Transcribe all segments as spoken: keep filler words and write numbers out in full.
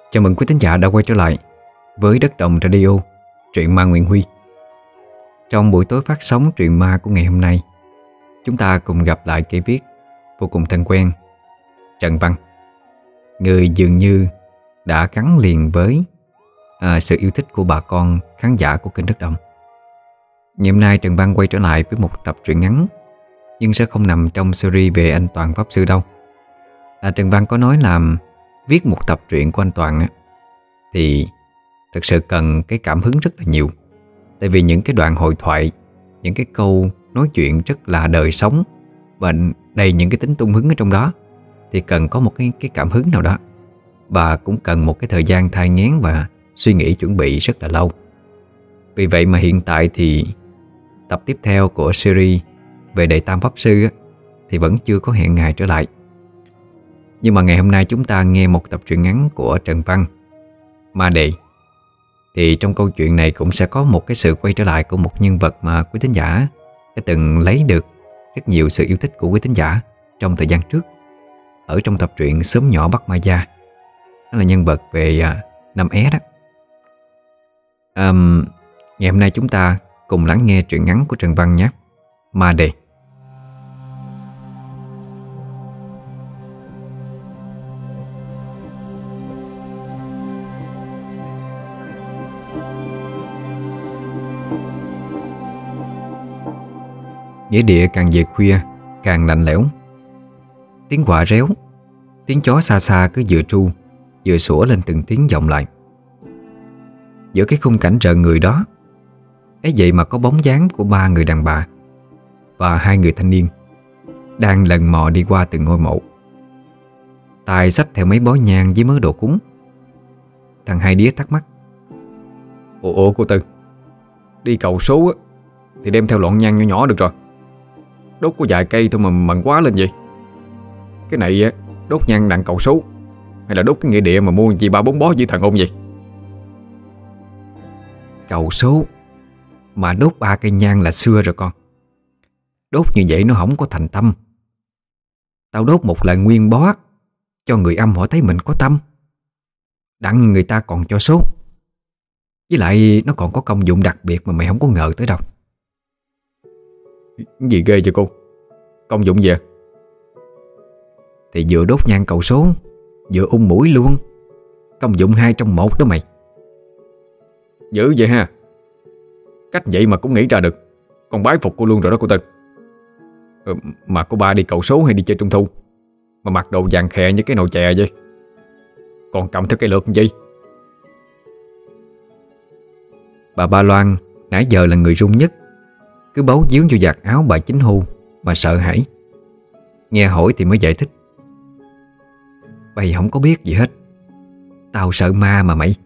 Chào mừng quý thính giả đã quay trở lại với Đất Đồng Radio, truyện ma Nguyễn Huy. Trong buổi tối phát sóng truyện ma của ngày hôm nay, chúng ta cùng gặp lại cây viết vô cùng thân quen, Trần Văn, người dường như đã gắn liền với à, sự yêu thích của bà con khán giả của kênh Đất Đồng. Ngày hôm nay Trần Văn quay trở lại với một tập truyện ngắn, nhưng sẽ không nằm trong series về anh Toàn Pháp Sư đâu. à, Trần Văn có nói là viết một tập truyện của anh Toàn á, thì thực sự cần cái cảm hứng rất là nhiều. Tại vì những cái đoạn hội thoại, những cái câu nói chuyện rất là đời sống và đầy những cái tính tung hứng ở trong đó, thì cần có một cái, cái cảm hứng nào đó. Và cũng cần một cái thời gian thai nghén và suy nghĩ chuẩn bị rất là lâu. Vì vậy mà hiện tại thì tập tiếp theo của series về Đệ Tam Pháp Sư á, thì vẫn chưa có hẹn ngày trở lại. Nhưng mà ngày hôm nay chúng ta nghe một tập truyện ngắn của Trần Văn, Ma Đề. Thì trong câu chuyện này cũng sẽ có một cái sự quay trở lại của một nhân vật mà quý thính giả đã từng lấy được rất nhiều sự yêu thích của quý thính giả trong thời gian trước, ở trong tập truyện Sớm Nhỏ Bắt Ma Da. Đó là nhân vật về à, Năm É đó. à, Ngày hôm nay chúng ta cùng lắng nghe truyện ngắn của Trần Văn nhé. Ma Đề. Nghĩa địa càng về khuya càng lạnh lẽo. Tiếng quạ réo, tiếng chó xa xa cứ vừa tru vừa sủa lên từng tiếng vọng lại. Giữa cái khung cảnh rợn người đó, ấy vậy mà có bóng dáng của ba người đàn bà và hai người thanh niên đang lần mò đi qua từng ngôi mộ, tay xách theo mấy bó nhang với mớ đồ cúng. Thằng Hai Đía thắc mắc: Ủa, ủa cô Tư, đi cầu số á, thì đem theo lọn nhang nhỏ nhỏ được rồi. Đốt có vài cây thôi mà mận quá lên vậy. Cái này á, đốt nhang đặng cầu số, hay là đốt cái nghĩa địa mà mua gì ba bốn bó với thần ông vậy? Cầu số mà đốt ba cây nhang là xưa rồi con. Đốt như vậy nó không có thành tâm. Tao đốt một lần nguyên bó, cho người âm họ thấy mình có tâm, đặng người ta còn cho số. Với lại nó còn có công dụng đặc biệt mà mày không có ngờ tới đâu. Gì ghê vậy cô? Công dụng gì? Thì vừa đốt nhang cầu số, vừa ung mũi luôn. Công dụng hai trong một đó mày. Dữ vậy ha. Cách vậy mà cũng nghĩ ra được. Còn bái phục cô luôn rồi đó cô Tư. ừ, Mà cô ba đi cầu số hay đi chơi trung thu mà mặc đồ vàng khè như cái nồi chè vậy? Còn cầm theo cây lược làm gì? Bà Ba Loan nãy giờ là người run nhất, cứ bấu víu vô vạt áo bà Chính Hu mà sợ hãi. Nghe hỏi thì mới giải thích: Bày không có biết gì hết. Tao sợ ma mà mày.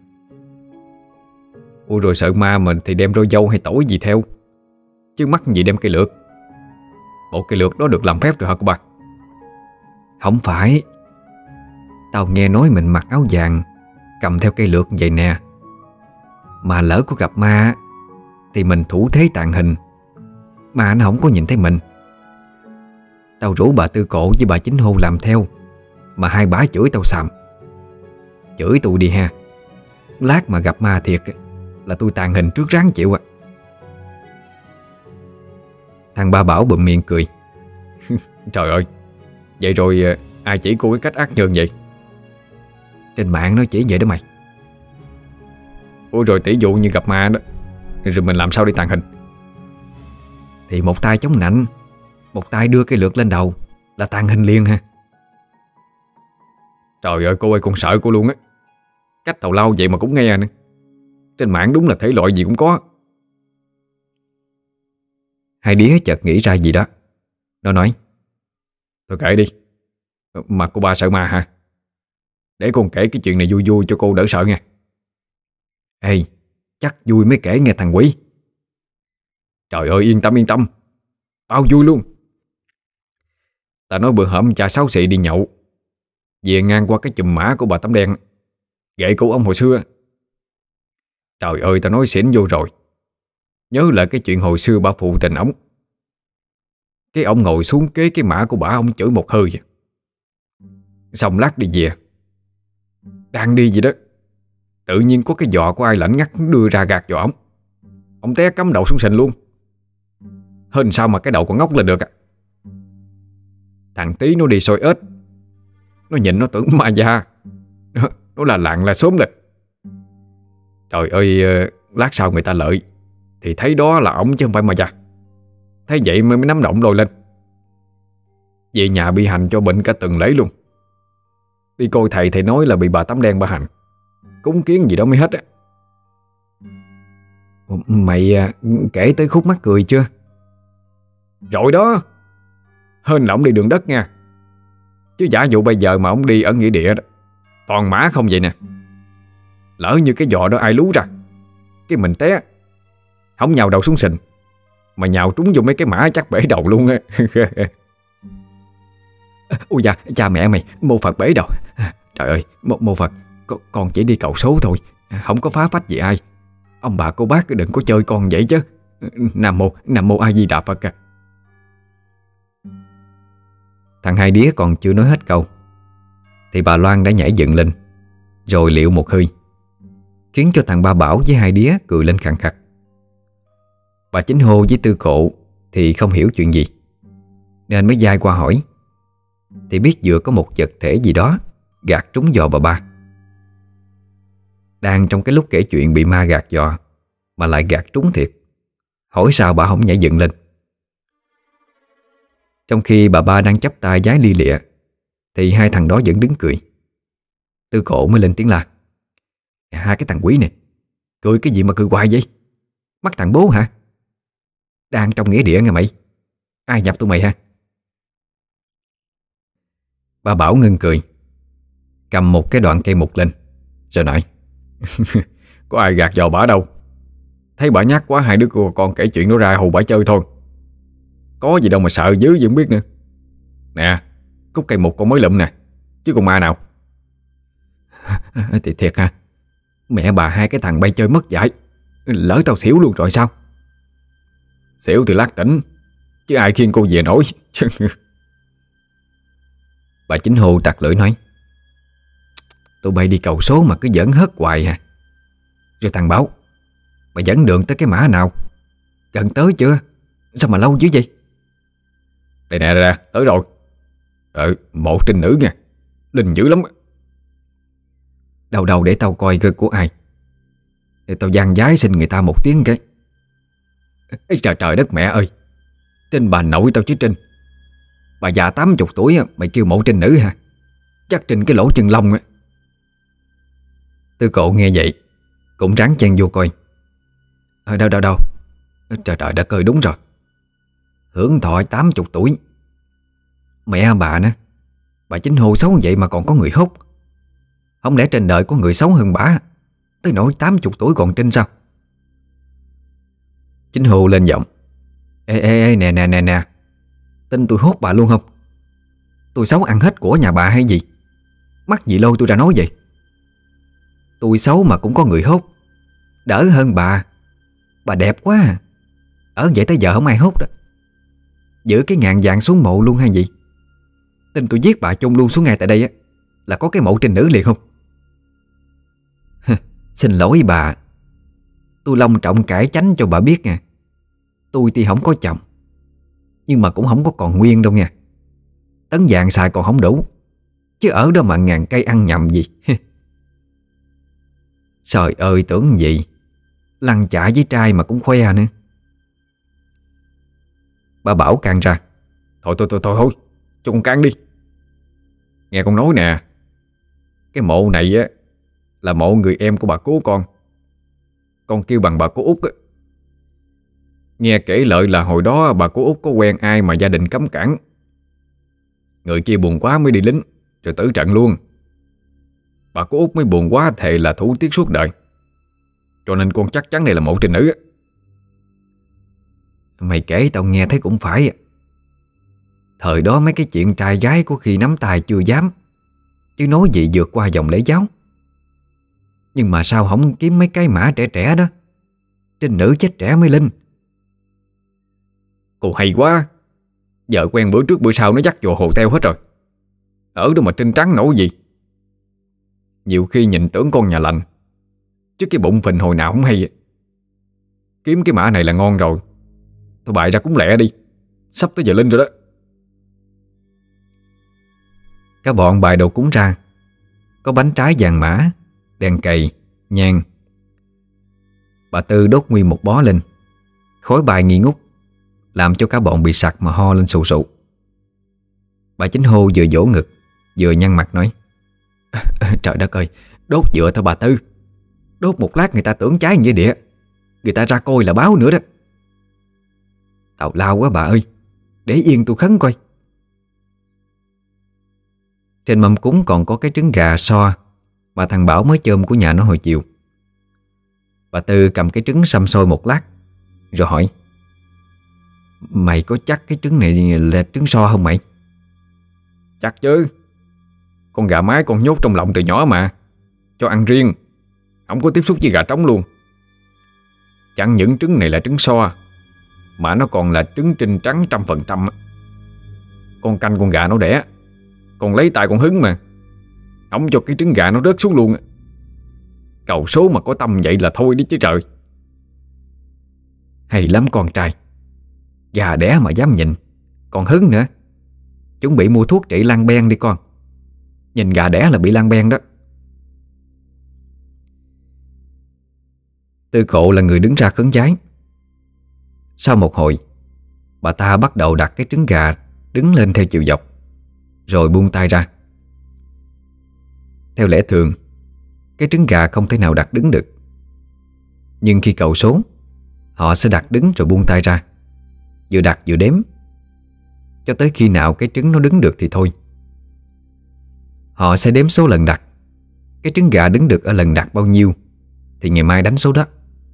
Ủa rồi sợ ma mà thì đem roi dâu hay tỏi gì theo, chứ mắc gì đem cây lược. Bộ cây lược đó được làm phép rồi hả cô bà? Không phải. Tao nghe nói mình mặc áo vàng, cầm theo cây lược vậy nè, mà lỡ có gặp ma thì mình thủ thế tàng hình, mà nó không có nhìn thấy mình. Tao rủ bà Tư Cộ với bà Chính Hô làm theo, mà hai bả chửi tao xàm. Chửi tụi đi ha. Lát mà gặp ma thiệt là tôi tàng hình trước ráng chịu à. Thằng Ba Bảo bụm miệng cười. Trời ơi, vậy rồi ai chỉ cô cái cách ác nhơn vậy? Trên mạng nó chỉ vậy đó mày. Ủa rồi tỷ dụ như gặp ma đó, rồi mình làm sao đi tàng hình? Thì một tay chống nạnh, một tay đưa cây lược lên đầu là tàng hình liền ha. Trời ơi cô ơi, con sợ cô luôn á. Cách tào lao vậy mà cũng nghe nữa. Trên mạng đúng là thể loại gì cũng có. Hai Đía chợt nghĩ ra gì đó. Nó nói: Thôi kệ đi. Mà cô ba sợ ma hả? Để con kể cái chuyện này vui vui cho cô đỡ sợ nha. Ê, chắc vui mới kể nghe thằng quỷ. Trời ơi yên tâm yên tâm, bao vui luôn. Ta nói bữa hổm cha Sáu Xị đi nhậu, về ngang qua cái chùm mã của bà Tấm Đen, ghệ cụ ông hồi xưa. Trời ơi ta nói xỉn vô rồi. Nhớ lại cái chuyện hồi xưa bà phụ tình ổng. Cái ông ngồi xuống kế cái mã của bà, ông chửi một hơi. Xong lát đi về. Đang đi gì đó, Tự nhiên có cái giò của ai lạnh ngắt đưa ra gạt giò ổng. Ông té cắm đầu xuống sình luôn. Hên sao mà cái đầu còn ngóc lên được à. Thằng Tí nó đi soi ếch, nó nhìn nó tưởng ma da. Nó, nó là lạng là xóm lên. Trời ơi, lát sau người ta lợi thì thấy đó là ổng chứ không phải ma da. Thấy vậy mới mới nắm động lôi lên. Về nhà bị hành cho bệnh cả tuần lễ luôn. Đi coi thầy thầy nói là bị bà tắm đen bà hành, cúng kiến gì đó mới hết á. Mày kể tới khúc mắc cười chưa? Rồi đó. Hên là ổng đi đường đất nha. Chứ giả dụ bây giờ mà ổng đi ở nghĩa địa đó, toàn mã không vậy nè. Lỡ như cái giò đó ai lú ra, cái mình té, không nhào đầu xuống sình, mà nhào trúng vô mấy cái mã chắc bể đầu luôn á. Ôi da, cha mẹ mày, mô Phật bể đầu. Trời ơi, mô, mô Phật, con, con chỉ đi cầu số thôi, không có phá phách gì ai. Ông bà cô bác đừng có chơi con vậy chứ. Nam mô, Nam mô A Di Đà Phật à. Thằng hai đía còn chưa nói hết câu thì bà Loan đã nhảy dựng lên, rồi liệu một hơi, khiến cho thằng Ba Bảo với hai đía cười lên khàn khặt. Bà Chính Hô với Tư Cộ thì không hiểu chuyện gì, nên mới dai qua hỏi, thì biết vừa có một vật thể gì đó gạt trúng giò bà ba. Đang trong cái lúc kể chuyện bị ma gạt giò mà lại gạt trúng thiệt, hỏi sao bà không nhảy dựng lên. Trong khi bà ba đang chắp tay vái lia lịa thì hai thằng đó vẫn đứng cười. Tư Cộ mới lên tiếng la: hai cái thằng quý này, cười cái gì mà cười hoài vậy? Mắc thằng bố hả? Đang trong nghĩa địa nghe mày, ai nhập tụi mày hả? Bà Bảo ngưng cười, cầm một cái đoạn cây mục lên, rồi nói: Có ai gạt giò bả đâu. Thấy bả nhát quá, hai đứa cô con kể chuyện nó ra hù bả chơi thôi. Có gì đâu mà sợ dữ gì không biết nữa. Nè, khúc cây mục con mới lụm nè, chứ còn ma nào. Thì thiệt hả? Mẹ bà hai cái thằng bay chơi mất dạy, lỡ tao xỉu luôn rồi sao? Xỉu thì lát tỉnh, chứ ai khiêng cô về nổi. Bà Chính Hô tặc lưỡi nói: tụi bay đi cầu số mà cứ giỡn hớt hoài à. Rồi thằng Bảo, mày dẫn đường tới cái mã nào? Gần tới chưa? Sao mà lâu dữ vậy? Đây nè, nè, tới rồi. Ờ, mộ trinh nữ nha, linh dữ lắm. Đầu đầu để tao coi cơ của ai, để tao giang giái xin người ta một tiếng cái. Ê, trời trời đất mẹ ơi, Trinh bà nội tao chứ Trinh. Bà già tám chục tuổi mày kêu mộ trinh nữ hả? Chắc Trinh cái lỗ chân lông á. Tư Cộ nghe vậy cũng ráng chen vô coi. Ở đâu đâu đâu. Trời trời đất ơi, đúng rồi, hưởng thọ tám chục tuổi. Mẹ bà nè, bà Chính Hô xấu vậy mà còn có người hốt. Không lẽ trên đời có người xấu hơn bả tới nỗi tám chục tuổi còn Trinh sao? Chính Hô lên giọng: Ê ê ê nè nè nè nè, tin tôi hốt bà luôn không? Tôi xấu ăn hết của nhà bà hay gì? Mắc gì lôi tôi ra nói vậy? Tôi xấu mà cũng có người hốt, đỡ hơn bà. Bà đẹp quá à. Ở vậy tới giờ không ai hốt đó. Giữ cái ngàn vàng xuống mộ luôn hay gì? Tin tôi giết bà chôn luôn xuống ngay tại đây á, là có cái mộ trinh nữ liền không? Xin lỗi bà, tôi long trọng cải chánh cho bà biết nha. Tôi thì không có chồng, nhưng mà cũng không có còn nguyên đâu nha. Tấn vàng xài còn không đủ, chứ ở đó mà ngàn cây ăn nhầm gì. Trời ơi, tưởng gì lăn chả với trai mà cũng khoe nữa. Bà Bảo can ra: Thôi thôi thôi thôi thôi, cho con can đi. Nghe con nói nè, cái mộ này á là mộ người em của bà cố con. Con kêu bằng bà cố Út á. Nghe kể lợi là hồi đó bà cố Út có quen ai mà gia đình cấm cản. Người kia buồn quá mới đi lính, rồi tử trận luôn. Bà cố Út mới buồn quá thề là thủ tiết suốt đời. Cho nên con chắc chắn đây là mộ trinh nữ á. Mày kể tao nghe thấy cũng phải. Thời đó mấy cái chuyện trai gái có khi nắm tay chưa dám, chứ nói gì vượt qua dòng lễ giáo. Nhưng mà sao không kiếm mấy cái mã trẻ trẻ đó? Trinh nữ chết trẻ mới linh. Cô hay quá. Vợ quen bữa trước bữa sau nó dắt vô hồ teo hết rồi. Ở đâu mà trinh trắng nổi gì. Nhiều khi nhìn tưởng con nhà lành, chứ cái bụng phình hồi nào không hay. Kiếm cái mã này là ngon rồi. Thôi bày ra cúng lẹ đi, sắp tới giờ linh rồi đó. Các bọn bài đồ cúng ra. Có bánh trái vàng mã, đèn cầy, nhang. Bà Tư đốt nguyên một bó lên. Khói bài nghi ngút, làm cho cả bọn bị sặc mà ho lên sù sụ. Bà Chính Hô vừa vỗ ngực vừa nhăn mặt nói: Trời đất ơi, đốt dựa thôi bà Tư. Đốt một lát người ta tưởng cháy như địa, người ta ra coi là báo nữa đó. Tào lao quá bà ơi, để yên tôi khấn coi. Trên mâm cúng còn có cái trứng gà so mà thằng Bảo mới chôm của nhà nó hồi chiều. Bà Tư cầm cái trứng xăm xôi một lát rồi hỏi: Mày có chắc cái trứng này là trứng so không mày? Chắc chứ. Con gà mái con nhốt trong lồng từ nhỏ mà, cho ăn riêng, không có tiếp xúc với gà trống luôn. Chẳng những trứng này là trứng so, mà nó còn là trứng trinh trắng trăm phần trăm. Con canh con gà nó đẻ, còn lấy tay con hứng mà, không cho cái trứng gà nó rớt xuống luôn. Cầu số mà có tâm vậy là thôi đi chứ trời. Hay lắm con trai, gà đẻ mà dám nhìn, còn hứng nữa. Chuẩn bị mua thuốc trị lang ben đi con. Nhìn gà đẻ là bị lang ben đó. Tư Cộ là người đứng ra khấn vái. Sau một hồi, bà ta bắt đầu đặt cái trứng gà đứng lên theo chiều dọc, rồi buông tay ra. Theo lẽ thường, cái trứng gà không thể nào đặt đứng được. Nhưng khi cầu số, họ sẽ đặt đứng rồi buông tay ra, vừa đặt vừa đếm, cho tới khi nào cái trứng nó đứng được thì thôi. Họ sẽ đếm số lần đặt. Cái trứng gà đứng được ở lần đặt bao nhiêu thì ngày mai đánh số đó.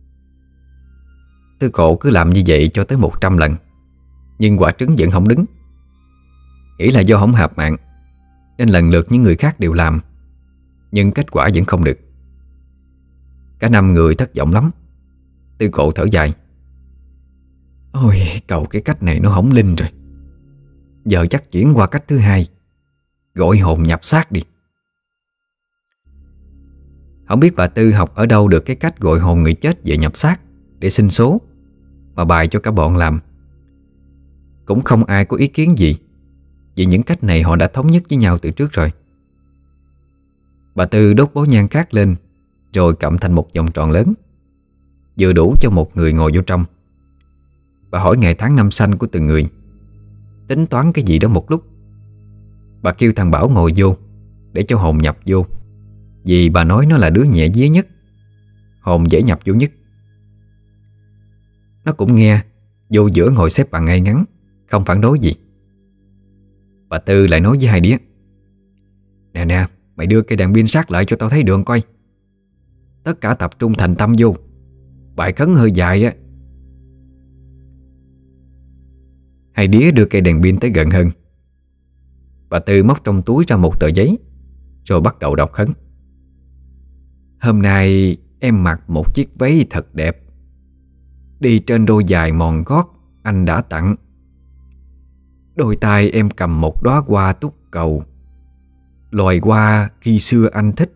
Tư Cộ cứ làm như vậy cho tới một trăm lần, nhưng quả trứng vẫn không đứng. Nghĩ là do không hợp mạng, nên lần lượt những người khác đều làm, nhưng kết quả vẫn không được. Cả năm người thất vọng lắm. Tư Cộ thở dài: Ôi, cầu cái cách này nó hỏng linh rồi. Giờ chắc chuyển qua cách thứ hai, gọi hồn nhập xác đi. Không biết bà Tư học ở đâu được cái cách gọi hồn người chết về nhập xác để xin số mà bài cho cả bọn làm. Cũng không ai có ý kiến gì, vì những cách này họ đã thống nhất với nhau từ trước rồi. Bà Tư đốt bó nhang cát lên, rồi cặm thành một vòng tròn lớn, vừa đủ cho một người ngồi vô trong. Bà hỏi ngày tháng năm sanh của từng người, tính toán cái gì đó một lúc. Bà kêu thằng Bảo ngồi vô để cho hồn nhập vô, vì bà nói nó là đứa nhẹ vía nhất, hồn dễ nhập vô nhất. Nó cũng nghe, vô giữa ngồi xếp bằng ngay ngắn, không phản đối gì. Bà Tư lại nói với hai đứa: Nè nè, mày đưa cây đèn pin sát lại cho tao thấy đường coi. Tất cả tập trung thành tâm vô, bài khấn hơi dài á. Hai đứa đưa cây đèn pin tới gần hơn. Bà Tư móc trong túi ra một tờ giấy, rồi bắt đầu đọc khấn: Hôm nay em mặc một chiếc váy thật đẹp, đi trên đôi giày mòn gót anh đã tặng. Đôi tay em cầm một đóa hoa túc cầu, loài hoa khi xưa anh thích.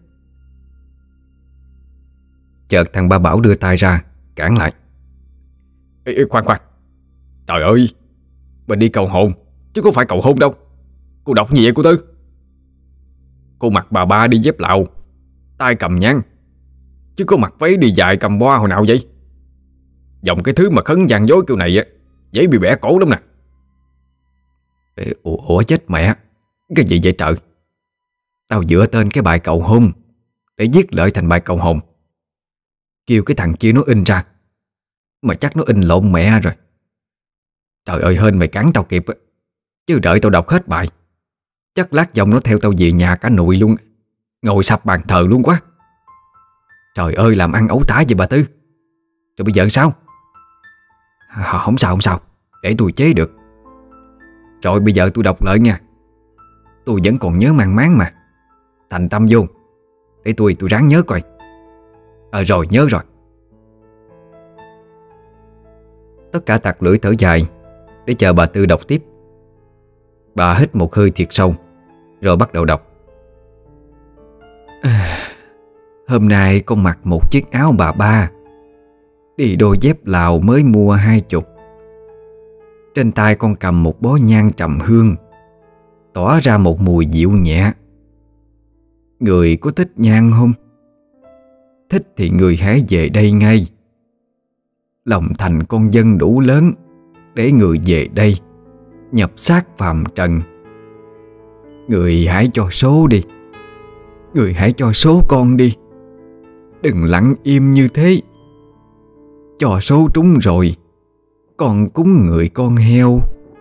Chợt thằng Ba Bảo đưa tay ra cản lại: Ê, ê, khoan khoan, trời ơi, mình đi cầu hồn chứ không phải cầu hôn đâu. Cô đọc gì vậy cô Tư? Cô mặc bà ba đi dép Lào, tay cầm nhang, chứ có mặc váy đi dài cầm hoa hồi nào vậy? Dòng cái thứ mà khấn gian dối kiểu này á, dễ bị bẻ cổ lắm nè. Ê, ủa, ủa chết mẹ, cái gì vậy trời? Tao dựa tên cái bài cầu hôn để viết lợi thành bài cầu hồn, kêu cái thằng kia nó in ra, mà chắc nó in lộn mẹ rồi. Trời ơi, hên mày cắn tao kịp á, chứ đợi tao đọc hết bài chắc lát dòng nó theo tao về nhà cả nụi luôn, ngồi sập bàn thờ luôn quá. Trời ơi, làm ăn ấu tả vậy bà Tư. Rồi bây giờ sao? À, không sao không sao, để tôi chế được. Rồi bây giờ tôi đọc lại nha. Tôi vẫn còn nhớ mang máng mà. Thành tâm vô, để tôi tôi ráng nhớ coi. Ờ à, rồi nhớ rồi. Tất cả tặc lưỡi thở dài để chờ bà Tư đọc tiếp. Bà hít một hơi thiệt sâu, rồi bắt đầu đọc. À, Hôm nay con mặc một chiếc áo bà ba, đi đôi dép Lào mới mua hai chục. Trên tay con cầm một bó nhang trầm hương, tỏa ra một mùi dịu nhẹ. Người có thích nhang không? Thích thì người hãy về đây ngay. Lòng thành con dân đủ lớn để người về đây nhập xác phàm trần. Người hãy cho số đi. Người hãy cho số con đi. Đừng lặng im như thế. Cho số trúng rồi, con cúng người con heo.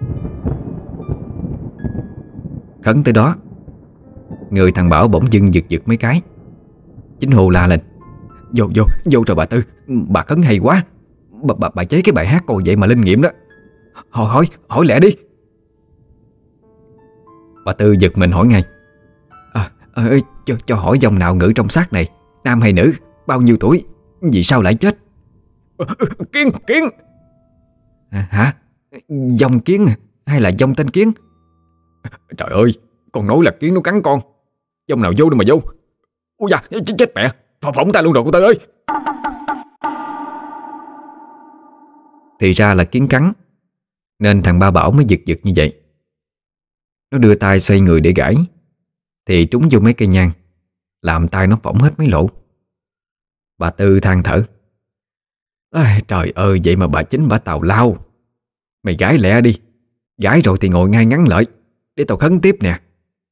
Khấn tới đó, người thằng Bảo bỗng dưng giật giật mấy cái. Chính Hồ la lên: Vô vô vô rồi bà Tư. Bà khấn hay quá. Bà, bà, bà chế cái bài hát còn vậy mà linh nghiệm đó. Hỏi hỏi hỏi lẹ đi. Bà Tư giật mình hỏi ngay: à, à, cho, cho hỏi dòng nào ngự trong xác này, nam hay nữ, bao nhiêu tuổi, vì sao lại chết? Kiến Kiến à, Hả? Dòng Kiến hay là dòng tên Kiến? Trời ơi, con nói là kiến nó cắn con. Dòng nào vô đâu mà vô. Ôi da, chết, chết mẹ. Phỏng phỏng ta luôn rồi cô Tư ơi. Thì ra là kiến cắn, nên thằng Ba Bảo mới giật giật như vậy. Nó đưa tay xoay người để gãi, thì trúng vô mấy cây nhang, làm tay nó phỏng hết mấy lỗ. Bà Tư than thở: à, trời ơi, vậy mà bà chính bà tào lao. Mày gãi lẹ đi. Gãi rồi thì ngồi ngay ngắn lợi, để tao khấn tiếp nè.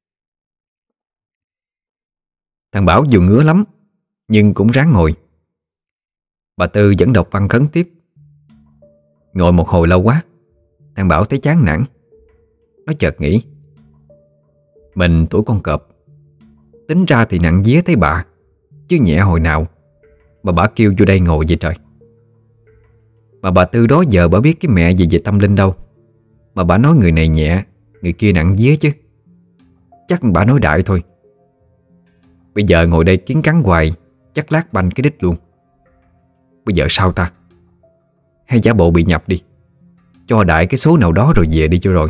Thằng Bảo dù ngứa lắm, nhưng cũng ráng ngồi. Bà Tư vẫn đọc văn khấn tiếp. Ngồi một hồi lâu quá, thằng Bảo thấy chán nản. Nó chợt nghĩ: mình tuổi con cọp, tính ra thì nặng vía thấy bà, chứ nhẹ hồi nào mà bà kêu vô đây ngồi vậy trời. Mà bà Tư đó giờ bà biết cái mẹ gì về tâm linh đâu, mà bà nói người này nhẹ, người kia nặng vía chứ. Chắc bà nói đại thôi. Bây giờ ngồi đây kiến cắn hoài, chắc lát banh cái đít luôn. Bây giờ sao ta? Hay giả bộ bị nhập đi, cho đại cái số nào đó rồi về đi cho rồi.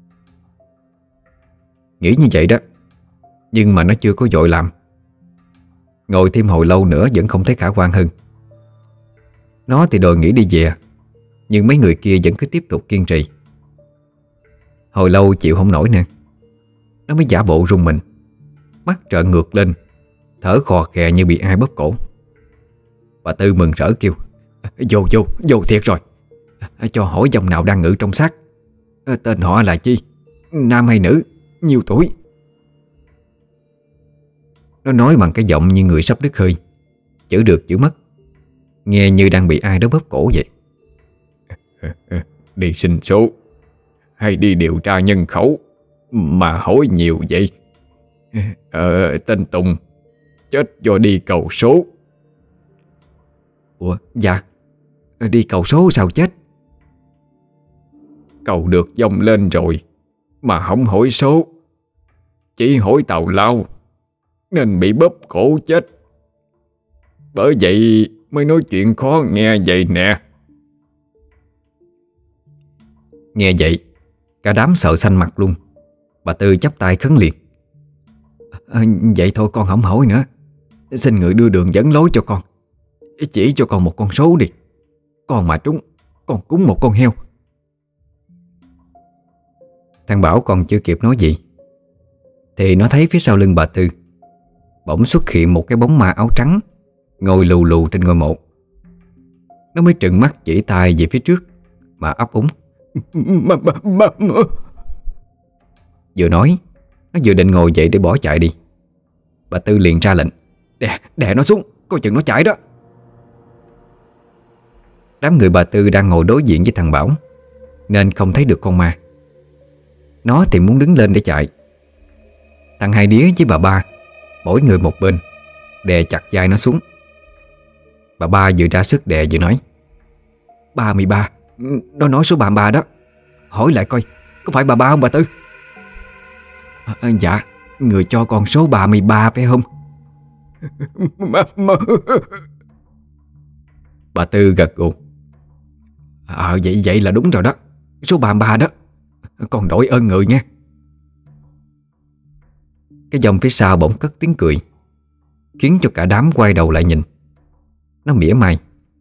Nghĩ như vậy đó, nhưng mà nó chưa có vội làm. Ngồi thêm hồi lâu nữa vẫn không thấy khả quan hơn. Nó thì đòi nghỉ đi về, nhưng mấy người kia vẫn cứ tiếp tục kiên trì. Hồi lâu chịu không nổi nè, nó mới giả bộ rung mình, mắt trợn ngược lên, thở khò khè như bị ai bóp cổ. Bà Tư mừng rỡ kêu: Vô vô vô thiệt rồi. Cho hỏi dòng nào đang ngự trong xác, tên họ là chi, nam hay nữ, nhiêu tuổi? Nó nói bằng cái giọng như người sắp đứt hơi, chữ được chữ mất, nghe như đang bị ai đó bóp cổ vậy. Đi xin số hay đi điều tra nhân khẩu mà hỏi nhiều vậy? Ờ, tên Tùng chết do đi cầu số. Ủa, dạ, đi cầu số sao chết? Cầu được dông lên rồi mà không hỏi số, chỉ hỏi tào lao, nên bị bóp cổ chết. Bởi vậy mới nói chuyện khó nghe vậy nè. Nghe vậy, cả đám sợ xanh mặt luôn. Bà Tư chắp tay khấn liền: à, vậy thôi con không hỏi nữa. Xin người đưa đường dẫn lối cho con, chỉ cho con một con số đi. Con mà trúng, con cúng một con heo. Thằng Bảo còn chưa kịp nói gì thì nó thấy phía sau lưng bà Tư bỗng xuất hiện một cái bóng ma áo trắng ngồi lù lù trên ngôi mộ. Nó mới trừng mắt chỉ tay về phía trước mà ấp úng. Vừa nói, nó vừa định ngồi dậy để bỏ chạy đi. Bà Tư liền ra lệnh: Đè, đè nó xuống, coi chừng nó chạy đó. Đám người bà Tư đang ngồi đối diện với thằng Bảo nên không thấy được con ma. Nó thì muốn đứng lên để chạy. Thằng Hai Đía với bà Ba mỗi người một bên, đè chặt vai nó xuống. Bà Ba vừa ra sức đè vừa nói: ba mươi ba, nó nói số ba mươi ba đó. Hỏi lại coi, có phải bà Ba không bà Tư? À, dạ, người cho con số ba mươi ba phải không? Bà Tư gật gù: Ờ à, vậy vậy là đúng rồi đó, số ba mươi ba đó. Con đổi ơn người nha. Cái dòng phía sau bỗng cất tiếng cười. khiến cho cả đám quay đầu lại nhìn. Nó mỉa mai: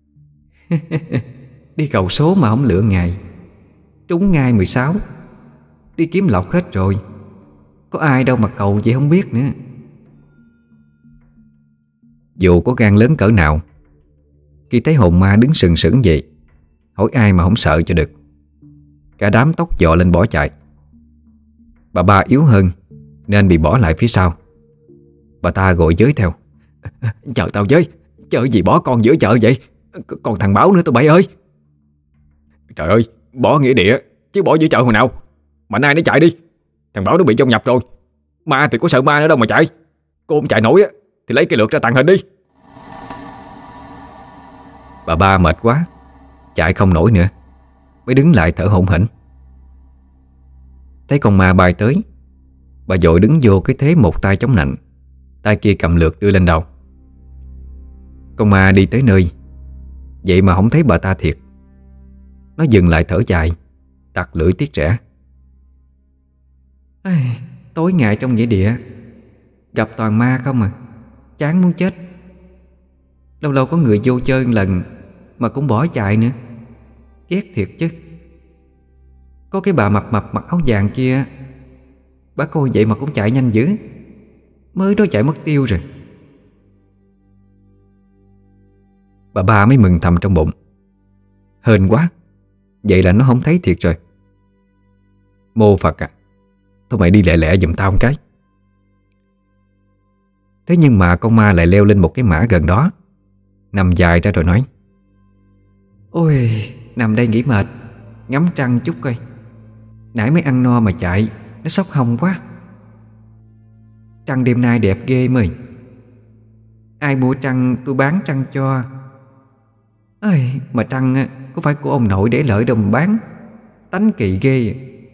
Đi cầu số mà không lựa ngày, trúng ngay mười sáu. Đi kiếm lọc hết rồi, có ai đâu mà cầu vậy không biết nữa. Dù có gan lớn cỡ nào, khi thấy hồn ma đứng sừng sững vậy, hỏi ai mà không sợ cho được. Cả đám tóc dọ lên bỏ chạy. Bà ba yếu hơn nên bị bỏ lại phía sau. Bà ta gọi giới theo: Chờ tao với, chờ gì bỏ con giữa chợ vậy? Còn thằng Bảo nữa tụi bay ơi. Trời ơi, bỏ nghĩa địa chứ bỏ giữa chợ hồi nào. Mạnh ai nó chạy đi, thằng Bảo nó bị trong nhập rồi. Ma thì có sợ ma nữa đâu mà chạy. Cô không chạy nổi á thì lấy cái lược ra tàng hình đi. Bà ba mệt quá, chạy không nổi nữa, mới đứng lại thở hổn hển. Thấy con ma bay tới, bà vội đứng vô cái thế một tay chống nạnh, tay kia cầm lược đưa lên đầu. Con ma đi tới nơi, vậy mà không thấy bà ta thiệt. Nó dừng lại thở dài, tặc lưỡi tiếc rẻ: Tối ngày trong nghĩa địa gặp toàn ma không à, chán muốn chết. Lâu lâu có người vô chơi một lần mà cũng bỏ chạy nữa, ghét thiệt chứ. Có cái bà mập mập mặc áo vàng kia, bà coi vậy mà cũng chạy nhanh dữ. Mới đó chạy mất tiêu rồi. Bà ba mới mừng thầm trong bụng: hên quá, vậy là nó không thấy thiệt rồi. Mô Phật à, thôi mày đi lẹ lẹ giùm tao một cái. Thế nhưng mà con ma lại leo lên một cái mả gần đó, nằm dài ra rồi nói: Ôi, nằm đây nghỉ mệt, ngắm trăng chút coi. Nãy mới ăn no mà chạy, nó sốc hông quá. Trăng đêm nay đẹp ghê mời. Ai mua trăng tôi bán trăng cho. Ơi, mà trăng có phải của ông nội để lợi đâu mà bán, tánh kỳ ghê.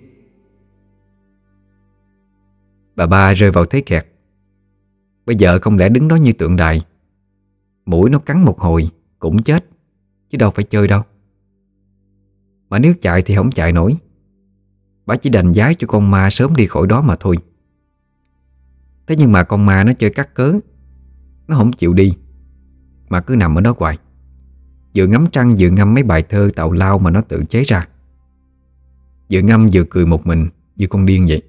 Bà ba rơi vào thế kẹt. Bây giờ không lẽ đứng đó như tượng đài, mũi nó cắn một hồi cũng chết, chứ đâu phải chơi đâu. Mà nếu chạy thì không chạy nổi. Bà chỉ đành vái cho con ma sớm đi khỏi đó mà thôi. Thế nhưng mà con ma nó chơi cắt cớ, nó không chịu đi, mà cứ nằm ở đó hoài, vừa ngắm trăng vừa ngâm mấy bài thơ tào lao mà nó tự chế ra. Vừa ngâm vừa cười một mình như con điên vậy.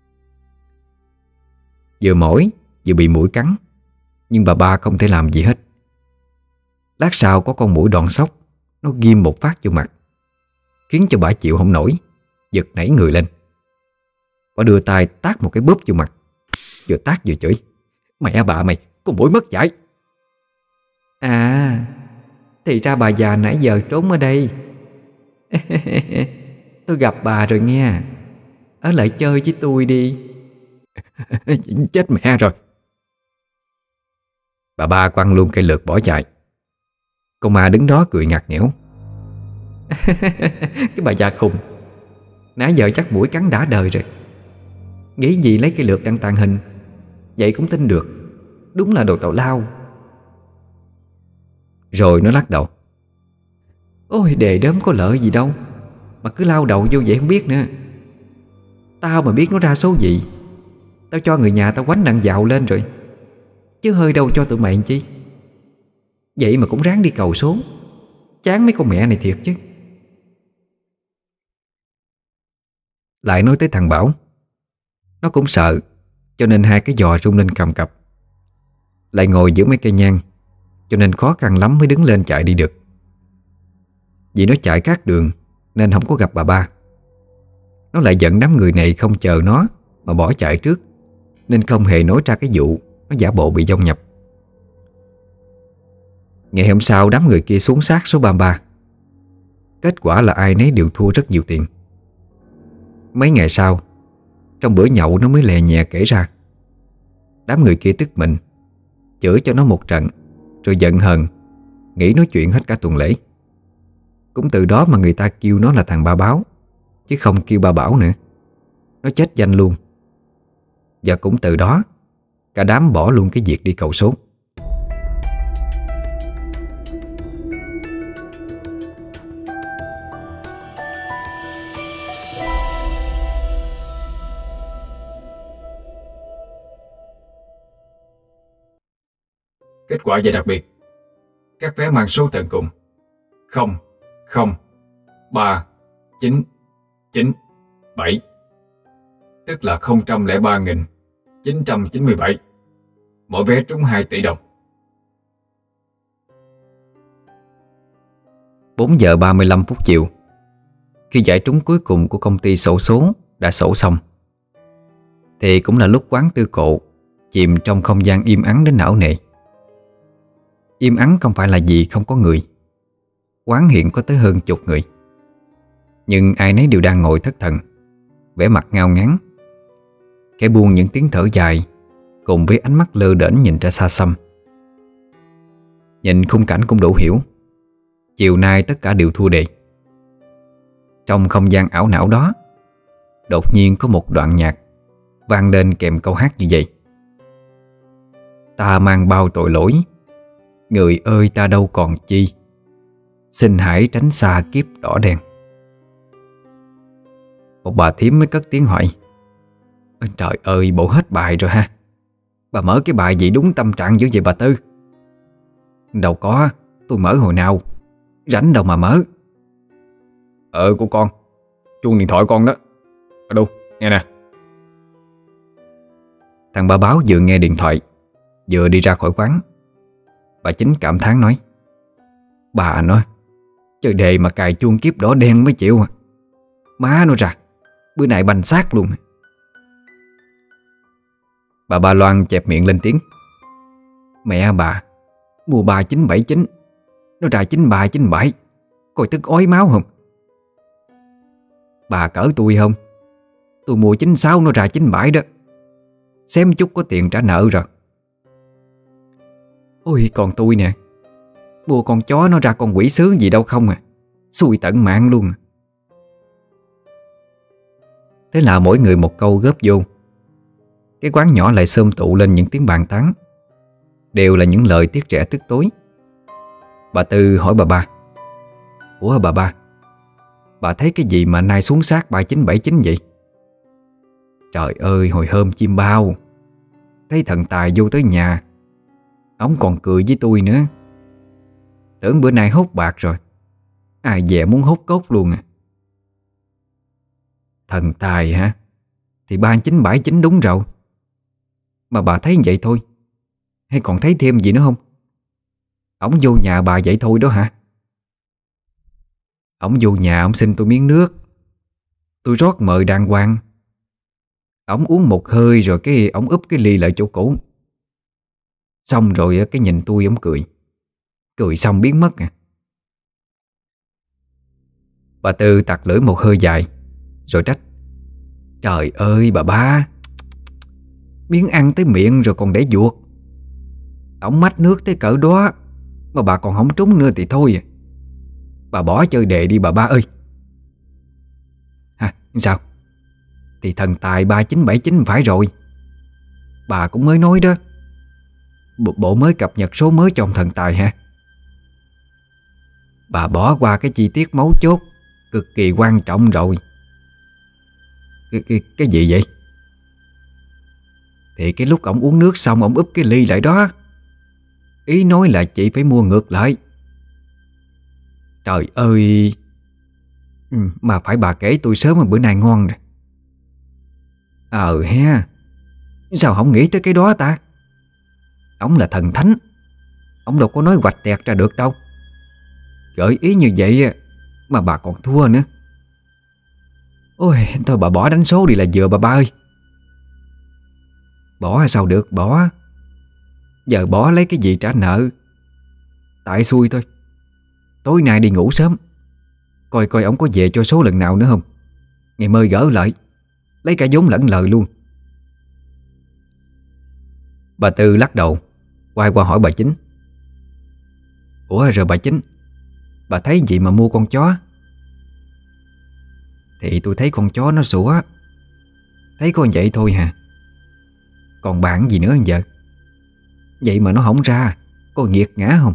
Vừa mỏi vừa bị muỗi cắn, nhưng bà ba không thể làm gì hết. Lát sau có con muỗi đòn sóc, nó ghim một phát vô mặt, khiến cho bà chịu không nổi, giật nảy người lên. Bà đưa tay tát một cái bóp vô mặt, vừa tát vừa chửi: Mẹ bà mày, con muỗi mất dạy. À, thì ra bà già nãy giờ trốn ở đây. Tôi gặp bà rồi nghe, ở lại chơi với tôi đi. Chết mẹ rồi. Bà ba quăng luôn cây lược bỏ chạy. Con ma đứng đó cười ngặt nghẽo: Cái bà già khùng, nãy giờ chắc mũi cắn đã đời rồi. Nghĩ gì lấy cây lược đăng tàng hình, vậy cũng tin được. Đúng là đồ tào lao. Rồi nó lắc đầu: Ôi đề đớm có lợi gì đâu mà cứ lao đầu vô vậy không biết nữa. Tao mà biết nó ra số gì, tao cho người nhà tao quánh đặng dạo lên rồi, chứ hơi đâu cho tụi mày làm chi. Vậy mà cũng ráng đi cầu số, chán mấy con mẹ này thiệt chứ. Lại nói tới thằng Bảo, nó cũng sợ, cho nên hai cái giò rung lên cầm cập. Lại ngồi giữa mấy cây nhang, cho nên khó khăn lắm mới đứng lên chạy đi được. Vì nó chạy khác đường nên không có gặp bà ba. Nó lại giận đám người này không chờ nó mà bỏ chạy trước, nên không hề nói ra cái vụ nó giả bộ bị vong nhập. Ngày hôm sau đám người kia xuống sát số ba mươi ba. Kết quả là ai nấy đều thua rất nhiều tiền. Mấy ngày sau, trong bữa nhậu nó mới lè nhẹ kể ra. Đám người kia tức mình, chửi cho nó một trận, rồi giận hờn, nghĩ nói chuyện hết cả tuần lễ. Cũng từ đó mà người ta kêu nó là thằng Ba Báo, chứ không kêu Ba Bảo nữa. Nó chết danh luôn. Và cũng từ đó cả đám bỏ luôn cái việc đi cầu số. Kết quả giải đặc biệt. Các vé mang số tận cùng không không ba chín chín bảy, tức là không không ba nghìn chín trăm chín mươi bảy. Mỗi vé trúng hai tỷ đồng. Bốn giờ ba mươi lăm phút chiều, khi giải trúng cuối cùng của công ty xổ số đã xổ xong, thì cũng là lúc quán Tư Cộ chìm trong không gian im ắng đến não nề. Im ắng không phải là gì không có người. Quán hiện có tới hơn chục người, nhưng ai nấy đều đang ngồi thất thần, vẻ mặt ngao ngán. Kẻ buông những tiếng thở dài, cùng với ánh mắt lơ đễnh nhìn ra xa xăm. Nhìn khung cảnh cũng đủ hiểu, chiều nay tất cả đều thua đề. Trong không gian ảo não đó, đột nhiên có một đoạn nhạc vang lên kèm câu hát như vậy: ta mang bao tội lỗi, người ơi ta đâu còn chi, xin hãy tránh xa kiếp đỏ đen. Một bà thím mới cất tiếng hỏi: trời ơi, bộ hết bài rồi ha. Bà mở cái bài gì đúng tâm trạng dữ vậy bà Tư? Đâu có, tôi mở hồi nào, rảnh đâu mà mở. Ờ của con, chuông điện thoại con đó. Ở đâu, nghe nè. Thằng bà báo vừa nghe điện thoại, vừa đi ra khỏi quán. Bà Chính cảm thán nói: bà nói, chơi đề mà cài chuông kiếp đỏ đen mới chịu à. Má nó ra, bữa nay banh xác luôn. Bà Ba Loan chẹp miệng lên tiếng: mẹ bà, mua ba chín bảy chín, nó ra chín ba chín bảy, coi tức ói máu không? Bà cỡ tôi không? Tôi mua chín sáu nó ra chín bảy đó, xém chút có tiền trả nợ rồi. Ôi còn tôi nè, mua con chó nó ra con quỷ sứ gì đâu không à, xui tận mạng luôn à. Thế là mỗi người một câu góp vô. Cái quán nhỏ lại xôm tụ lên những tiếng bàn tán, đều là những lời tiếc rẻ tức tối. Bà Tư hỏi bà Ba: ủa bà Ba, bà thấy cái gì mà nay xuống sát ba chín bảy chín vậy? Trời ơi, hồi hôm chim bao thấy thần tài vô tới nhà, ông còn cười với tôi nữa. Tưởng bữa nay hốt bạc rồi, ai dè muốn hốt cốt luôn à. Thần tài hả? Thì ba chín bảy chín đúng rồi. Mà bà thấy vậy thôi, hay còn thấy thêm gì nữa không? Ổng vô nhà bà vậy thôi đó hả? Ổng vô nhà ổng xin tôi miếng nước, tôi rót mời đàng hoàng. Ổng uống một hơi rồi cái ổng úp cái ly lại chỗ cũ. Xong rồi cái nhìn tôi ổng cười, cười xong biến mất à. Bà Tư tặc lưỡi một hơi dài rồi trách: trời ơi bà Ba, miếng ăn tới miệng rồi còn để vuột. Ổng mách nước tới cỡ đó mà bà còn không trúng nữa thì thôi à. Bà bỏ chơi đề đi bà Ba ơi. Hả, sao? Thì thần tài ba chín bảy chín phải rồi. Bà cũng mới nói đó, Bộ, bộ mới cập nhật số mới cho ông thần tài hả? Bà bỏ qua cái chi tiết mấu chốt cực kỳ quan trọng rồi. Cái, cái, cái gì vậy? Thì cái lúc ổng uống nước xong ổng úp cái ly lại đó. Ý nói là chị phải mua ngược lại. Trời ơi, ừ, mà phải bà kể tôi sớm mà bữa nay ngon rồi. Ờ ha, sao không nghĩ tới cái đó ta? Ổng là thần thánh, ổng đâu có nói hoạch tẹt ra được đâu. Gợi ý như vậy mà bà còn thua nữa. Ôi thôi bà bỏ đánh số đi là vừa bà Ba ơi. Bỏ sao được, bỏ. Giờ bỏ lấy cái gì trả nợ? Tại xui thôi. Tối nay đi ngủ sớm, coi coi ổng có về cho số lần nào nữa không. Ngày mơi gỡ lại, lấy cả vốn lẫn lời luôn. Bà Tư lắc đầu, quay qua hỏi bà Chính: ủa rồi bà Chính, bà thấy gì mà mua con chó? Thì tôi thấy con chó nó sủa, thấy có vậy thôi hả. Còn bạn gì nữa giờ? Vậy mà nó không ra, có nghiệt ngã không?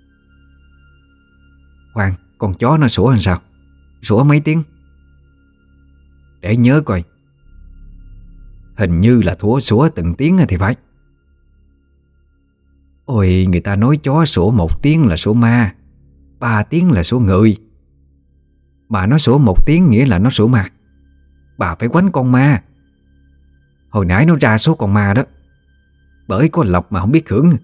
Khoan, con chó nó sủa làm sao? Sủa mấy tiếng? Để nhớ coi. Hình như là thủa sủa từng tiếng thì phải. Ôi, người ta nói chó sủa một tiếng là sủa ma, ba tiếng là sủa người. Bà nói sủa một tiếng nghĩa là nó sủa ma. Bà phải quánh con ma. Hồi nãy nó ra số con ma đó, bởi có lộc mà không biết hưởng.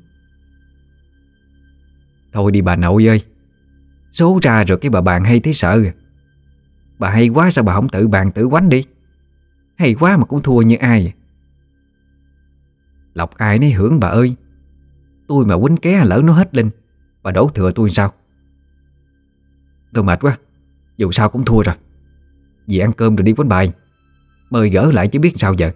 Thôi đi bà nội ơi, số ra rồi cái bà bàn hay thấy sợ. Bà hay quá sao bà không tự bàn tự quánh đi. Hay quá mà cũng thua như ai. Lộc ai nấy hưởng bà ơi. Tôi mà quýnh ké lỡ nó hết linh, bà đổ thừa tôi sao? Tôi mệt quá, dù sao cũng thua rồi. Về ăn cơm rồi đi quánh bài. Mời gỡ lại chứ biết sao giờ.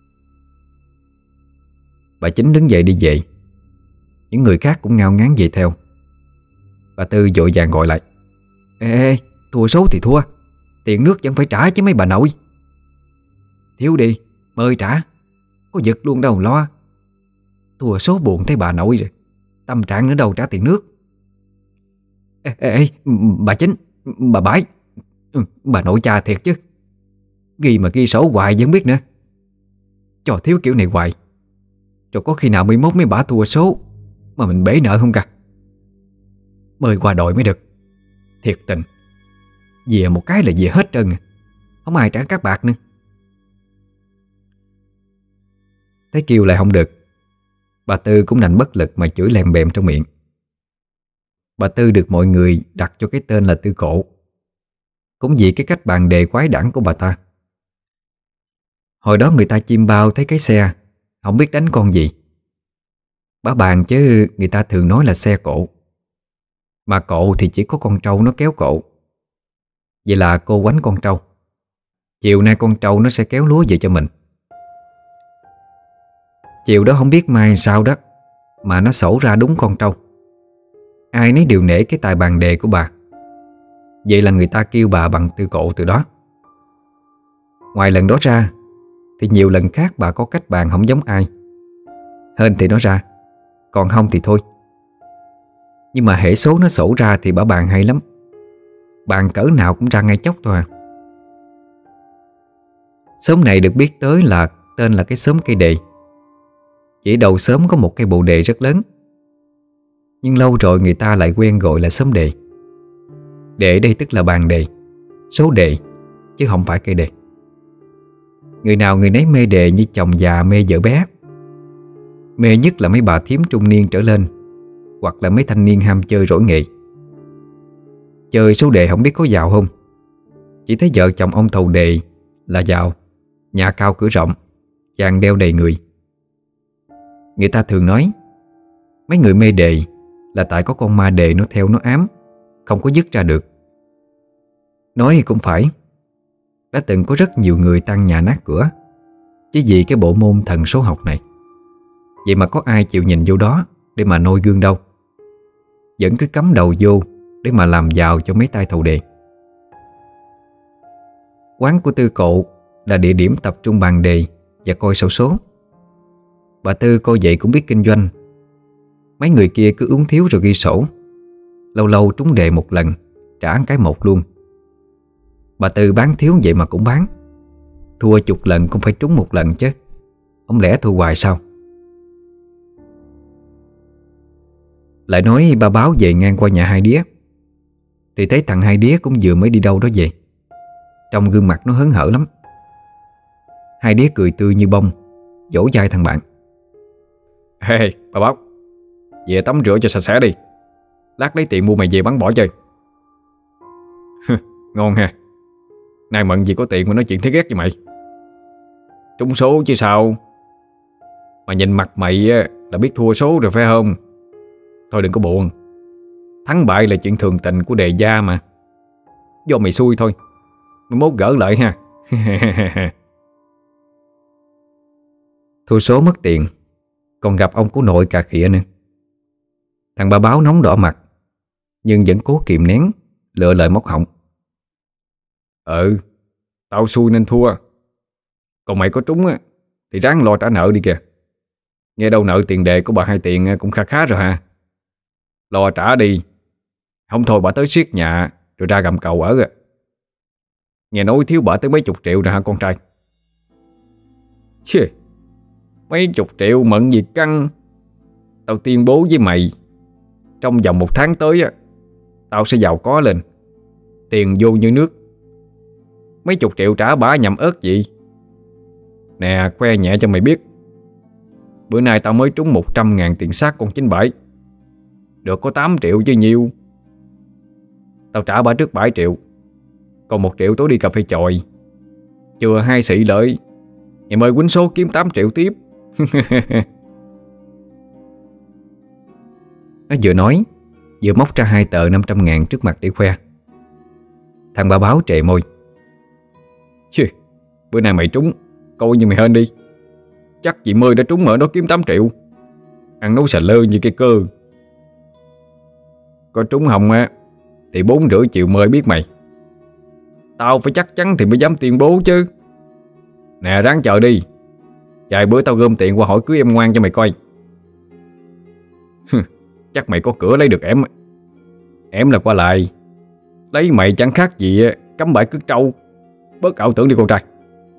Bà Chính đứng dậy đi về. Những người khác cũng ngao ngán về theo. Bà Tư vội vàng gọi lại: Ê, ê, thua số thì thua, tiền nước vẫn phải trả chứ mấy bà nội. Thiếu đi, mời trả. Có giật luôn đâu lo. Thua số buồn thấy bà nội rồi, tâm trạng nữa đâu trả tiền nước. Ê, ê, ê bà Chính, bà Bãi, bà nội cha thiệt chứ. Ghi mà ghi sổ hoài vẫn biết nữa. Cho thiếu kiểu này hoài, rồi có khi nào mới mốt mấy bả thua số mà mình bể nợ không cả. Mời qua đội mới được. Thiệt tình, về một cái là về hết trơn, không ai trả các bạc nữa. Thấy kêu lại không được, bà Tư cũng đành bất lực mà chửi lèm bèm trong miệng. Bà Tư được mọi người đặt cho cái tên là Tư Cộ, cũng vì cái cách bàn đề quái đản của bà ta. Hồi đó người ta chim bao thấy cái xe không biết đánh con gì. Bà bàn chứ người ta thường nói là xe cộ. Mà cộ thì chỉ có con trâu nó kéo cộ. Vậy là cô quánh con trâu. Chiều nay con trâu nó sẽ kéo lúa về cho mình. Chiều đó không biết mai sao đó mà nó xổ ra đúng con trâu. Ai nấy đều nể cái tài bàn đề của bà. Vậy là người ta kêu bà bằng Tư Cộ từ đó. Ngoài lần đó ra thì nhiều lần khác bà có cách bàn không giống ai. Hên thì nó ra, còn không thì thôi. Nhưng mà hễ số nó sổ ra thì bà bàn hay lắm. Bàn cỡ nào cũng ra ngay chốc thôi à. Xóm này được biết tới là tên là cái xóm cây đề. Chỉ đầu xóm có một cây bồ đề rất lớn, nhưng lâu rồi người ta lại quen gọi là xóm đề. Đề đây tức là bàn đề, số đề, chứ không phải cây đề. Người nào người nấy mê đề như chồng già mê vợ bé. Mê nhất là mấy bà thím trung niên trở lên, hoặc là mấy thanh niên ham chơi rỗi nghệ. Chơi số đề không biết có giàu không, chỉ thấy vợ chồng ông thầu đề là giàu, nhà cao cửa rộng, vàng đeo đầy người. Người ta thường nói mấy người mê đề là tại có con ma đề nó theo nó ám, không có dứt ra được. Nói thì cũng phải, đã từng có rất nhiều người tăng nhà nát cửa chỉ vì cái bộ môn thần số học này. Vậy mà có ai chịu nhìn vô đó để mà noi gương đâu. Vẫn cứ cắm đầu vô để mà làm giàu cho mấy tay thầu đề. Quán của Tư Cộ là địa điểm tập trung bàn đề và coi xổ số. Bà Tư coi vậy cũng biết kinh doanh. Mấy người kia cứ uống thiếu rồi ghi sổ. Lâu lâu trúng đề một lần, trả cái một luôn. Bà Tư bán thiếu vậy mà cũng bán. Thua chục lần cũng phải trúng một lần chứ, không lẽ thua hoài sao? Lại nói bà báo về ngang qua nhà Hai Đía thì thấy thằng Hai Đía cũng vừa mới đi đâu đó về. Trong gương mặt nó hớn hở lắm. Hai Đía cười tươi như bông, vỗ vai thằng bạn: Ê, hey, bà báo, về tắm rửa cho sạch sẽ đi, lát lấy tiền mua mày về bắn bỏ chơi. Ngon ha. Nay mận gì có tiền mà nói chuyện thấy ghét với mày. Trúng số chứ sao. Mà nhìn mặt mày là biết thua số rồi phải không? Thôi đừng có buồn, thắng bại là chuyện thường tình của đề gia mà. Do mày xui thôi, mai mốt gỡ lại ha. Thua số mất tiền, còn gặp ông của nội cà khịa nữa. Thằng ba báo nóng đỏ mặt, nhưng vẫn cố kìm nén, lựa lời móc họng: Ừ, tao xui nên thua. Còn mày có trúng á thì ráng lo trả nợ đi kìa. Nghe đâu nợ tiền đề của bà Hai Tiền cũng khá khá rồi ha. Lo trả đi, không thôi bà tới siết nhà rồi ra gầm cầu ở. Nghe nói thiếu bà tới mấy chục triệu rồi hả con trai? Chê, mấy chục triệu mận gì căng. Tao tuyên bố với mày, trong vòng một tháng tới á, tao sẽ giàu có lên, tiền vô như nước. Mấy chục triệu trả bả nhầm ớt gì. Nè, khoe nhẹ cho mày biết, bữa nay tao mới trúng một trăm ngàn tiền xác con chín bảy. Được có tám triệu chứ nhiêu. Tao trả bả trước bảy triệu, còn một triệu tối đi cà phê chòi. Chừa hai xị lợi, ngày mới quýnh số kiếm tám triệu tiếp. Nó vừa nói vừa móc ra hai tờ năm trăm ngàn trước mặt để khoe. Thằng ba báo trề môi. Chứ, bữa nay mày trúng, coi như mày hên đi. Chắc chị Mươi đã trúng ở đó kiếm tám triệu. Ăn nấu xà lơ như cây cơ. Có trúng hồng á thì bốn rưỡi triệu Mươi biết mày. Tao phải chắc chắn thì mới dám tuyên bố chứ. Nè, ráng chờ đi, vài bữa tao gom tiền qua hỏi cưới em ngoan cho mày coi. Chắc mày có cửa lấy được em. Em là qua lại, lấy mày chẳng khác gì cắm bãi cứt trâu. Bớt ảo tưởng đi con trai.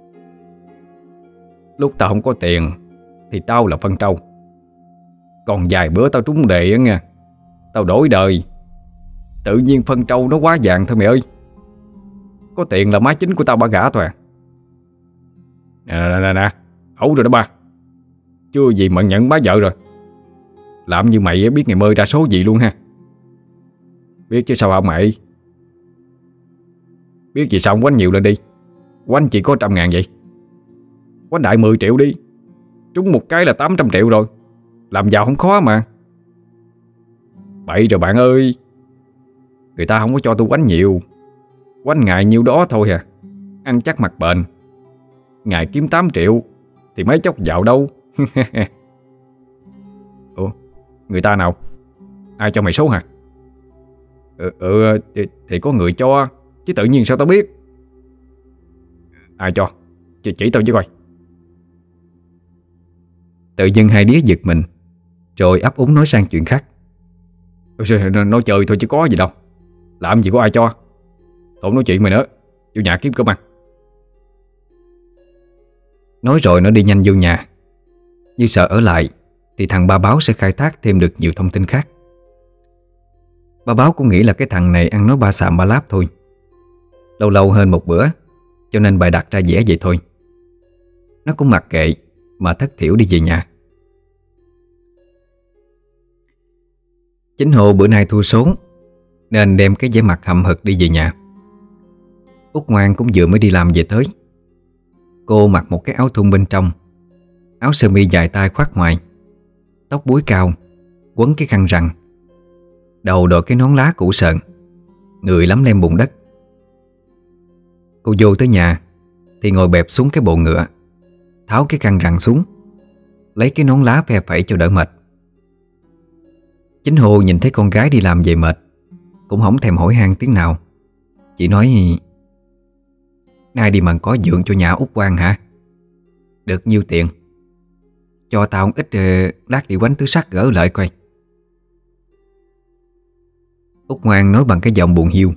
Lúc tao không có tiền thì tao là phân trâu. Còn vài bữa tao trúng đề á nha, tao đổi đời. Tự nhiên phân trâu nó quá vàng thôi mày ơi. Có tiền là má chính của tao bả gả thôi à. Nè nè nè nè, ẩu rồi đó ba. Chưa gì mà nhận bá vợ rồi. Làm như mày biết ngày mơ ra số gì luôn ha. Biết chứ sao hả mày. Biết gì sao không quánh nhiều lên đi. Quánh chỉ có trăm ngàn vậy. Quánh đại mười triệu đi. Trúng một cái là tám trăm triệu rồi. Làm giàu không khó mà. Bậy rồi bạn ơi. Người ta không có cho tôi quánh nhiều. Quánh ngày nhiêu đó thôi à. Ăn chắc mặt bền. Ngày kiếm tám triệu thì mấy chốc dạo đâu. Ủa, người ta nào? Ai cho mày số hả? Ừ, ừ thì, thì có người cho. Chứ tự nhiên sao tao biết. Ai cho? Chỉ, chỉ tao chứ coi. Tự dưng hai đứa giật mình, rồi ấp úng nói sang chuyện khác. Nói chơi thôi chứ có gì đâu. Làm gì có ai cho. Thôi nói chuyện mày nữa. Vô nhà kiếm cơm ăn. Nói rồi nó đi nhanh vô nhà, như sợ ở lại thì thằng ba báo sẽ khai thác thêm được nhiều thông tin khác. Ba báo cũng nghĩ là cái thằng này ăn nói ba xàm ba láp thôi, lâu lâu hơn một bữa, cho nên bày đặt ra vẻ vậy thôi. Nó cũng mặc kệ mà thất thiểu đi về nhà. Chính Hồ bữa nay thua số nên đem cái vẻ mặt hậm hực đi về nhà. Út Ngoan cũng vừa mới đi làm về tới. Cô mặc một cái áo thun bên trong, áo sơ mi dài tay khoác ngoài, tóc búi cao, quấn cái khăn rằn, đầu đội cái nón lá cũ sợn, người lấm lem bùn đất. Cô vô tới nhà thì ngồi bẹp xuống cái bộ ngựa, tháo cái khăn rằn xuống, lấy cái nón lá phe phẩy cho đỡ mệt. Chính Hồ nhìn thấy con gái đi làm về mệt, cũng không thèm hỏi han tiếng nào, chỉ nói: "Nay đi mần có dượng cho nhà Út Quang hả? Được nhiêu tiền? Cho tao một ít, lát đi quánh tứ sắc gỡ lại coi." Út Ngoan nói bằng cái giọng buồn hiu: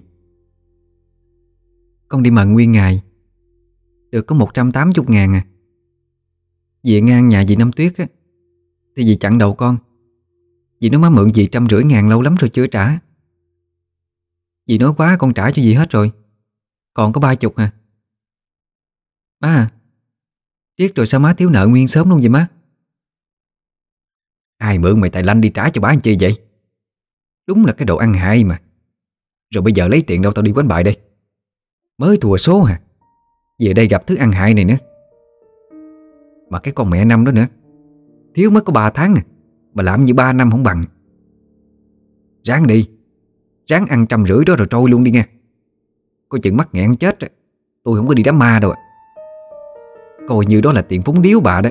"Con đi mần nguyên ngày, được có một trăm tám mươi ngàn à. Dì ngang nhà dì Năm Tuyết á, thì dì chặn đầu con. Dì nói má mượn dì trăm rưỡi ngàn lâu lắm rồi chưa trả. Dì nói quá con trả cho dì hết rồi, còn có ba chục à. Má à, tiếc rồi sao má thiếu nợ nguyên sớm luôn vậy má?" "Ai mượn mày tài lanh đi trả cho bá anh chi vậy? Đúng là cái đồ ăn hại mà. Rồi bây giờ lấy tiền đâu tao đi quánh bài đây? Mới thua số hả? Về đây gặp thứ ăn hại này nữa. Mà cái con mẹ Năm đó nữa, thiếu mất có ba tháng à, mà làm như ba năm không bằng. Ráng đi, ráng ăn trăm rưỡi đó rồi trôi luôn đi nha. Coi chừng mắc nghẹn chết. Tôi không có đi đám ma đâu. Coi như đó là tiền phúng điếu bà đó."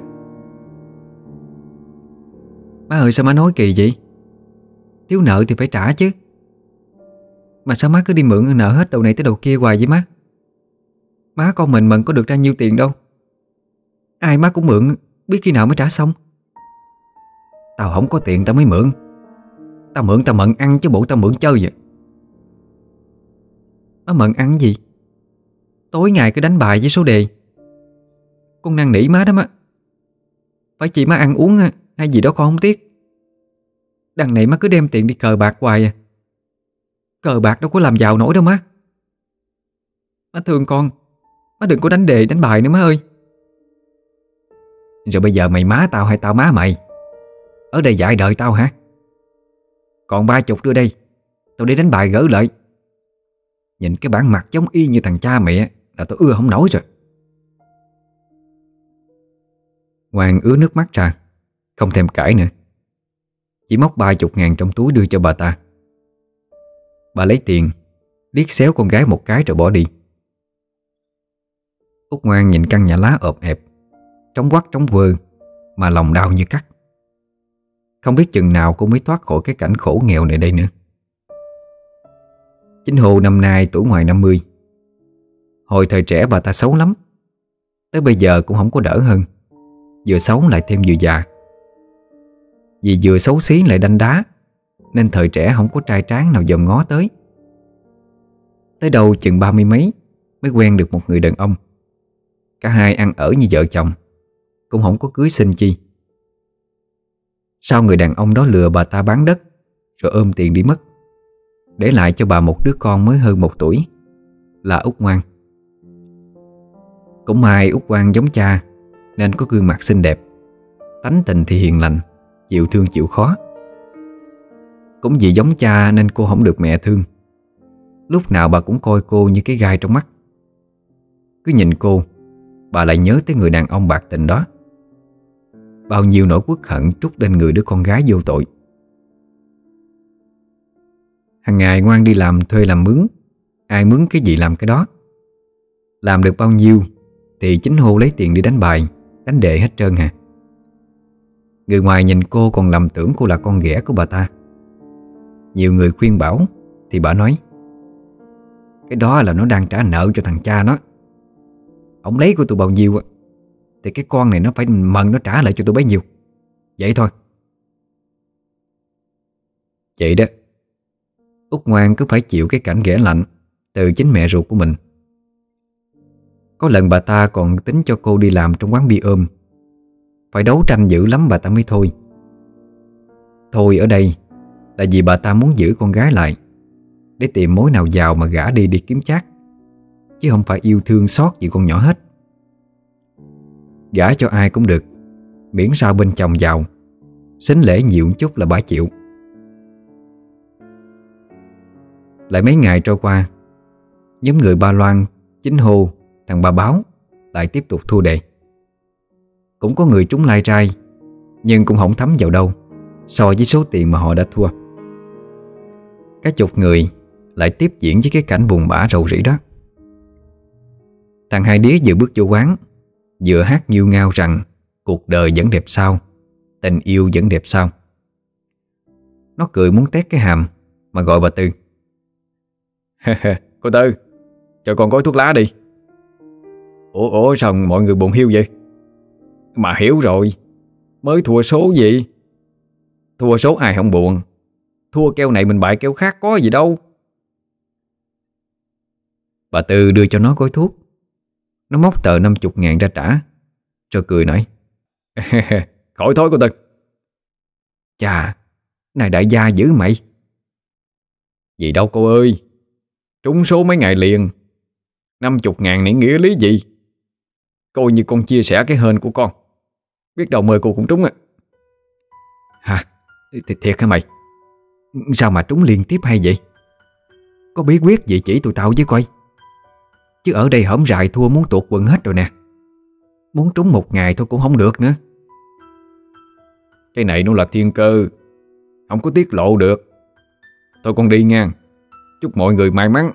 "Má ơi, sao má nói kỳ vậy? Thiếu nợ thì phải trả chứ. Mà sao má cứ đi mượn nợ hết đầu này tới đầu kia hoài vậy má? Má con mình mần có được ra nhiêu tiền đâu. Ai má cũng mượn, biết khi nào mới trả xong. Tao không có tiền tao mới mượn. Tao mượn tao mận ăn chứ bộ tao mượn chơi vậy." "Má mận ăn gì? Tối ngày cứ đánh bài với số đề. Con năn nỉ má đó má. Phải chỉ má ăn uống hay gì đó con không tiếc. Đằng này má cứ đem tiền đi cờ bạc hoài à. Cờ bạc đâu có làm giàu nổi đâu má. Má thương con, má đừng có đánh đề đánh bài nữa má ơi. Rồi bây giờ mày má tao hay tao má mày? Ở đây dạy đợi tao hả? Còn ba chục đưa đây, tao đi đánh bài gỡ lại. Nhìn cái bản mặt giống y như thằng cha mẹ là tao ưa không nổi rồi. Ngoan ứa nước mắt ra, không thèm cãi nữa. Chỉ móc ba chục ngàn trong túi đưa cho bà ta. Bà lấy tiền, liếc xéo con gái một cái rồi bỏ đi. Út Ngoan nhìn căn nhà lá ộp ẹp, trống quắc trống vơ, mà lòng đau như cắt. Không biết chừng nào cô mới thoát khỏi cái cảnh khổ nghèo này đây nữa. Chính Hồ năm nay tuổi ngoài năm mươi. Hồi thời trẻ bà ta xấu lắm, tới bây giờ cũng không có đỡ hơn. Vừa xấu lại thêm vừa già. Vì vừa xấu xí lại đanh đá, nên thời trẻ không có trai tráng nào dòm ngó tới. Tới đâu chừng ba mươi mấy mới quen được một người đàn ông. Cả hai ăn ở như vợ chồng, cũng không có cưới xin chi. Sau người đàn ông đó lừa bà ta bán đất, rồi ôm tiền đi mất, để lại cho bà một đứa con mới hơn một tuổi, là Út Ngoan. Cũng may Út Ngoan giống cha, nên có gương mặt xinh đẹp, tánh tình thì hiền lành, chịu thương chịu khó. Cũng vì giống cha nên cô không được mẹ thương. Lúc nào bà cũng coi cô như cái gai trong mắt. Cứ nhìn cô, bà lại nhớ tới người đàn ông bạc tình đó. Bao nhiêu nỗi uất hận trút lên người đứa con gái vô tội. Hằng ngày Ngoan đi làm thuê làm mướn, ai mướn cái gì làm cái đó. Làm được bao nhiêu thì chính Hồ lấy tiền đi đánh bài, đánh đệ hết trơn hả. Người ngoài nhìn cô còn lầm tưởng cô là con ghẻ của bà ta. Nhiều người khuyên bảo thì bà nói cái đó là nó đang trả nợ cho thằng cha nó. Ông lấy của tôi bao nhiêu thì cái con này nó phải mần nó trả lại cho tôi bấy nhiêu. Vậy thôi. Vậy đó, Út Ngoan cứ phải chịu cái cảnh ghẻ lạnh từ chính mẹ ruột của mình. Có lần bà ta còn tính cho cô đi làm trong quán bia ôm. Phải đấu tranh dữ lắm bà ta mới thôi. Thôi ở đây là vì bà ta muốn giữ con gái lại, để tìm mối nào giàu mà gả đi đi kiếm chác, chứ không phải yêu thương xót gì con nhỏ hết. Gả cho ai cũng được, miễn sao bên chồng giàu, sính lễ nhiều một chút là bà chịu. Lại mấy ngày trôi qua, nhóm người Ba Loan, Chính Hồ, thằng Ba Báo lại tiếp tục thua đề. Cũng có người trúng lai trai, nhưng cũng không thấm vào đâu so với số tiền mà họ đã thua. Cả chục người lại tiếp diễn với cái cảnh buồn bã rầu rĩ đó. Thằng Hai Đía vừa bước vô quán, vừa hát nghêu ngao rằng cuộc đời vẫn đẹp sao, tình yêu vẫn đẹp sao. Nó cười muốn tét cái hàm mà gọi bà Tư. Cô Tư, cho con gói thuốc lá đi. Ủa, ủa sao mọi người buồn hiu vậy? Mà hiểu rồi, mới thua số gì. Thua số ai không buồn. Thua keo này mình bại keo khác có gì đâu. Bà Tư đưa cho nó gói thuốc. Nó móc tờ năm chục ngàn ra trả, rồi cười nói. Khỏi thôi cô Tư. Chà, này đại gia dữ mày. Gì đâu cô ơi, trúng số mấy ngày liền, năm chục ngàn này nghĩa lý gì? Coi như con chia sẻ cái hên của con, biết đâu mời cô cũng trúng à. Hả? Th thiệt hả mày? Sao mà trúng liên tiếp hay vậy? Có bí quyết gì chỉ tụi tao với coi. Chứ ở đây hổm rày thua muốn tuột quần hết rồi nè. Muốn trúng một ngày thôi cũng không được nữa. Cái này nó là thiên cơ, không có tiết lộ được. Thôi con đi nha, chúc mọi người may mắn.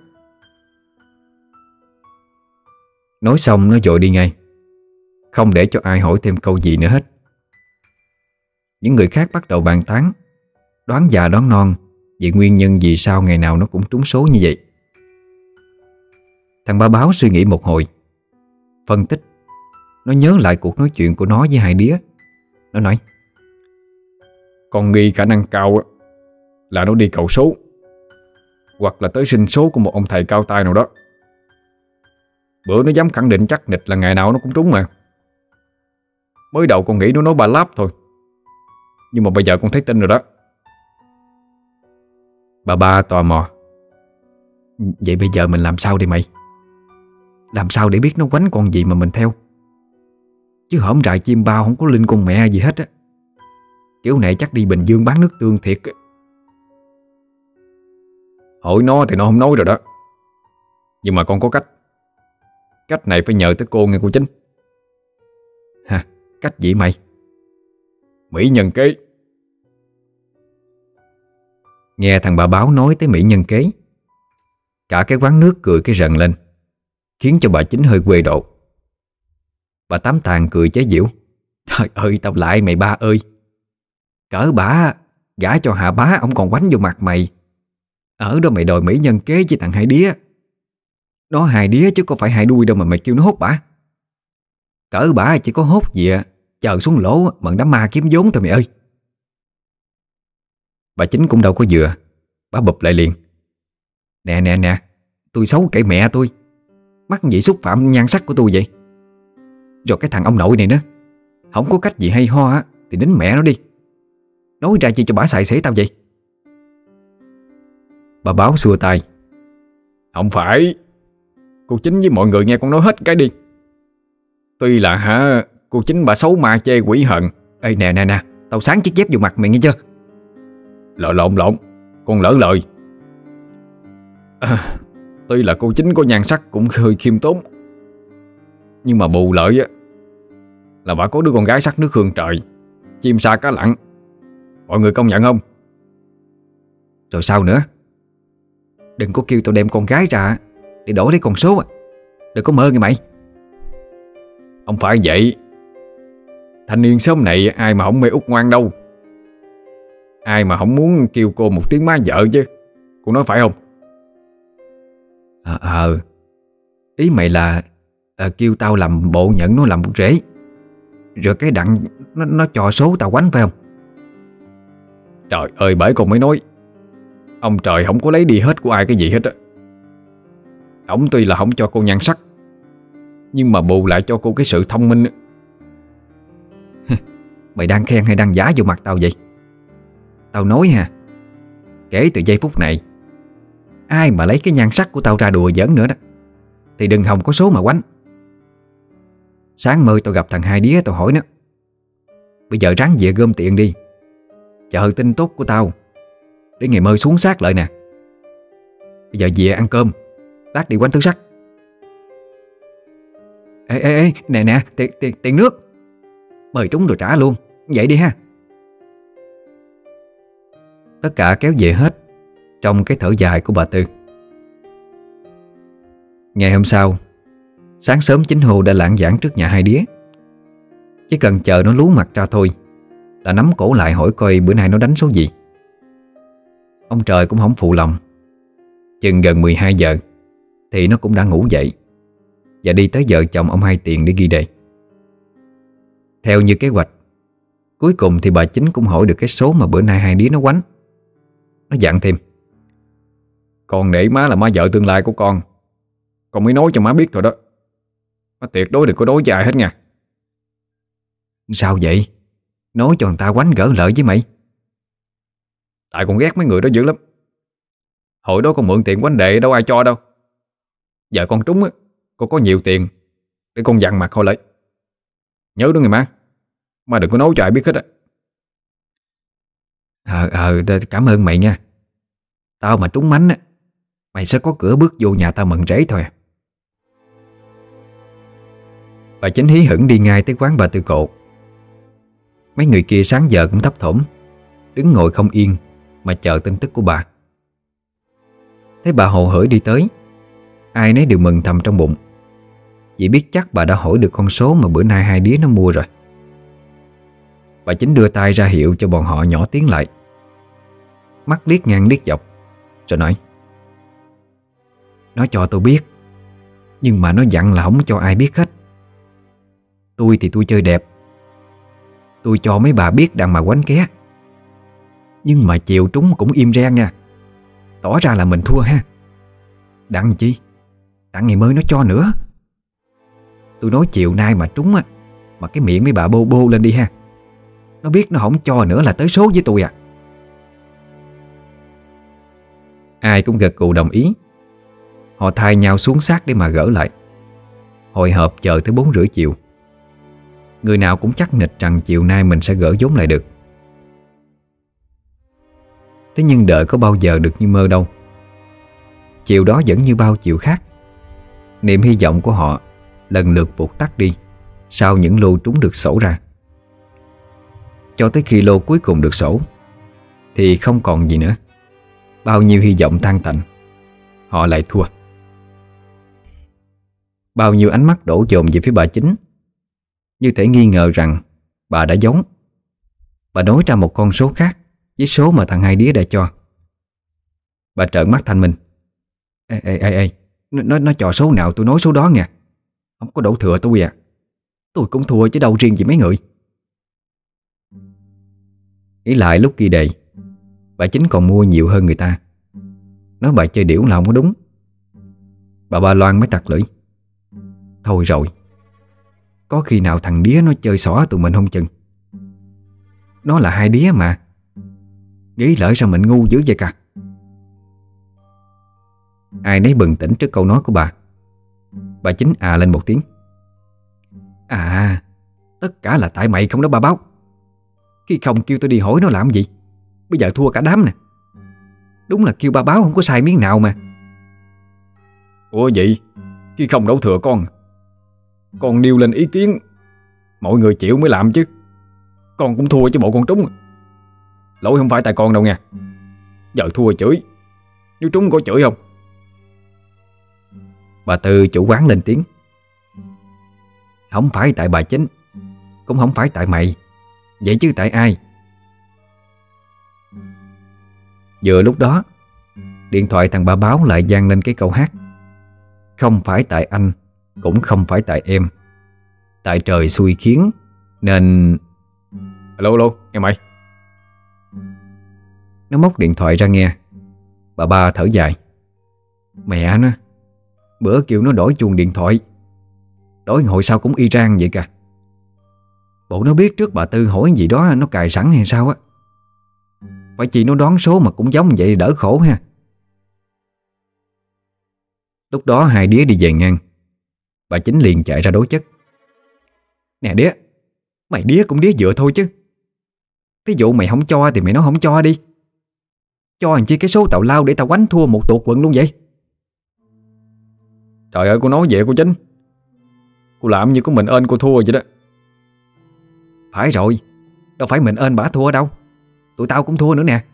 Nói xong nó vội đi ngay, không để cho ai hỏi thêm câu gì nữa hết. Những người khác bắt đầu bàn tán, đoán già đoán non về nguyên nhân vì sao ngày nào nó cũng trúng số như vậy. Thằng Ba Báo suy nghĩ một hồi, phân tích. Nó nhớ lại cuộc nói chuyện của nó với Hai Đía. Nó nói, con nghi khả năng cao là nó đi cầu số, hoặc là tới sinh số của một ông thầy cao tay nào đó. Bữa nó dám khẳng định chắc nịch là ngày nào nó cũng trúng mà. Mới đầu con nghĩ nó nói ba láp thôi, nhưng mà bây giờ con thấy tin rồi đó. Bà ba tò mò. Vậy bây giờ mình làm sao đi mày? Làm sao để biết nó quánh con gì mà mình theo? Chứ hổm trại chim bao không có linh con mẹ gì hết á. Kiểu này chắc đi Bình Dương bán nước tương thiệt. Hỏi nó thì nó không nói rồi đó. Nhưng mà con có cách. Cách này phải nhờ tới cô nghe cô Chính. Hả? Cách gì mày? Mỹ nhân kế. Nghe thằng bà báo nói tới mỹ nhân kế, cả cái quán nước cười cái rần lên, khiến cho bà Chính hơi quê độ. Bà Tám Tàng cười chế giễu. Trời ơi tao lại mày ba ơi. Cỡ bả gả cho Hà Bá, ông còn quánh vô mặt mày. Ở đó mày đòi mỹ nhân kế với thằng hai đía. Đó hai đía chứ có phải hai đuôi đâu mà mày kêu nó hốt bả. Cỡ bả chỉ có hốt gì à, chờ xuống lỗ mận đám ma kiếm vốn thôi mày ơi. Bà Chính cũng đâu có vừa. Bà bụp lại liền. Nè nè nè, tôi xấu kể mẹ tôi. Mắc gì xúc phạm nhan sắc của tôi vậy? Rồi cái thằng ông nội này nữa, không có cách gì hay ho á thì nín mẹ nó đi. Nói ra chi cho bả xài xế tao vậy? Bà báo xua tay. Không phải. Cô Chính với mọi người nghe con nói hết cái đi. Tuy là hả, cô Chính bà xấu ma chê quỷ hận. Ê nè nè nè, tao sáng chiếc dép vô mặt mày nghe chưa? Lộn lộn lộn, con lỡ lời. À, tuy là cô Chính có nhan sắc cũng hơi khiêm tốn, nhưng mà bù lợi á là bà có đứa con gái sắc nước hương trời, chim sa cá lặn. Mọi người công nhận không? Rồi sao nữa? Đừng có kêu tao đem con gái ra để đổi lấy con số. Đừng có mơ nghe mày. Không phải vậy. Thanh niên sớm này ai mà không mê út ngoan đâu. Ai mà không muốn kêu cô một tiếng má vợ chứ. Cô nói phải không? Ờ à, à, ý mày là à, kêu tao làm bộ nhận nó làm một rễ, rồi cái đặng nó, nó cho số tao quánh phải không? Trời ơi, bởi con mới nói ông trời không có lấy đi hết của ai cái gì hết á. Ông tuy là không cho cô nhan sắc, nhưng mà bù lại cho cô cái sự thông minh. Mày đang khen hay đang giả vô mặt tao vậy? Tao nói ha, kể từ giây phút này, ai mà lấy cái nhan sắc của tao ra đùa giỡn nữa đó thì đừng hòng có số mà quánh. Sáng mơ tao gặp thằng hai đía, tao hỏi nó. Bây giờ ráng về gom tiền đi, chờ tin tốt của tao để ngày mơ xuống xác lại nè. Bây giờ về ăn cơm, lát đi quánh tứ sắc. Ê ê ê, nè nè, tiền, tiền, tiền nước. Mời trúng rồi trả luôn. Vậy đi ha. Tất cả kéo về hết trong cái thở dài của bà Tư. Ngày hôm sau, sáng sớm Chính Hồ đã lảng vảng trước nhà hai đía. Chỉ cần chờ nó lú mặt ra thôi là nắm cổ lại hỏi coi bữa nay nó đánh số gì. Ông trời cũng không phụ lòng. Chừng gần mười hai giờ thì nó cũng đã ngủ dậy và đi tới vợ chồng ông Hai Tiền để ghi đề. Theo như kế hoạch, cuối cùng thì bà Chính cũng hỏi được cái số mà bữa nay hai đứa nó quánh. Nó dặn thêm. Con nể má là má vợ tương lai của con. Con mới nói cho má biết thôi đó. Má tuyệt đối đừng có đối với ai hết nha. Sao vậy? Nói cho người ta quánh gỡ lợi với mày. Tại con ghét mấy người đó dữ lắm. Hồi đó con mượn tiền quánh đệ đâu ai cho đâu. Giờ con trúng á, con có nhiều tiền để con dặn mặt họ lại. Nhớ đó nghe má. Má đừng có nói cho ai biết hết á. Ờ ờ cảm ơn mày nha. Tao mà trúng mánh á, mày sẽ có cửa bước vô nhà tao mận rễ thôi. Bà Chính hí hửng đi ngay tới quán bà Tư Cộ. Mấy người kia sáng giờ cũng thấp thỏm, đứng ngồi không yên mà chờ tin tức của bà. Thấy bà hồ hởi đi tới, ai nấy đều mừng thầm trong bụng, vì biết chắc bà đã hỏi được con số mà bữa nay hai đứa nó mua rồi. Bà Chính đưa tay ra hiệu cho bọn họ nhỏ tiếng lại, mắt liếc ngang liếc dọc, rồi nói: Nó cho tôi biết, nhưng mà nó dặn là không cho ai biết hết. Tôi thì tôi chơi đẹp, tôi cho mấy bà biết đằng mà quánh ké. Nhưng mà chiều trúng cũng im re nha, tỏ ra là mình thua ha. Đặng chi, đặng ngày mới nó cho nữa. Tôi nói chiều nay mà trúng á, mà cái miệng mấy bà bô bô lên đi ha. Nó biết nó không cho nữa là tới số với tôi à. Ai cũng gật gù đồng ý. Họ thay nhau xuống xác để mà gỡ lại. Hội họp chờ tới bốn rưỡi chiều. Người nào cũng chắc nịch rằng chiều nay mình sẽ gỡ vốn lại được. Thế nhưng đợi có bao giờ được như mơ đâu. Chiều đó vẫn như bao chiều khác. Niềm hy vọng của họ lần lượt vụt tắt đi sau những lô trúng được sổ ra. Cho tới khi lô cuối cùng được sổ thì không còn gì nữa. Bao nhiêu hy vọng tan tành. Họ lại thua. Bao nhiêu ánh mắt đổ dồn về phía bà Chính, như thể nghi ngờ rằng bà đã giấu. Bà nói ra một con số khác với số mà thằng Hai Đía đã cho. Bà trợn mắt thanh minh. Ê ê ê ê Nó, nó trò số nào tôi nói số đó nha. Không có đổ thừa tôi à. Tôi cũng thua chứ đâu riêng gì mấy người. Nghĩ lại lúc ghi đề, bà Chính còn mua nhiều hơn người ta. Nói bà chơi điểu là không có đúng. Bà Ba Loan mới tặc lưỡi. Thôi rồi, có khi nào thằng Đía nó chơi xỏ tụi mình không chừng. Nó là Hai Đía mà. Nghĩ lỡ sao mình ngu dữ vậy cả. Ai nấy bừng tỉnh trước câu nói của bà. Bà Chính à lên một tiếng. À, tất cả là tại mày không đó ba Báo. Khi không kêu tôi đi hỏi nó làm gì. Bây giờ thua cả đám nè. Đúng là kêu ba Báo không có sai miếng nào mà. Ủa vậy khi không đổ thừa con Con nêu lên ý kiến, mọi người chịu mới làm chứ. Con cũng thua chứ bộ con trúng. Lỗi không phải tại con đâu nha. Giờ thua chửi. Nếu trúng có chửi không? Bà Tư chủ quán lên tiếng. Không phải tại bà Chính, cũng không phải tại mày. Vậy chứ tại ai? Vừa lúc đó, điện thoại thằng Ba Báo lại vang lên cái câu hát. Không phải tại anh, cũng không phải tại em. Tại trời xui khiến nên... Alo alo, nghe mày. Nó móc điện thoại ra nghe. Bà Ba thở dài. Mẹ nó, bữa kêu nó đổi chuông điện thoại, đổi hồi sao cũng y chang vậy cả. Bộ nó biết trước bà Tư hỏi gì đó nó cài sẵn hay sao á. Phải chỉ nó đoán số mà cũng giống vậy đỡ khổ ha. Lúc đó Hai Đía đi về ngang. Bà Chính liền chạy ra đối chất. Nè Đía, mày Đía cũng Đía dựa thôi chứ. Thí dụ mày không cho thì mày nói không cho đi. Cho làm chi cái số tào lao để tao quánh thua một tuột quần luôn vậy. Trời ơi, cô nói vậy cô Chính. Cô làm như của mình ơn cô thua vậy đó. Phải rồi, đâu phải mình ơn bả thua đâu. Tụi tao cũng thua nữa nè.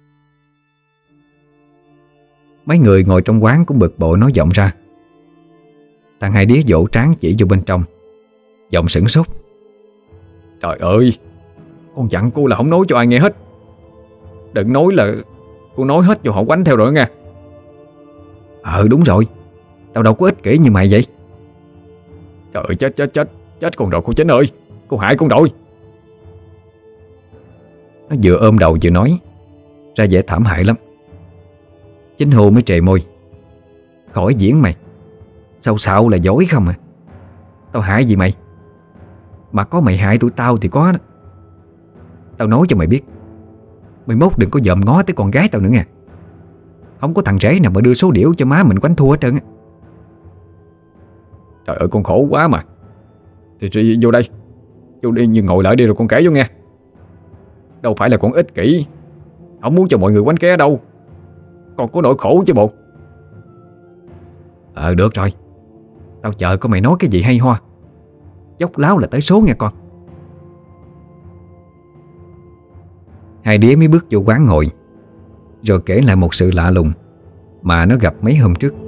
Mấy người ngồi trong quán cũng bực bội nói giọng ra. Thằng Hai Đía vỗ trán chỉ vô bên trong, giọng sửng sốt. Trời ơi, con dặn cô là không nói cho ai nghe hết. Đừng nói là cô nói hết cho họ quánh theo rồi nha. Ờ đúng rồi, tao đâu có ích kỷ như mày vậy. Trời ơi, chết chết chết Chết con rồi cô Chính ơi. Cô hại con rồi. Nó vừa ôm đầu vừa nói, ra vẻ thảm hại lắm. Chính Hồ mới trề môi. Khỏi diễn mày. Sao xạo là dối không à. Tao hại gì mày. Mà có mày hại tụi tao thì có đó. Tao nói cho mày biết, mày mốt đừng có dòm ngó tới con gái tao nữa nha. Không có thằng rể nào mà đưa số điểu cho má mình quánh thua hết trơn á. Trời ơi, con khổ quá mà. Thì đi vô đây. Vô đi, nhưng ngồi lại đi rồi con kể vô nghe. Đâu phải là con ích kỷ, không muốn cho mọi người quánh ké đâu. Con có nỗi khổ chứ bộ. Ờ được rồi, tao chờ có mày nói cái gì hay ho. Dốc láo là tới số nha con. Hai Đứa mới bước vô quán ngồi, rồi kể lại một sự lạ lùng mà nó gặp mấy hôm trước.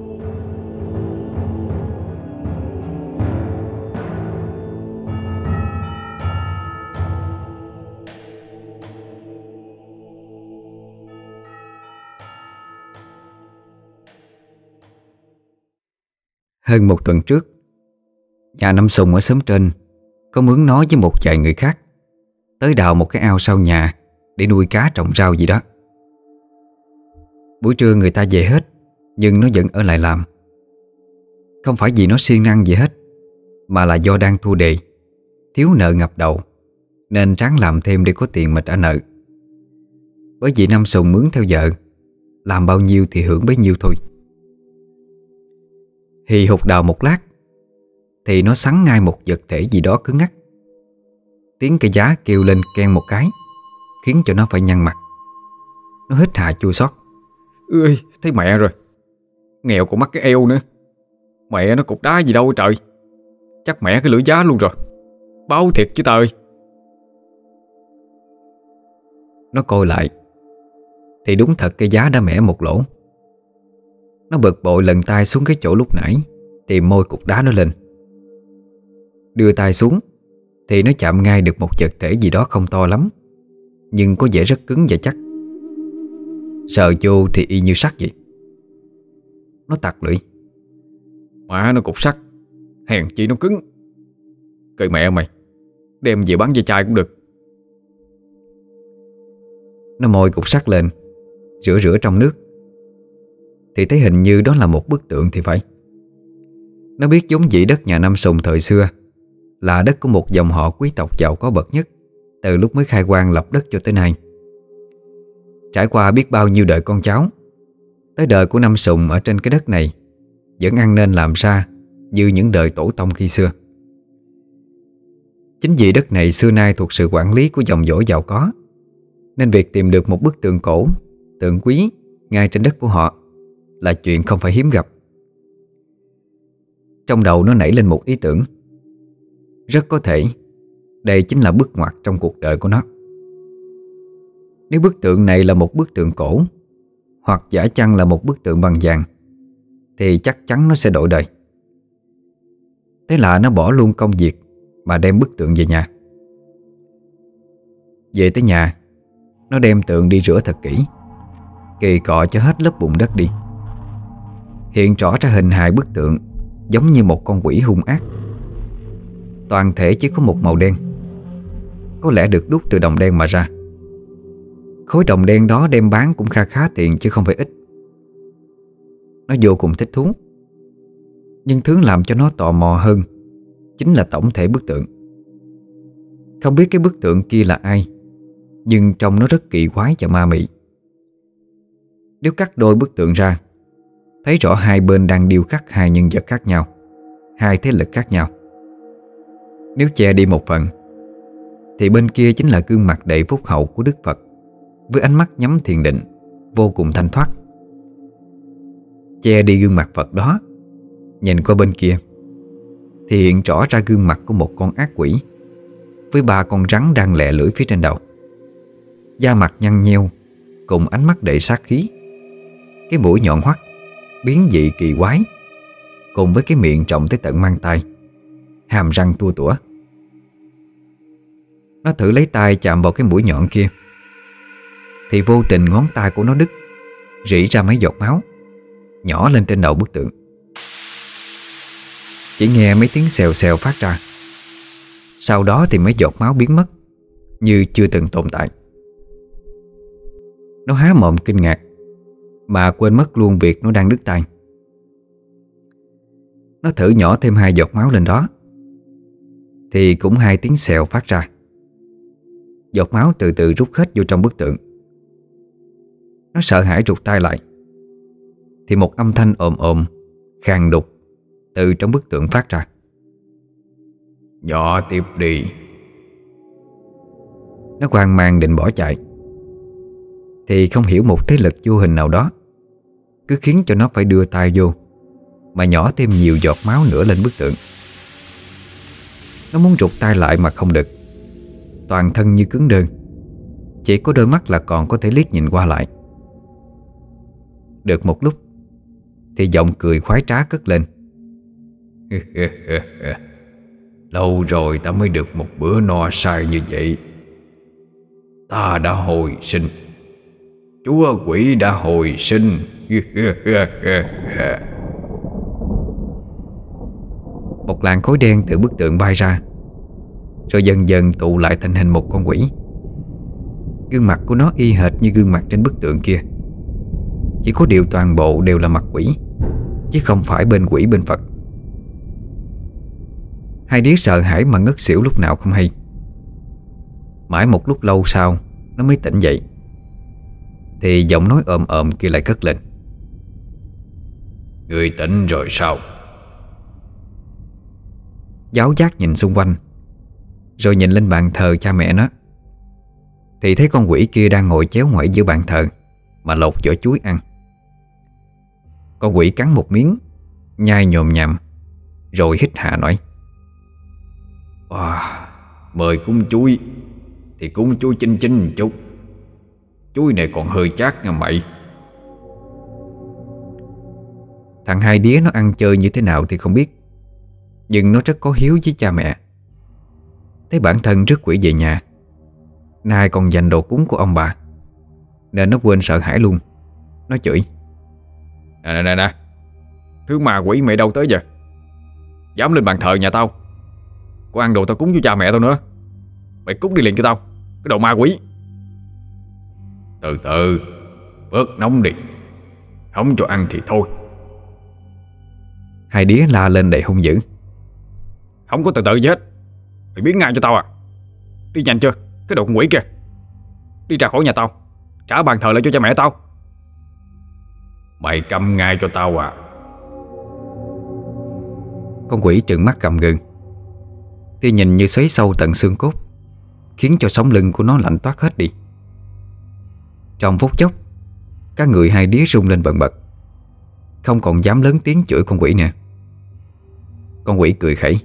Hơn một tuần trước, nhà Năm Sùng ở xóm trên có mướn nói với một vài người khác tới đào một cái ao sau nhà để nuôi cá trồng rau gì đó. Buổi trưa người ta về hết, nhưng nó vẫn ở lại làm. Không phải vì nó siêng năng gì hết, mà là do đang thua đề, thiếu nợ ngập đầu, nên ráng làm thêm để có tiền mà trả nợ. Bởi vì Năm Sùng mướn theo vợ làm bao nhiêu thì hưởng bấy nhiêu thôi. Hì hục đào một lát thì nó sắn ngay một vật thể gì đó cứng ngắc. Tiếng cây giá kêu lên keng một cái, khiến cho nó phải nhăn mặt. Nó hít hà chua xót. Ơi, thấy mẹ rồi. Nghèo còn mắc cái eo nữa. Mẹ nó cục đá gì đâu trời. Chắc mẹ cái lưỡi giá luôn rồi. Báo thiệt chứ ta ơi. Nó coi lại thì đúng thật cây giá đã mẻ một lỗ. Nó bực bội lần tay xuống cái chỗ lúc nãy, tìm môi cục đá nó lên. Đưa tay xuống thì nó chạm ngay được một vật thể gì đó không to lắm, nhưng có vẻ rất cứng và chắc. Sờ vô thì y như sắt vậy. Nó tặc lưỡi. Má nó cục sắt, hèn chi nó cứng. Cười mẹ mày, đem về bán ve chai cũng được. Nó môi cục sắt lên, rửa rửa trong nước, thì thấy hình như đó là một bức tượng thì phải. Nó biết giống dĩ đất nhà Năm Sùng thời xưa là đất của một dòng họ quý tộc giàu có bậc nhất từ lúc mới khai quang lập đất cho tới nay. Trải qua biết bao nhiêu đời con cháu, tới đời của Năm Sùng ở trên cái đất này vẫn ăn nên làm ra như những đời tổ tông khi xưa. Chính vì đất này xưa nay thuộc sự quản lý của dòng dõi giàu có, nên việc tìm được một bức tượng cổ, tượng quý ngay trên đất của họ là chuyện không phải hiếm gặp. Trong đầu nó nảy lên một ý tưởng. Rất có thể đây chính là bước ngoặt trong cuộc đời của nó. Nếu bức tượng này là một bức tượng cổ, hoặc giả chăng là một bức tượng bằng vàng, thì chắc chắn nó sẽ đổi đời. Thế là nó bỏ luôn công việc mà đem bức tượng về nhà. Về tới nhà, nó đem tượng đi rửa thật kỹ, kỳ cọ cho hết lớp bùn đất đi. Hiện rõ ra hình hài bức tượng giống như một con quỷ hung ác. Toàn thể chỉ có một màu đen, có lẽ được đúc từ đồng đen mà ra. Khối đồng đen đó đem bán cũng kha khá tiền chứ không phải ít. Nó vô cùng thích thú. Nhưng thứ làm cho nó tò mò hơn chính là tổng thể bức tượng. Không biết cái bức tượng kia là ai, nhưng trông nó rất kỳ quái và ma mị. Nếu cắt đôi bức tượng ra, thấy rõ hai bên đang điêu khắc hai nhân vật khác nhau, hai thế lực khác nhau. Nếu che đi một phần, thì bên kia chính là gương mặt đầy phúc hậu của Đức Phật, với ánh mắt nhắm thiền định, vô cùng thanh thoát. Che đi gương mặt Phật đó, nhìn qua bên kia thì hiện rõ ra gương mặt của một con ác quỷ, với ba con rắn đang lẹ lưỡi phía trên đầu. Da mặt nhăn nheo, cùng ánh mắt đầy sát khí. Cái mũi nhọn hoắt, biến dị kỳ quái, cùng với cái miệng rộng tới tận mang tai, hàm răng tua tủa. Nó thử lấy tay chạm vào cái mũi nhọn kia, thì vô tình ngón tay của nó đứt, rỉ ra mấy giọt máu nhỏ lên trên đầu bức tượng. Chỉ nghe mấy tiếng xèo xèo phát ra. Sau đó thì mấy giọt máu biến mất, như chưa từng tồn tại. Nó há mồm kinh ngạc, mà quên mất luôn việc nó đang đứt tay. Nó thử nhỏ thêm hai giọt máu lên đó, thì cũng hai tiếng xèo phát ra. Giọt máu từ từ rút hết vô trong bức tượng. Nó sợ hãi rụt tay lại, thì một âm thanh ồm ồm, khàn đục từ trong bức tượng phát ra. Nhỏ tiếp đi. Nó hoang mang định bỏ chạy, thì không hiểu một thế lực vô hình nào đó cứ khiến cho nó phải đưa tay vô mà nhỏ thêm nhiều giọt máu nữa lên bức tượng. Nó muốn rụt tay lại mà không được. Toàn thân như cứng đơ, chỉ có đôi mắt là còn có thể liếc nhìn qua lại. Được một lúc thì giọng cười khoái trá cất lên. Lâu rồi ta mới được một bữa no say như vậy. Ta đã hồi sinh. Chúa quỷ đã hồi sinh. Một làn khói đen từ bức tượng bay ra, rồi dần dần tụ lại thành hình một con quỷ. Gương mặt của nó y hệt như gương mặt trên bức tượng kia, chỉ có điều toàn bộ đều là mặt quỷ, chứ không phải bên quỷ bên Phật. Hai đứa sợ hãi mà ngất xỉu lúc nào không hay. Mãi một lúc lâu sau nó mới tỉnh dậy. thì giọng nói ồm ồm kia lại cất lên. Người tỉnh rồi sao? Giáo giác nhìn xung quanh, rồi nhìn lên bàn thờ cha mẹ nó, thì thấy con quỷ kia đang ngồi chéo ngoảy giữa bàn thờ mà lột vỏ chuối ăn. Con quỷ cắn một miếng, nhai nhồm nhằm, rồi hít hà nói: Wow, mời cúng chuối thì cúng chuối chín chín một chút. Chuối này còn hơi chát nha mày. Thằng hai đía nó ăn chơi như thế nào thì không biết, nhưng nó rất có hiếu với cha mẹ. Thấy bản thân rước quỷ về nhà, nay còn dành đồ cúng của ông bà, nên nó quên sợ hãi luôn. Nó chửi: Nè nè nè nè, thứ ma quỷ mày đâu tới giờ? Dám lên bàn thờ nhà tao, có ăn đồ tao cúng cho cha mẹ tao nữa. Mày cút đi liền cho tao, cái đồ ma quỷ. Từ từ, bớt nóng đi, không cho ăn thì thôi. Hai đía la lên đầy hung dữ: Không có từ từ gì hết, mày biến ngay cho tao à. Đi nhanh chưa, cái đồ con quỷ kìa. Đi ra khỏi nhà tao, trả bàn thờ lại cho cha mẹ tao. Mày câm ngay cho tao à. Con quỷ trừng mắt gầm gừ, tia nhìn như xoáy sâu tận xương cốt, khiến cho sống lưng của nó lạnh toát hết đi. Trong phút chốc, các người hai đía rung lên bần bật, không còn dám lớn tiếng chửi con quỷ nữa. Con quỷ cười khẩy: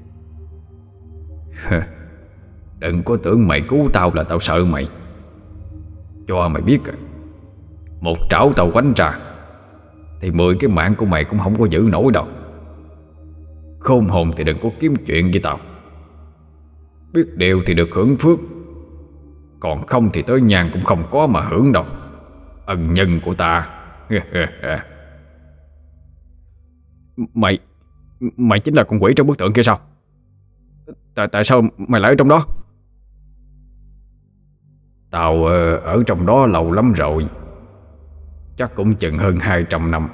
Đừng có tưởng mày cứu tao là tao sợ mày. Cho mày biết à, một trảo tao quánh ra thì mười cái mạng của mày cũng không có giữ nổi đâu. Khôn hồn thì đừng có kiếm chuyện với tao. Biết điều thì được hưởng phước, còn không thì tới nhang cũng không có mà hưởng đâu. Ân nhân của ta. Mày Mày chính là con quỷ trong bức tượng kia sao? Tại, tại sao mày lại ở trong đó? Tao ờ, ở trong đó lâu lắm rồi, chắc cũng chừng hơn hai trăm năm.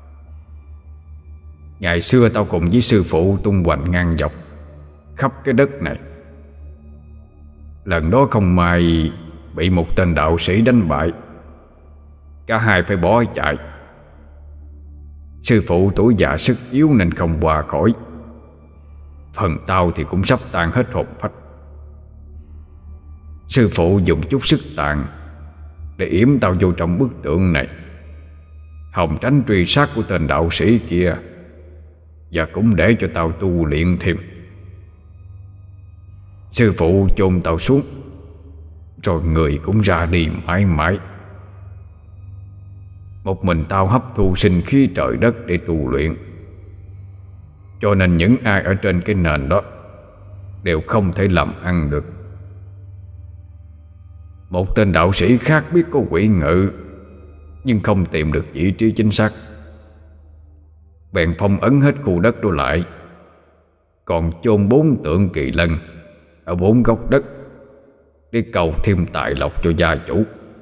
Ngày xưa tao cùng với sư phụ tung hoành ngang dọc khắp cái đất này. Lần đó không may bị một tên đạo sĩ đánh bại, cả hai phải bỏ chạy. Sư phụ tuổi già sức yếu nên không qua khỏi. Phần tao thì cũng sắp tan hết hồn phách. Sư phụ dùng chút sức tàn để yểm tao vô trong bức tượng này, hòng tránh truy sát của tên đạo sĩ kia, và cũng để cho tao tu luyện thêm. Sư phụ chôn tao xuống, rồi người cũng ra đi mãi mãi. Một mình tao hấp thu sinh khí trời đất để tu luyện, cho nên những ai ở trên cái nền đó đều không thể làm ăn được. Một tên đạo sĩ khác biết có quỷ ngự, nhưng không tìm được vị trí chính xác, bèn phong ấn hết khu đất đó lại, còn chôn bốn tượng kỳ lân ở bốn góc đất để cầu thêm tài lộc cho gia chủ.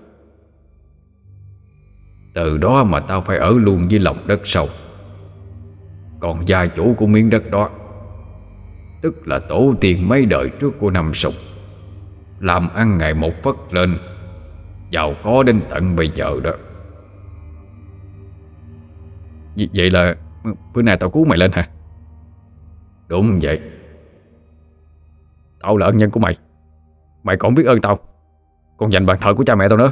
Từ đó mà tao phải ở luôn với lòng đất sâu. Còn gia chủ của miếng đất đó, tức là tổ tiên mấy đời trước của Năm Sùng, làm ăn ngày một phất lên, giàu có đến tận bây giờ đó. V- Vậy là bữa nay tao cứu mày lên hả? Đúng vậy. Tao là ân nhân của mày, mày còn biết ơn tao, còn dành bàn thờ của cha mẹ tao nữa.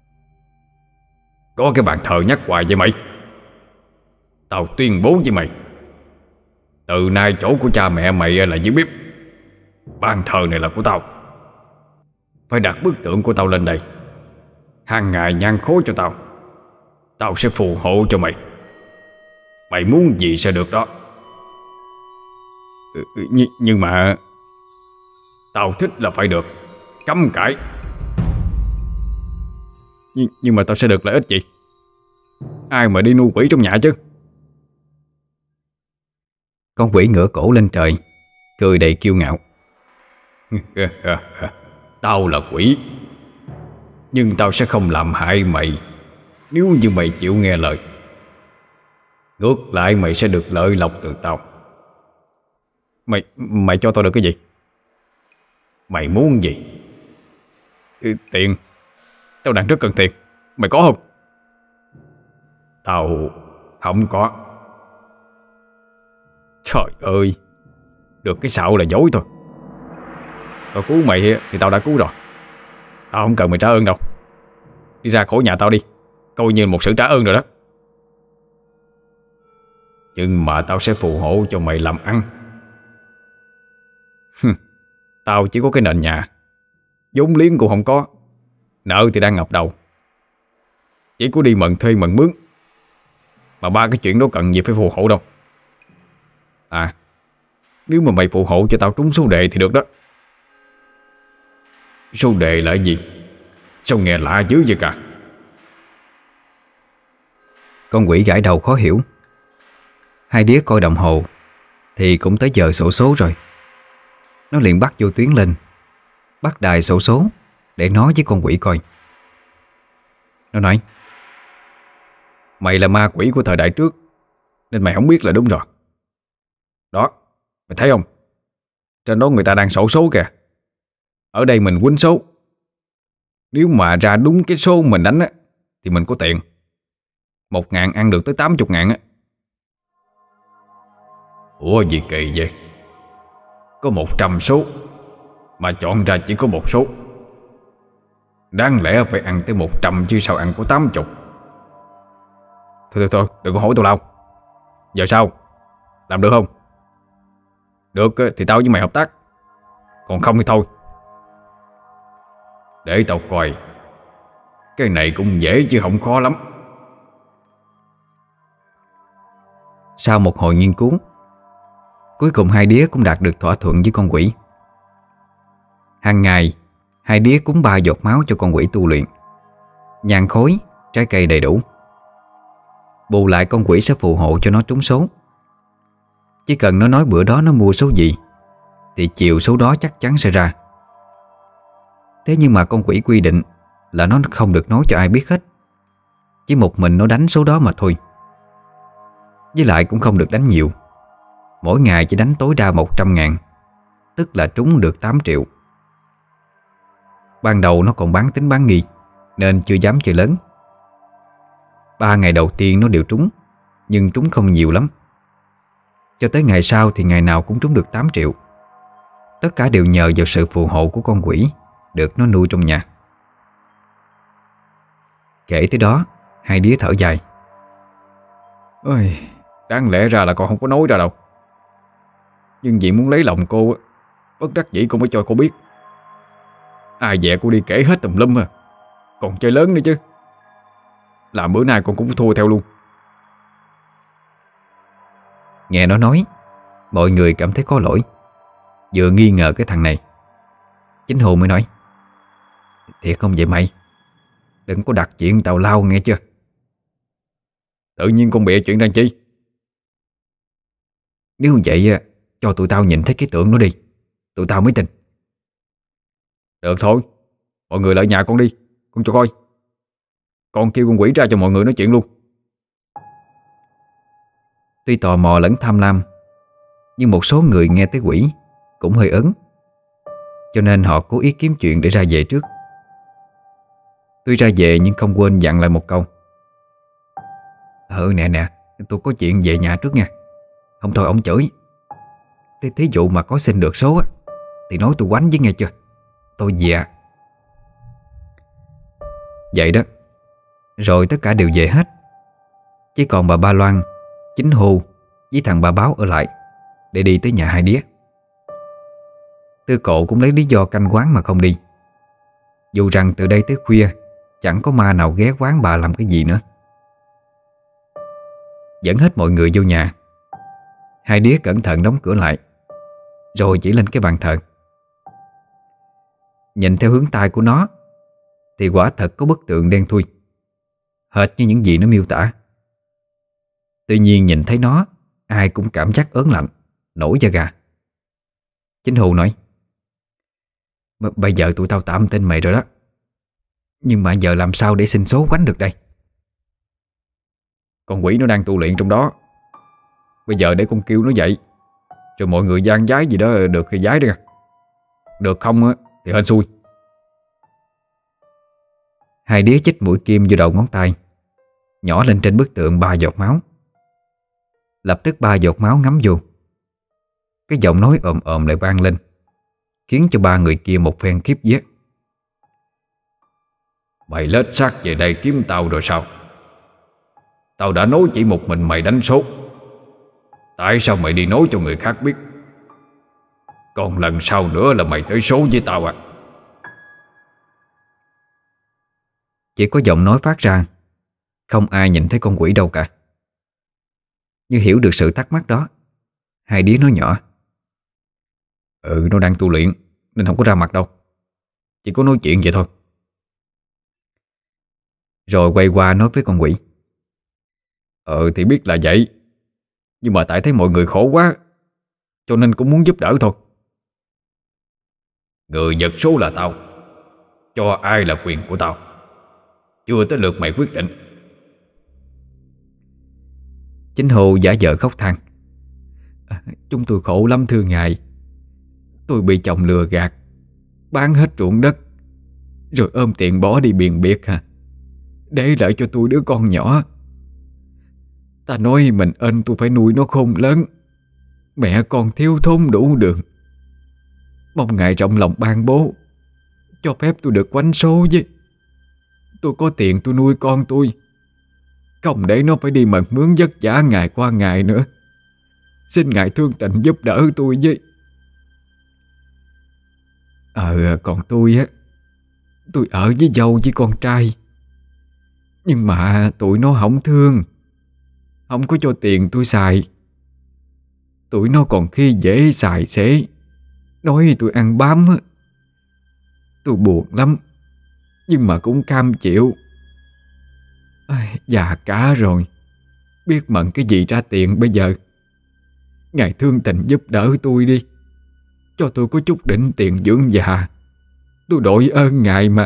Có cái bàn thờ nhắc hoài vậy mày. Tao tuyên bố với mày, từ nay chỗ của cha mẹ mày là dưới bếp. Bàn thờ này là của tao. Phải đặt bức tượng của tao lên đây, hàng ngày nhang khối cho tao. Tao sẽ phù hộ cho mày. Mày muốn gì sẽ được đó. Nh- Nhưng mà tao thích là phải được, cấm cãi. Nhưng, nhưng mà tao sẽ được lợi ích gì? Ai mà đi nuôi quỷ trong nhà chứ? Con quỷ ngửa cổ lên trời, cười đầy kiêu ngạo. Tao là quỷ, nhưng tao sẽ không làm hại mày nếu như mày chịu nghe lời. Ngược lại mày sẽ được lợi lộc từ tao. Mày mày cho tao được cái gì? Mày muốn gì? Ừ, tiền. Tao đang rất cần tiền. Mày có không? Tao không có. Trời ơi, được cái xạo là dối thôi. Tao cứu mày thì tao đã cứu rồi. Tao không cần mày trả ơn đâu. Đi ra khỏi nhà tao đi, coi như một sự trả ơn rồi đó. Nhưng mà tao sẽ phù hộ cho mày làm ăn. Tao chỉ có cái nền nhà, vốn liếng cũng không có, nợ thì đang ngập đầu. Chỉ có đi mần thuê mần mướn. Mà ba cái chuyện đó cần gì phải phù hộ đâu. À, nếu mà mày phù hộ cho tao trúng số đề thì được đó. Số đề là cái gì? Sao nghe lạ dữ vậy cả? Con quỷ gãi đầu khó hiểu. Hai đứa coi đồng hồ thì cũng tới giờ xổ số rồi. Nó liền bắt vô tuyến lên, bắt đài xổ số để nói với con quỷ coi. Nó nói: Mày là ma quỷ của thời đại trước, nên mày không biết là đúng rồi. Đó, mày thấy không? Trên đó người ta đang xổ số kìa. Ở đây mình quýnh số. Nếu mà ra đúng cái số mình đánh á, thì mình có tiền. Một ngàn ăn được tới tám chục ngàn á. Ủa gì kỳ vậy? Có một trăm số mà chọn ra chỉ có một số. Đáng lẽ phải ăn tới một trăm chứ sao ăn có tám chục. Thôi thôi thôi, đừng có hỏi tao lao. Giờ sao? Làm được không? Được thì tao với mày hợp tác, còn không thì thôi. Để tao coi. Cái này cũng dễ chứ không khó lắm. Sau một hồi nghiên cứu, cuối cùng hai đứa cũng đạt được thỏa thuận với con quỷ. Hàng ngày, hai đứa cúng ba giọt máu cho con quỷ tu luyện, nhang khối, trái cây đầy đủ. Bù lại con quỷ sẽ phù hộ cho nó trúng số. Chỉ cần nó nói bữa đó nó mua số gì thì chiều số đó chắc chắn sẽ ra. Thế nhưng mà con quỷ quy định là nó không được nói cho ai biết hết, chỉ một mình nó đánh số đó mà thôi. Với lại cũng không được đánh nhiều. Mỗi ngày chỉ đánh tối đa một trăm ngàn, tức là trúng được tám triệu. Ban đầu nó còn bán tính bán nghi nên chưa dám chơi lớn. Ba ngày đầu tiên nó đều trúng, nhưng trúng không nhiều lắm. Cho tới ngày sau thì ngày nào cũng trúng được tám triệu. Tất cả đều nhờ vào sự phù hộ của con quỷ được nó nuôi trong nhà. Kể tới đó, hai đứa thở dài. Ôi, đáng lẽ ra là con không có nói ra đâu. Nhưng vì muốn lấy lòng cô, bất đắc dĩ cô mới cho cô biết. Ai dè cô đi kể hết tùm lum à. Còn chơi lớn nữa chứ. Làm bữa nay con cũng thua theo luôn. Nghe nó nói, mọi người cảm thấy có lỗi, vừa nghi ngờ cái thằng này. Chính Hù mới nói: Thiệt không vậy mày? Đừng có đặt chuyện tào lao nghe chưa? Tự nhiên con bịa chuyện đang chi? Nếu vậy cho tụi tao nhìn thấy cái tượng nó đi, tụi tao mới tin. Được thôi, mọi người lại nhà con đi, con cho coi. Con kêu con quỷ ra cho mọi người nói chuyện luôn. Tuy tò mò lẫn tham lam, nhưng một số người nghe tới quỷ cũng hơi ớn, cho nên họ cố ý kiếm chuyện để ra về trước. Tuy ra về nhưng không quên dặn lại một câu: Ừ nè nè, tôi có chuyện về nhà trước nha. Không thôi ông chửi. Thế thí dụ mà có xin được số á thì nói tôi quánh với nghe chưa. Tôi về à. Vậy đó. Rồi tất cả đều về hết. Chỉ còn bà Ba Loan, Chính Hù với thằng Ba Báo ở lại để đi tới nhà hai đứa. Tư Cộ cũng lấy lý do canh quán mà không đi, dù rằng từ đây tới khuya chẳng có ma nào ghé quán bà làm cái gì nữa. Dẫn hết mọi người vô nhà, hai đứa cẩn thận đóng cửa lại, rồi chỉ lên cái bàn thờ. Nhìn theo hướng tay của nó thì quả thật có bức tượng đen thui, hệt như những gì nó miêu tả. Tuy nhiên nhìn thấy nó, ai cũng cảm giác ớn lạnh, nổi da gà. Chính Hù nói: Bây giờ tụi tao tạm tin mày rồi đó, nhưng mà giờ làm sao để xin số quánh được đây? Con quỷ nó đang tu luyện trong đó. Bây giờ để con kêu nó dậy, rồi mọi người gian giái gì đó được thì giái đi. Được không á thì hên xui. Hai đứa chích mũi kim vô đầu ngón tay, nhỏ lên trên bức tượng ba giọt máu. Lập tức ba giọt máu ngấm vô. Cái giọng nói ồm ồm lại vang lên, khiến cho ba người kia một phen khiếp vía. Mày lết xác về đây kiếm tao rồi sao? Tao đã nói chỉ một mình mày đánh số. Tại sao mày đi nói cho người khác biết? Còn lần sau nữa là mày tới số với tao à? Chỉ có giọng nói phát ra, không ai nhìn thấy con quỷ đâu cả. Như hiểu được sự thắc mắc đó, hai đứa nói nhỏ: Ừ, nó đang tu luyện nên không có ra mặt đâu. Chỉ có nói chuyện vậy thôi. Rồi quay qua nói với con quỷ: Ờ thì biết là vậy, nhưng mà tại thấy mọi người khổ quá, cho nên cũng muốn giúp đỡ thôi. Người giật số là tao, cho ai là quyền của tao. Chưa tới lượt mày quyết định. Chính Hồ giả vờ khóc than: à, Chúng tôi khổ lắm thưa ngài. Tôi bị chồng lừa gạt, bán hết ruộng đất, rồi ôm tiền bỏ đi biền biệt à, để lại cho tôi đứa con nhỏ. Ta nói mình ơn tôi phải nuôi nó khôn lớn, mẹ con thiếu thốn đủ đường. Mong ngài rộng lòng ban bố, cho phép tôi được quánh số với. Tôi có tiền tôi nuôi con tôi, không để nó phải đi mần mướn vất vả ngày qua ngày nữa. Xin ngài thương tình giúp đỡ tôi với. Ờ còn tôi á, tôi ở với dâu với con trai, nhưng mà tụi nó không thương, không có cho tiền tôi xài. Tụi nó còn khi dễ xài xế, nói tôi ăn bám á. Tôi buồn lắm, nhưng mà cũng cam chịu. À, già cả rồi, biết mận cái gì ra tiền bây giờ. Ngài thương tình giúp đỡ tôi đi, cho tôi có chút đỉnh tiền dưỡng già. Tôi đội ơn ngài mà.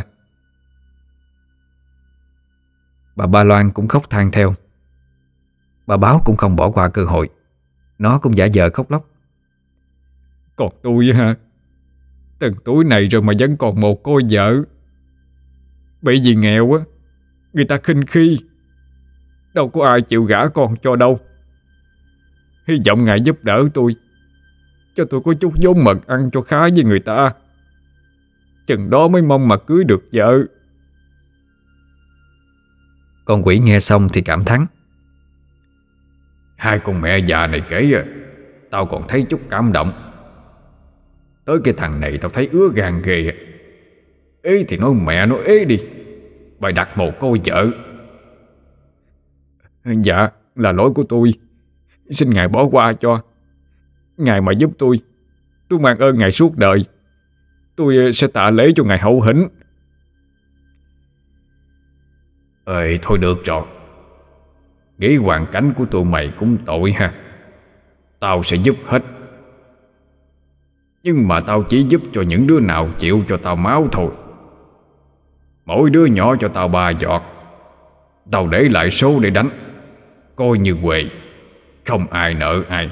Bà Ba Loan cũng khóc than theo. Bà Báo cũng không bỏ qua cơ hội, nó cũng giả vờ khóc lóc: Còn tôi hả? Từng tuổi này rồi mà vẫn còn một cô vợ. Bởi vì nghèo á, người ta khinh khi, đâu có ai chịu gả con cho đâu. Hy vọng ngài giúp đỡ tôi, cho tôi có chút vốn mật ăn cho khá với người ta. Chừng đó mới mong mà cưới được vợ. Con quỷ nghe xong thì cảm thán: Hai con mẹ già này kể à, tao còn thấy chút cảm động. Tới cái thằng này tao thấy ứa gan ghê. Ế thì nói mẹ nó ế đi, bày đặt một cô vợ. Dạ là lỗi của tôi, xin ngài bỏ qua cho. Ngài mà giúp tôi, tôi mang ơn ngài suốt đời. Tôi sẽ tạ lễ cho ngài hậu hĩnh. Ơi thôi được rồi, nghĩ hoàn cảnh của tụi mày cũng tội ha. Tao sẽ giúp hết, nhưng mà tao chỉ giúp cho những đứa nào chịu cho tao máu thôi. Mỗi đứa nhỏ cho tao ba giọt, tao để lại số để đánh, coi như huề, không ai nợ ai.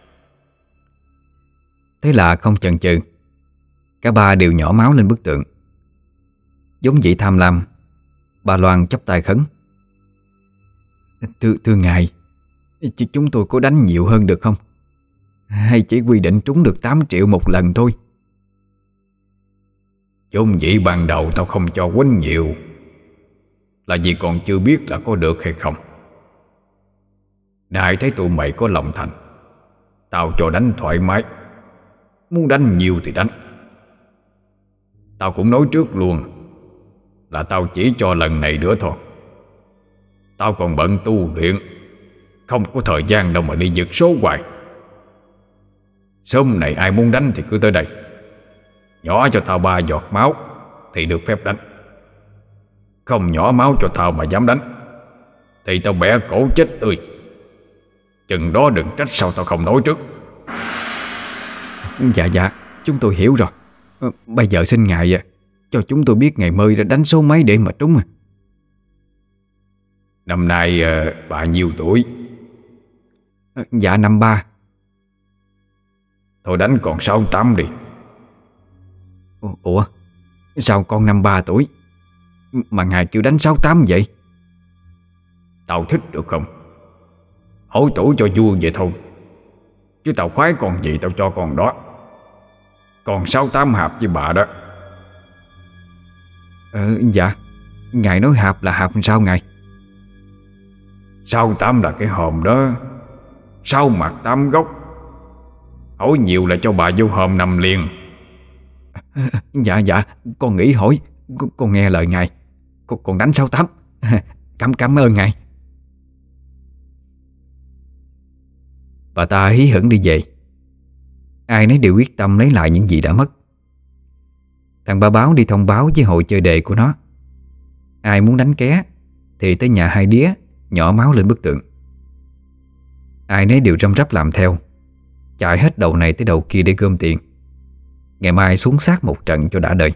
Thế là không chần chừ, cả ba đều nhỏ máu lên bức tượng. Giống dĩ tham lam, bà Loan chắp tay khấn: Thưa, thưa ngài, chứ chúng tôi có đánh nhiều hơn được không? Hay chỉ quy định trúng được tám triệu một lần thôi? Vốn dĩ ban đầu tao không cho quýnh nhiều là vì còn chưa biết là có được hay không. Nay thấy tụi mày có lòng thành, tao cho đánh thoải mái. Muốn đánh nhiều thì đánh. Tao cũng nói trước luôn là tao chỉ cho lần này nữa thôi. Tao còn bận tu luyện, không có thời gian đâu mà đi giật số hoài. Sớm này ai muốn đánh thì cứ tới đây, nhỏ cho tao ba giọt máu thì được phép đánh. Không nhỏ máu cho tao mà dám đánh thì tao bẻ cổ chết tươi. Chừng đó đừng trách sao tao không nói trước. Dạ dạ, chúng tôi hiểu rồi. Bây giờ xin ngài cho chúng tôi biết ngày mơi đã đánh số mấy để mà trúng à. Năm nay uh, bà nhiêu tuổi? Dạ năm ba. Thôi đánh còn sáu tám đi. Ủa sao con năm ba tuổi mà ngài kêu đánh sáu tám vậy? Tao thích được không? Hỏi tuổi cho vui vậy thôi, chứ tao khoái con gì tao cho con đó. Còn sáu tám hạp với bà đó. Ờ dạ, ngài nói hạp là hạp sao ngài? Sáu tám là cái hòm đó, sáu mặt tám góc. Hỏi nhiều là cho bà vô hòm nằm liền. Dạ dạ, con nghĩ hỏi, con, con nghe lời ngài. Con, con đánh sáu tám. Cảm cảm ơn ngài. Bà ta hí hửng đi về. Ai nấy đều quyết tâm lấy lại những gì đã mất. Thằng ba báo đi thông báo với hội chơi đề của nó. Ai muốn đánh ké thì tới nhà hai đía nhỏ máu lên bức tượng. Ai nấy đều răm rắp làm theo, chạy hết đầu này tới đầu kia để gom tiền. Ngày mai xuống xác một trận cho đã đời.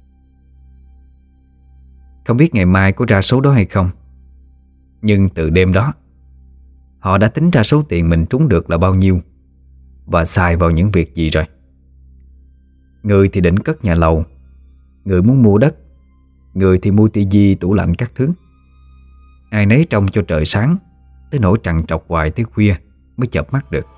Không biết ngày mai có ra số đó hay không, nhưng từ đêm đó họ đã tính ra số tiền mình trúng được là bao nhiêu và xài vào những việc gì rồi. Người thì định cất nhà lầu, người muốn mua đất, người thì mua tivi tủ lạnh các thứ. Ai nấy trông cho trời sáng, tới nỗi trằn trọc hoài tới khuya mới chợp mắt được.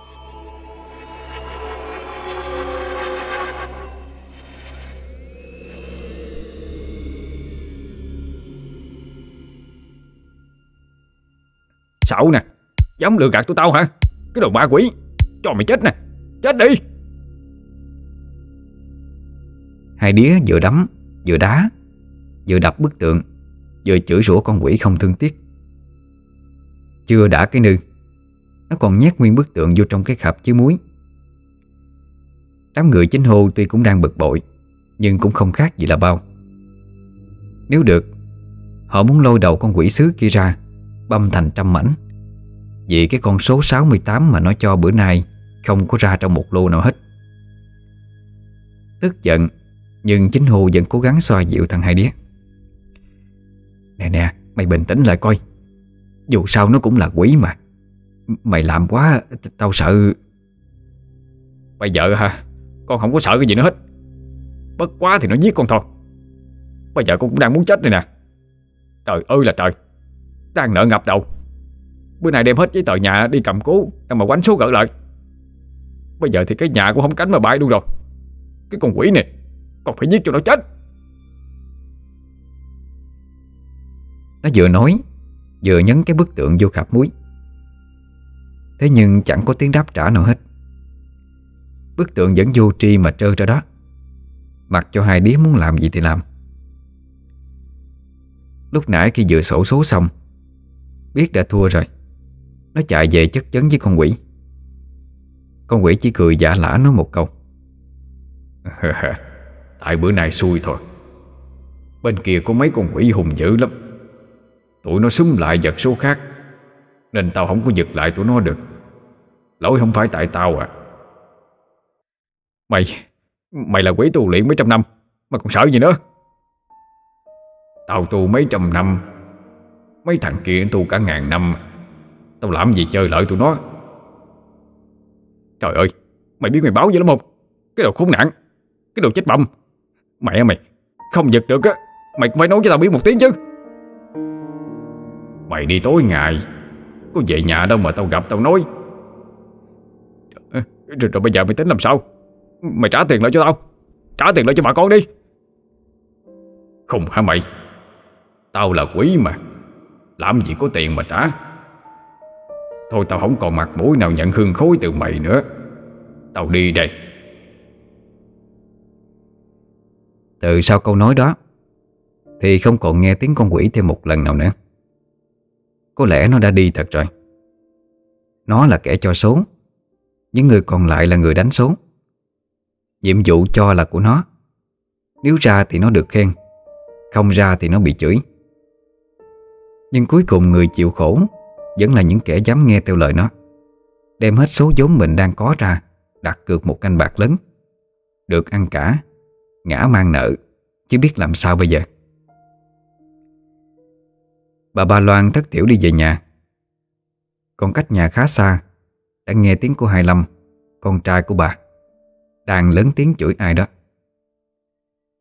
Xạo nè, dám lừa gạt tụi tao hả? Cái đồ ma quỷ, cho mày chết nè, chết đi. Hai đứa vừa đấm, vừa đá, vừa đập bức tượng, vừa chửi rủa con quỷ không thương tiếc. Chưa đã cái nư, nó còn nhét nguyên bức tượng vô trong cái khạp chứa muối. Đám người chính hô tuy cũng đang bực bội, nhưng cũng không khác gì là bao. Nếu được, họ muốn lôi đầu con quỷ sứ kia ra, băm thành trăm mảnh, vì cái con số sáu mươi tám mà nó cho bữa nay không có ra trong một lô nào hết. Tức giận, nhưng chính Hồ vẫn cố gắng xoa dịu thằng hai đĩa. Nè nè, mày bình tĩnh lại coi. Dù sao nó cũng là quỷ mà. Mày làm quá, tao sợ. Bây giờ hả? Con không có sợ cái gì nữa hết. Bất quá thì nó giết con thôi. Bây giờ con cũng đang muốn chết đây nè. Trời ơi là trời, đang nợ ngập đầu. Bữa nay đem hết giấy tờ nhà đi cầm cố em mà quánh số gỡ lại. Bây giờ thì cái nhà cũng không cánh mà bay luôn rồi. Cái con quỷ này còn phải giết cho nó chết. Nó vừa nói vừa nhấn cái bức tượng vô khạp muối. Thế nhưng chẳng có tiếng đáp trả nào hết. Bức tượng vẫn vô tri mà trơ ra đó, mặc cho hai đứa muốn làm gì thì làm. Lúc nãy khi vừa xổ số xong, biết đã thua rồi, nó chạy về chất vấn với con quỷ. Con quỷ chỉ cười giả lả nó một câu. Tại bữa nay xui thôi. Bên kia có mấy con quỷ hùng dữ lắm. Tụi nó xúm lại giật số khác, nên tao không có giật lại tụi nó được. Lỗi không phải tại tao à. Mày Mày là quỷ tu luyện mấy trăm năm mà còn sợ gì nữa? Tao tu mấy trăm năm, mấy thằng kia tu cả ngàn năm. Tao làm gì chơi lợi tụi nó. Trời ơi, mày biết mày báo gì lắm không? Cái đồ khốn nạn, cái đồ chết bầm. Mẹ mày, không giật được á, mày cũng phải nói cho tao biết một tiếng chứ. Mày đi tối ngày, có về nhà đâu mà tao gặp tao nói. Rồi, rồi bây giờ mày tính làm sao? Mày trả tiền lại cho tao, trả tiền lại cho bà con đi. Không hả mày? Tao là quỷ mà, làm gì có tiền mà trả. Thôi tao không còn mặt mũi nào nhận hương khối từ mày nữa. Tao đi đây. Từ sau câu nói đó thì không còn nghe tiếng con quỷ thêm một lần nào nữa. Có lẽ nó đã đi thật rồi. Nó là kẻ cho số, những người còn lại là người đánh số. Nhiệm vụ cho là của nó. Nếu ra thì nó được khen, không ra thì nó bị chửi. Nhưng cuối cùng người chịu khổ vẫn là những kẻ dám nghe theo lời nó, đem hết số vốn mình đang có ra đặt cược một canh bạc lớn. Được ăn cả, ngã mang nợ, chứ biết làm sao bây giờ. Bà Ba Loan thất thểu đi về nhà. Còn cách nhà khá xa, đã nghe tiếng của Hai Lâm, con trai của bà, đang lớn tiếng chửi ai đó.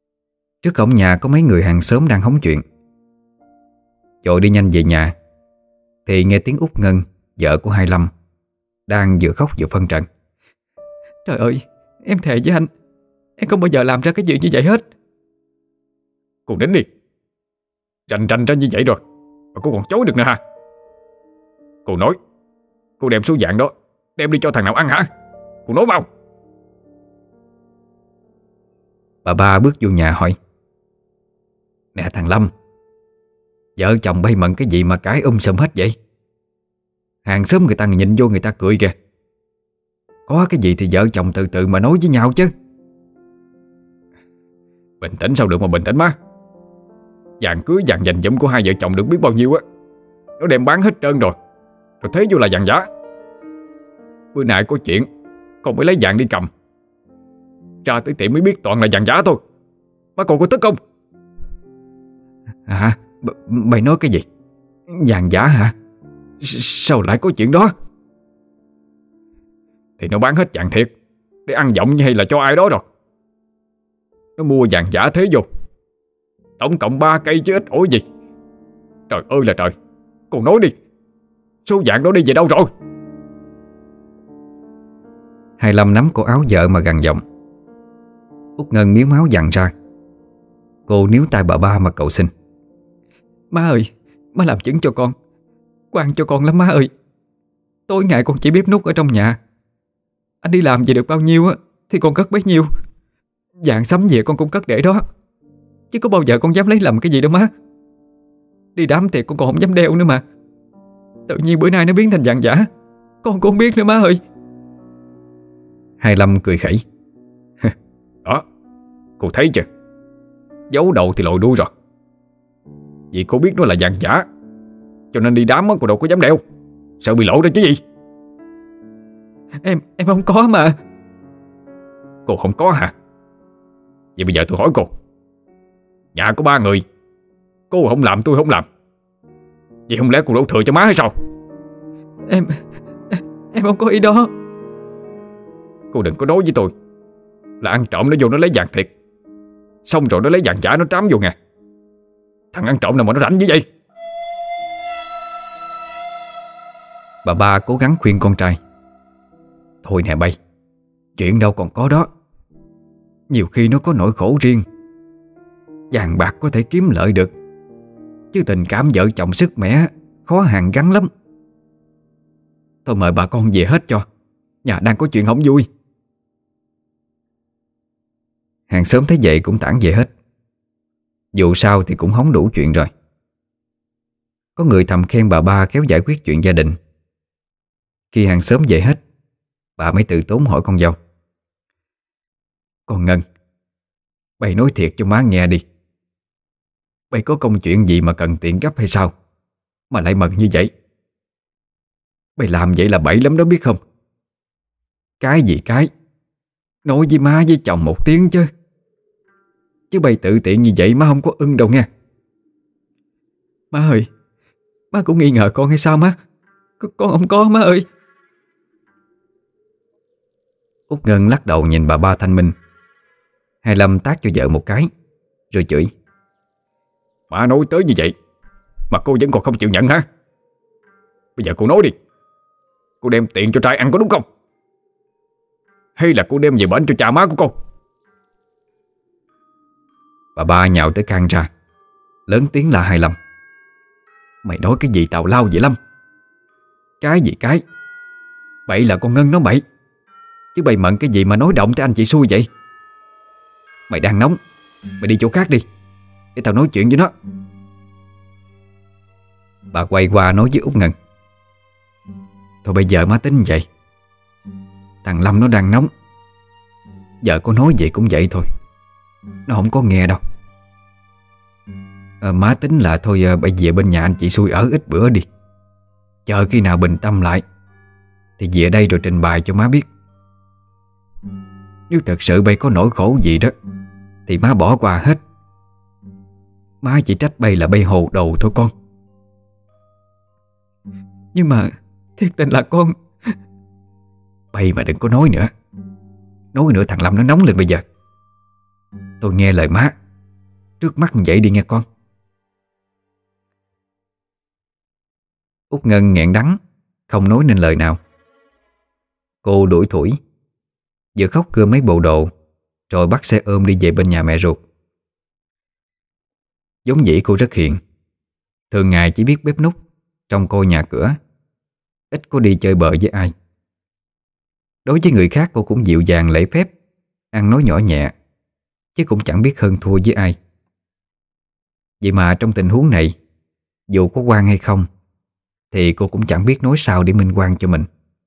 Trước cổng nhà có mấy người hàng xóm đang hóng chuyện. Vội đi nhanh về nhà, thì nghe tiếng Út Ngân, vợ của Hai Lâm, đang vừa khóc vừa phân trần. Trời ơi, em thề với anh, em không bao giờ làm ra cái gì như vậy hết. Cô đến đi. Rành rành ra như vậy rồi mà cô còn chối được nữa hả? Cô nói cô đem số vàng đó đem đi cho thằng nào ăn hả? Cô nói mau. Bà ba bước vô nhà hỏi: Nè thằng Lâm, vợ chồng bay mận cái gì mà cãi um sùm hết vậy? Hàng xóm người ta nhìn vô người ta cười kìa. Có cái gì thì vợ chồng từ từ mà nói với nhau chứ. Bình tĩnh sao được mà bình tĩnh má. Vàng cưới vàng dành dụm của hai vợ chồng được biết bao nhiêu á, nó đem bán hết trơn rồi, rồi thế vô là vàng giả. Bữa nay có chuyện con mới lấy vàng đi cầm, ra tới tiệm mới biết toàn là vàng giả thôi. Má còn có tức không? Hả? B- Mày nói cái gì? Vàng giả hả? S- Sao lại có chuyện đó? Thì nó bán hết vàng thiệt để ăn giọng hay là cho ai đó rồi. Nó mua vàng giả thế vô, tổng cộng ba cây chứ ít ổi gì. Trời ơi là trời. Cô nói đi, số vàng đó đi về đâu rồi? Hai Lâm nắm cổ áo vợ mà gằn giọng. Út Ngân miếu máu dằn ra. Cô níu tay bà ba mà cầu xin: Má ơi, má làm chứng cho con, quan cho con lắm má ơi. Tối ngày con chỉ bếp nút ở trong nhà. Anh đi làm về được bao nhiêu á thì con cất bấy nhiêu. Vàng sắm về con cũng cất để đó, chứ có bao giờ con dám lấy lầm cái gì đâu má. Đi đám tiệc con còn không dám đeo nữa mà. Tự nhiên bữa nay nó biến thành vàng giả, con cũng không biết nữa má ơi. Hai Lâm cười khẩy: Đó, cô thấy chưa? Giấu đầu thì lòi đuôi rồi. Vì cô biết nó là vàng giả cho nên đi đám á cô đâu có dám đeo, sợ bị lộ ra chứ gì. Em em không có mà. Cô không có hả? Vậy bây giờ tôi hỏi cô, nhà có ba người, cô không làm tôi không làm, vậy không lẽ cô đổ thừa cho má hay sao? Em Em không có ý đó. Cô đừng có nói với tôi là ăn trộm nó vô nó lấy vàng thiệt, xong rồi nó lấy vàng giả nó trám vô nè. Thằng ăn trộm nào mà nó rảnh như vậy? Bà ba cố gắng khuyên con trai: Thôi nè bay, chuyện đâu còn có đó. Nhiều khi nó có nỗi khổ riêng. Vàng bạc có thể kiếm lợi được, chứ tình cảm vợ chồng sức mẻ khó hàn gắn lắm. Thôi mời bà con về hết cho, nhà đang có chuyện không vui. Hàng xóm thấy vậy cũng tản về hết. Dù sao thì cũng hóng đủ chuyện rồi. Có người thầm khen bà ba khéo giải quyết chuyện gia đình. Khi hàng xóm về hết, bà mới từ tốn hỏi con dâu: Con Ngân, bày nói thiệt cho má nghe đi. Bày có công chuyện gì mà cần tiền gấp hay sao mà lại mần như vậy? Bày làm vậy là bậy lắm đó biết không? Cái gì cái, nói với má với chồng một tiếng chứ. Chứ bày tự tiện như vậy má không có ưng đâu nghe. Má ơi, má cũng nghi ngờ con hay sao má? C- Con không có má ơi. Út Ngân lắc đầu nhìn bà ba thanh minh. Hai Lâm tát cho vợ một cái rồi chửi: Má nói tới như vậy mà cô vẫn còn không chịu nhận hả? Bây giờ cô nói đi, cô đem tiền cho trai ăn có đúng không? Hay là cô đem về bển cho cha má của cô? Bà ba nhào tới can ra, lớn tiếng la Hai Lâm: Mày nói cái gì tào lao vậy Lâm? Cái gì cái, bậy là con Ngân nó bậy, chứ bày mận cái gì mà nói động tới anh chị xui vậy? Mày đang nóng, mày đi chỗ khác đi, để tao nói chuyện với nó. Bà quay qua nói với Út Ngân: Thôi bây giờ má tính vậy. Thằng Lâm nó đang nóng, vợ có nói vậy cũng vậy thôi, nó không có nghe đâu. à, Má tính là thôi à, bây giờ bên nhà anh chị xui ở ít bữa đi. Chờ khi nào bình tâm lại thì về đây rồi trình bày cho má biết. Nếu thật sự bay có nỗi khổ gì đó thì má bỏ qua hết. Má chỉ trách bay là bay hồ đồ thôi con. Nhưng mà thiệt tình là con... Bay mà đừng có nói nữa. Nói nữa thằng Lâm nó nóng lên bây giờ. Tôi nghe lời má, trước mắt vậy đi nghe con. Út Ngân nghẹn đắng, không nói nên lời nào. Cô đuổi thủi, vừa khóc cưa mấy bộ đồ, rồi bắt xe ôm đi về bên nhà mẹ ruột. Giống dĩ cô rất hiền, thường ngày chỉ biết bếp núc, trông coi nhà cửa, ít có đi chơi bời với ai. Đối với người khác cô cũng dịu dàng lễ phép, ăn nói nhỏ nhẹ, chứ cũng chẳng biết hơn thua với ai. Vậy mà trong tình huống này, dù có quan hay không, thì cô cũng chẳng biết nói sao để minh oan cho mình.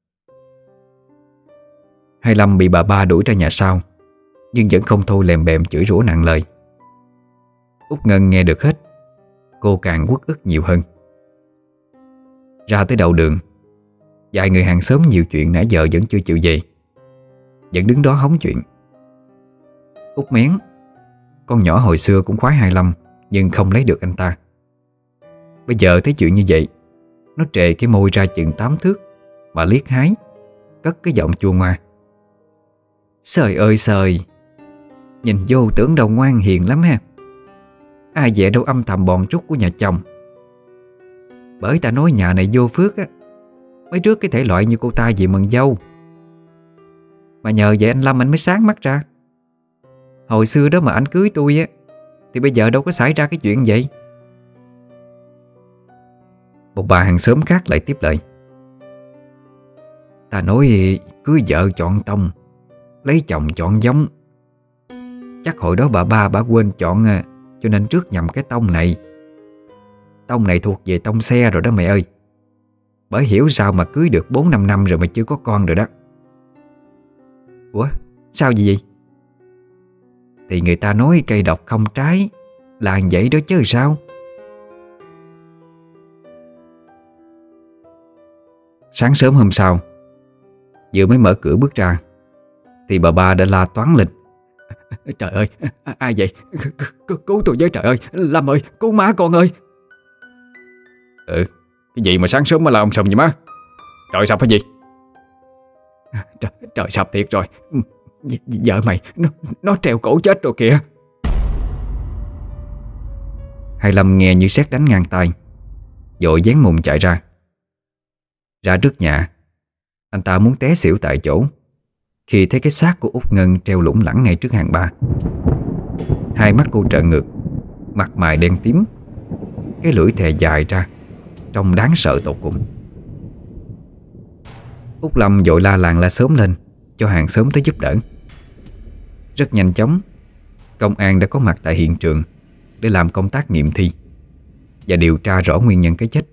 Hai Lâm bị bà ba đuổi ra nhà sau, nhưng vẫn không thôi lèm bèm chửi rủa nặng lời. Út Ngân nghe được hết, cô càng uất ức nhiều hơn. Ra tới đầu đường, vài người hàng xóm nhiều chuyện nãy giờ vẫn chưa chịu về, vẫn đứng đó hóng chuyện. Út Mén, con nhỏ hồi xưa cũng khoái Hai Lâm, nhưng không lấy được anh ta. Bây giờ thấy chuyện như vậy, nó trề cái môi ra chừng tám thước mà liếc hái, cất cái giọng chua ngoa. Trời ơi trời, nhìn vô tưởng đâu ngoan hiền lắm ha. Ai dè đâu âm thầm bòn trút của nhà chồng. Bởi ta nói nhà này vô phước á, mấy trước cái thể loại như cô ta gì mừng dâu. Mà nhờ vậy anh Lâm anh mới sáng mắt ra. Hồi xưa đó mà anh cưới tôi á, thì bây giờ đâu có xảy ra cái chuyện vậy. Một bà hàng xóm khác lại tiếp lời. Ta nói cưới vợ chọn tông, lấy chồng chọn giống. Chắc hồi đó bà ba bà quên chọn, cho nên trước nhầm cái tông này. Tông này thuộc về tông xe rồi đó mẹ ơi. Bởi hiểu sao mà cưới được bốn năm năm rồi mà chưa có con rồi đó. Ủa sao vậy vậy? Thì người ta nói cây độc không trái, là vậy đó chứ sao. Sáng sớm hôm sau, vừa mới mở cửa bước ra thì bà ba đã la toáng lên. Trời ơi, ai vậy? Cứu tôi với, trời ơi, Lâm ơi, cứu má con ơi. Ừ, cái gì mà sáng sớm mà la ông sầm vậy má? Trời sập hay gì? Trời, trời sập thiệt rồi. Vợ mày nó, nó treo cổ chết rồi kìa. Hai Lâm nghe như sét đánh ngang tai, vội dán mùng chạy ra. Ra trước nhà, anh ta muốn té xỉu tại chỗ khi thấy cái xác của Út Ngân treo lủng lẳng ngay trước hàng ba. Hai mắt cô trợn ngược, mặt mày đen tím, cái lưỡi thè dài ra, trông đáng sợ tột cùng. Út Lâm vội la làng la xóm lên cho hàng xóm tới giúp đỡ. Rất nhanh chóng, công an đã có mặt tại hiện trường để làm công tác nghiệm thi và điều tra rõ nguyên nhân cái chết.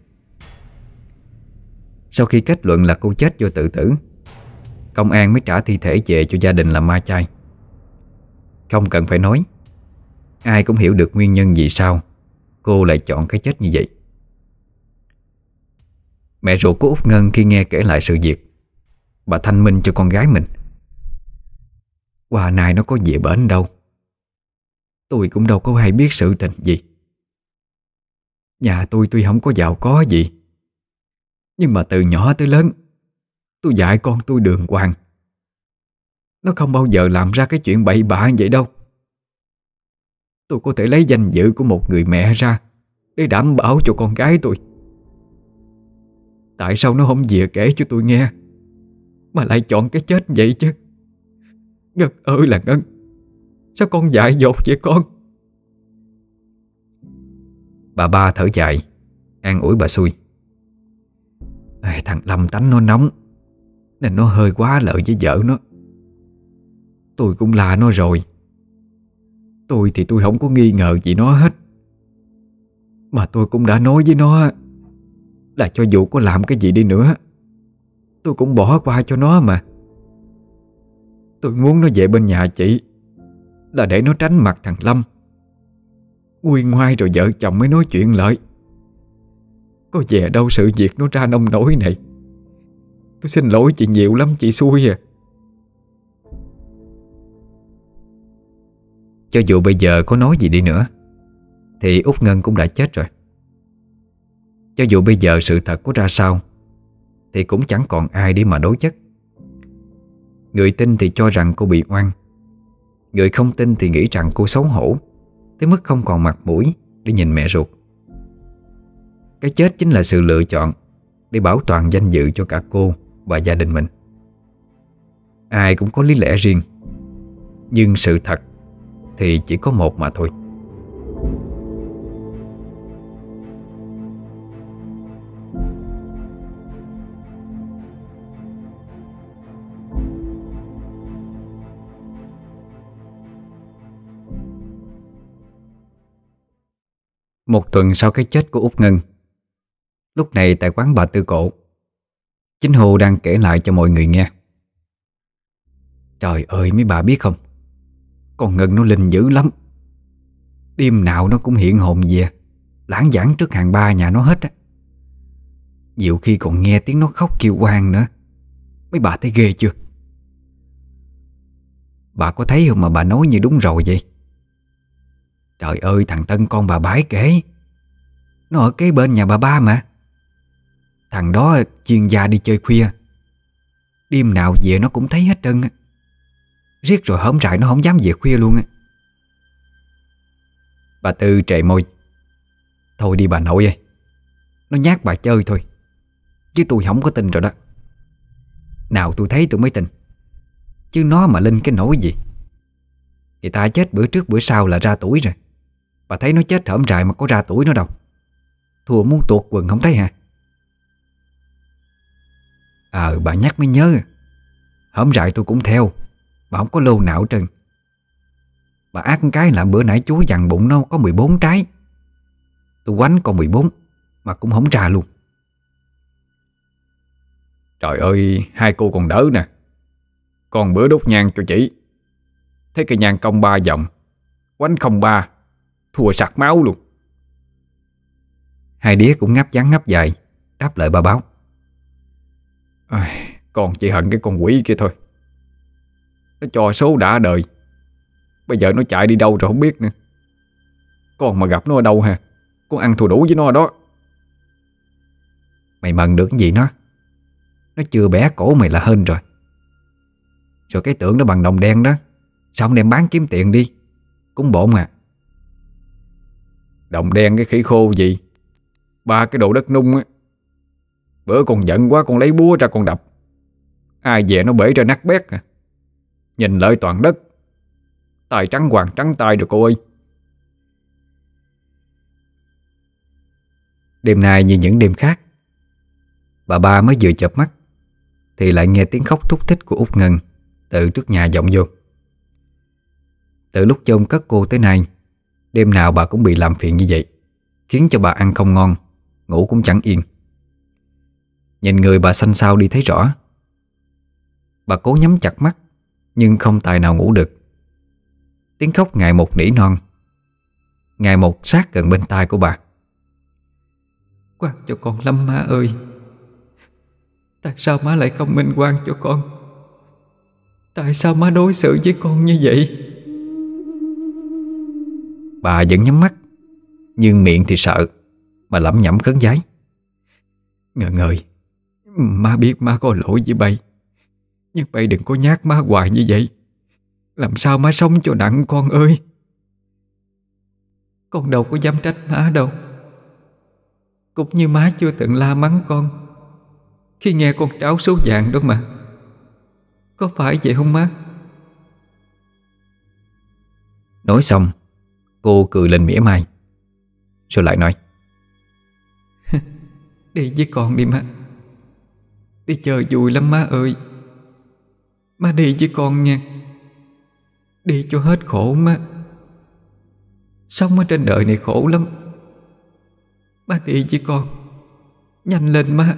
Sau khi kết luận là cô chết do tự tử, công an mới trả thi thể về cho gia đình làm ma chay. Không cần phải nói, ai cũng hiểu được nguyên nhân vì sao cô lại chọn cái chết như vậy. Mẹ ruột của Út Ngân khi nghe kể lại sự việc, bà thanh minh cho con gái mình. Qua này nó có về bển đâu, tôi cũng đâu có hay biết sự tình gì. Nhà tôi tuy không có giàu có gì, nhưng mà từ nhỏ tới lớn tôi dạy con tôi đường hoàng. Nó không bao giờ làm ra cái chuyện bậy bạ vậy đâu. Tôi có thể lấy danh dự của một người mẹ ra để đảm bảo cho con gái tôi. Tại sao nó không về kể cho tôi nghe, mà lại chọn cái chết vậy chứ? Ngân ơi là Ngân, sao con dại dột vậy con? Bà ba thở dài, an ủi bà xui. Thằng Lâm tánh nó nóng, nên nó hơi quá lợi với vợ nó. Tôi cũng la nó rồi. Tôi thì tôi không có nghi ngờ gì nó hết. Mà tôi cũng đã nói với nó là cho dù có làm cái gì đi nữa, tôi cũng bỏ qua cho nó mà. Tôi muốn nó về bên nhà chị là để nó tránh mặt thằng Lâm. Nguôi ngoai rồi vợ chồng mới nói chuyện lợi. Có về đâu sự việc nó ra nông nổi này. Tôi xin lỗi chị nhiều lắm, chị xui à. Cho dù bây giờ có nói gì đi nữa thì Út Ngân cũng đã chết rồi. Cho dù bây giờ sự thật có ra sao thì cũng chẳng còn ai để mà đối chất. Người tin thì cho rằng cô bị oan, người không tin thì nghĩ rằng cô xấu hổ tới mức không còn mặt mũi để nhìn mẹ ruột. Cái chết chính là sự lựa chọn để bảo toàn danh dự cho cả cô và gia đình mình. Ai cũng có lý lẽ riêng, nhưng sự thật thì chỉ có một mà thôi. Một tuần sau cái chết của Út Ngân, lúc này tại quán bà Tư Cổ, Chính Hồ đang kể lại cho mọi người nghe. Trời ơi, mấy bà biết không, con Ngân nó linh dữ lắm. Đêm nào nó cũng hiện hồn về, lãng vãng trước hàng ba nhà nó hết á. Nhiều khi còn nghe tiếng nó khóc kêu oan nữa. Mấy bà thấy ghê chưa? Bà có thấy không mà bà nói như đúng rồi vậy? Trời ơi, thằng Tân con bà Bái kể, nó ở kế bên nhà bà ba mà. Thằng đó chuyên gia đi chơi khuya, đêm nào về nó cũng thấy hết trơn á. Riết rồi hổm rày nó không dám về khuya luôn á. Bà Tư trề môi. Thôi đi bà nội ơi, nó nhát bà chơi thôi, chứ tôi không có tin rồi đó. Nào tôi thấy tôi mới tin, chứ nó mà linh cái nỗi gì. Người ta chết bữa trước bữa sau là ra tuổi rồi. Bà thấy nó chết hổm rày mà có ra tuổi nó đâu. Thua muốn tuột quần không thấy hả? Ờ bà nhắc mới nhớ, hổm rày tôi cũng theo. Bà không có lô nào hết trơn. Bà ác cái là bữa nãy chú dặn bụng nó có mười bốn trái, tôi quánh còn mười bốn mà cũng không ra luôn. Trời ơi, hai cô còn đỡ nè. Còn bữa đốt nhang cho chị, thấy cây nhang cong ba vòng, quánh không ba, thua sặc máu luôn. Hai đứa cũng ngáp ngắn ngáp dài đáp lại bà Báo. À, con chỉ hận cái con quỷ kia thôi. Nó cho số đã đời, bây giờ nó chạy đi đâu rồi không biết nữa. Con mà gặp nó ở đâu ha, con ăn thua đủ với nó đó. Mày mần được cái gì nó? Nó chưa bẻ cổ mày là hên rồi. Rồi cái tưởng nó bằng đồng đen đó, sao không đem bán kiếm tiền đi, cũng bộn à. Đồng đen cái khỉ khô gì, ba cái đồ đất nung á. Bữa con giận quá con lấy búa ra con đập, ai về nó bể ra nát bét à. Nhìn lợi toàn đất, tài trắng hoàng trắng tay rồi cô ơi. Đêm nay như những đêm khác, bà ba mới vừa chợp mắt thì lại nghe tiếng khóc thúc thích của Út Ngân từ trước nhà vọng vô. Từ lúc chôn cất cô tới nay, đêm nào bà cũng bị làm phiền như vậy, khiến cho bà ăn không ngon, ngủ cũng chẳng yên. Nhìn người bà xanh xao đi thấy rõ. Bà cố nhắm chặt mắt nhưng không tài nào ngủ được. Tiếng khóc ngày một nỉ non, ngày một sát gần bên tai của bà. Quan cho con lắm má ơi. Tại sao má lại không minh quan cho con? Tại sao má đối xử với con như vậy? Bà vẫn nhắm mắt, nhưng miệng thì sợ, mà lẩm nhẩm khấn vái. Ngân ơi, má biết má có lỗi với bay, nhưng bay đừng có nhát má hoài như vậy. Làm sao má sống cho nặng con ơi. Con đâu có dám trách má đâu. Cũng như má chưa từng la mắng con khi nghe con tráo số vàng đó mà. Có phải vậy không má? Nói xong, cô cười lên mỉa mai, rồi lại nói: Đi với con đi má. Đi chơi vui lắm má ơi. Má đi với con nha. Đi cho hết khổ má. Sống ở trên đời này khổ lắm. Má đi với con. Nhanh lên má.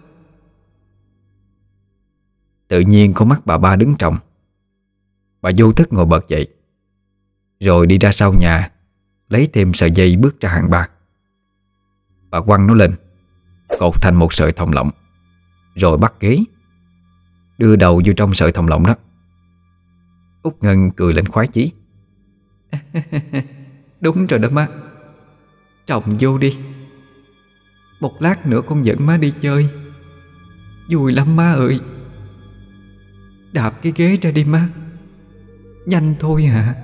Tự nhiên con mắt bà ba đứng tròng. Bà vô thức ngồi bật dậy, rồi đi ra sau nhà, lấy thêm sợi dây bước ra hàng ba. Bà quăng nó lên, cột thành một sợi thòng lọng, rồi bắt ghế, đưa đầu vô trong sợi thòng lọng đó. Út Ngân cười lên khoái chí. Đúng rồi đó má. Trồng vô đi. Một lát nữa con dẫn má đi chơi. Vui lắm má ơi. Đạp cái ghế ra đi má. Nhanh thôi hả?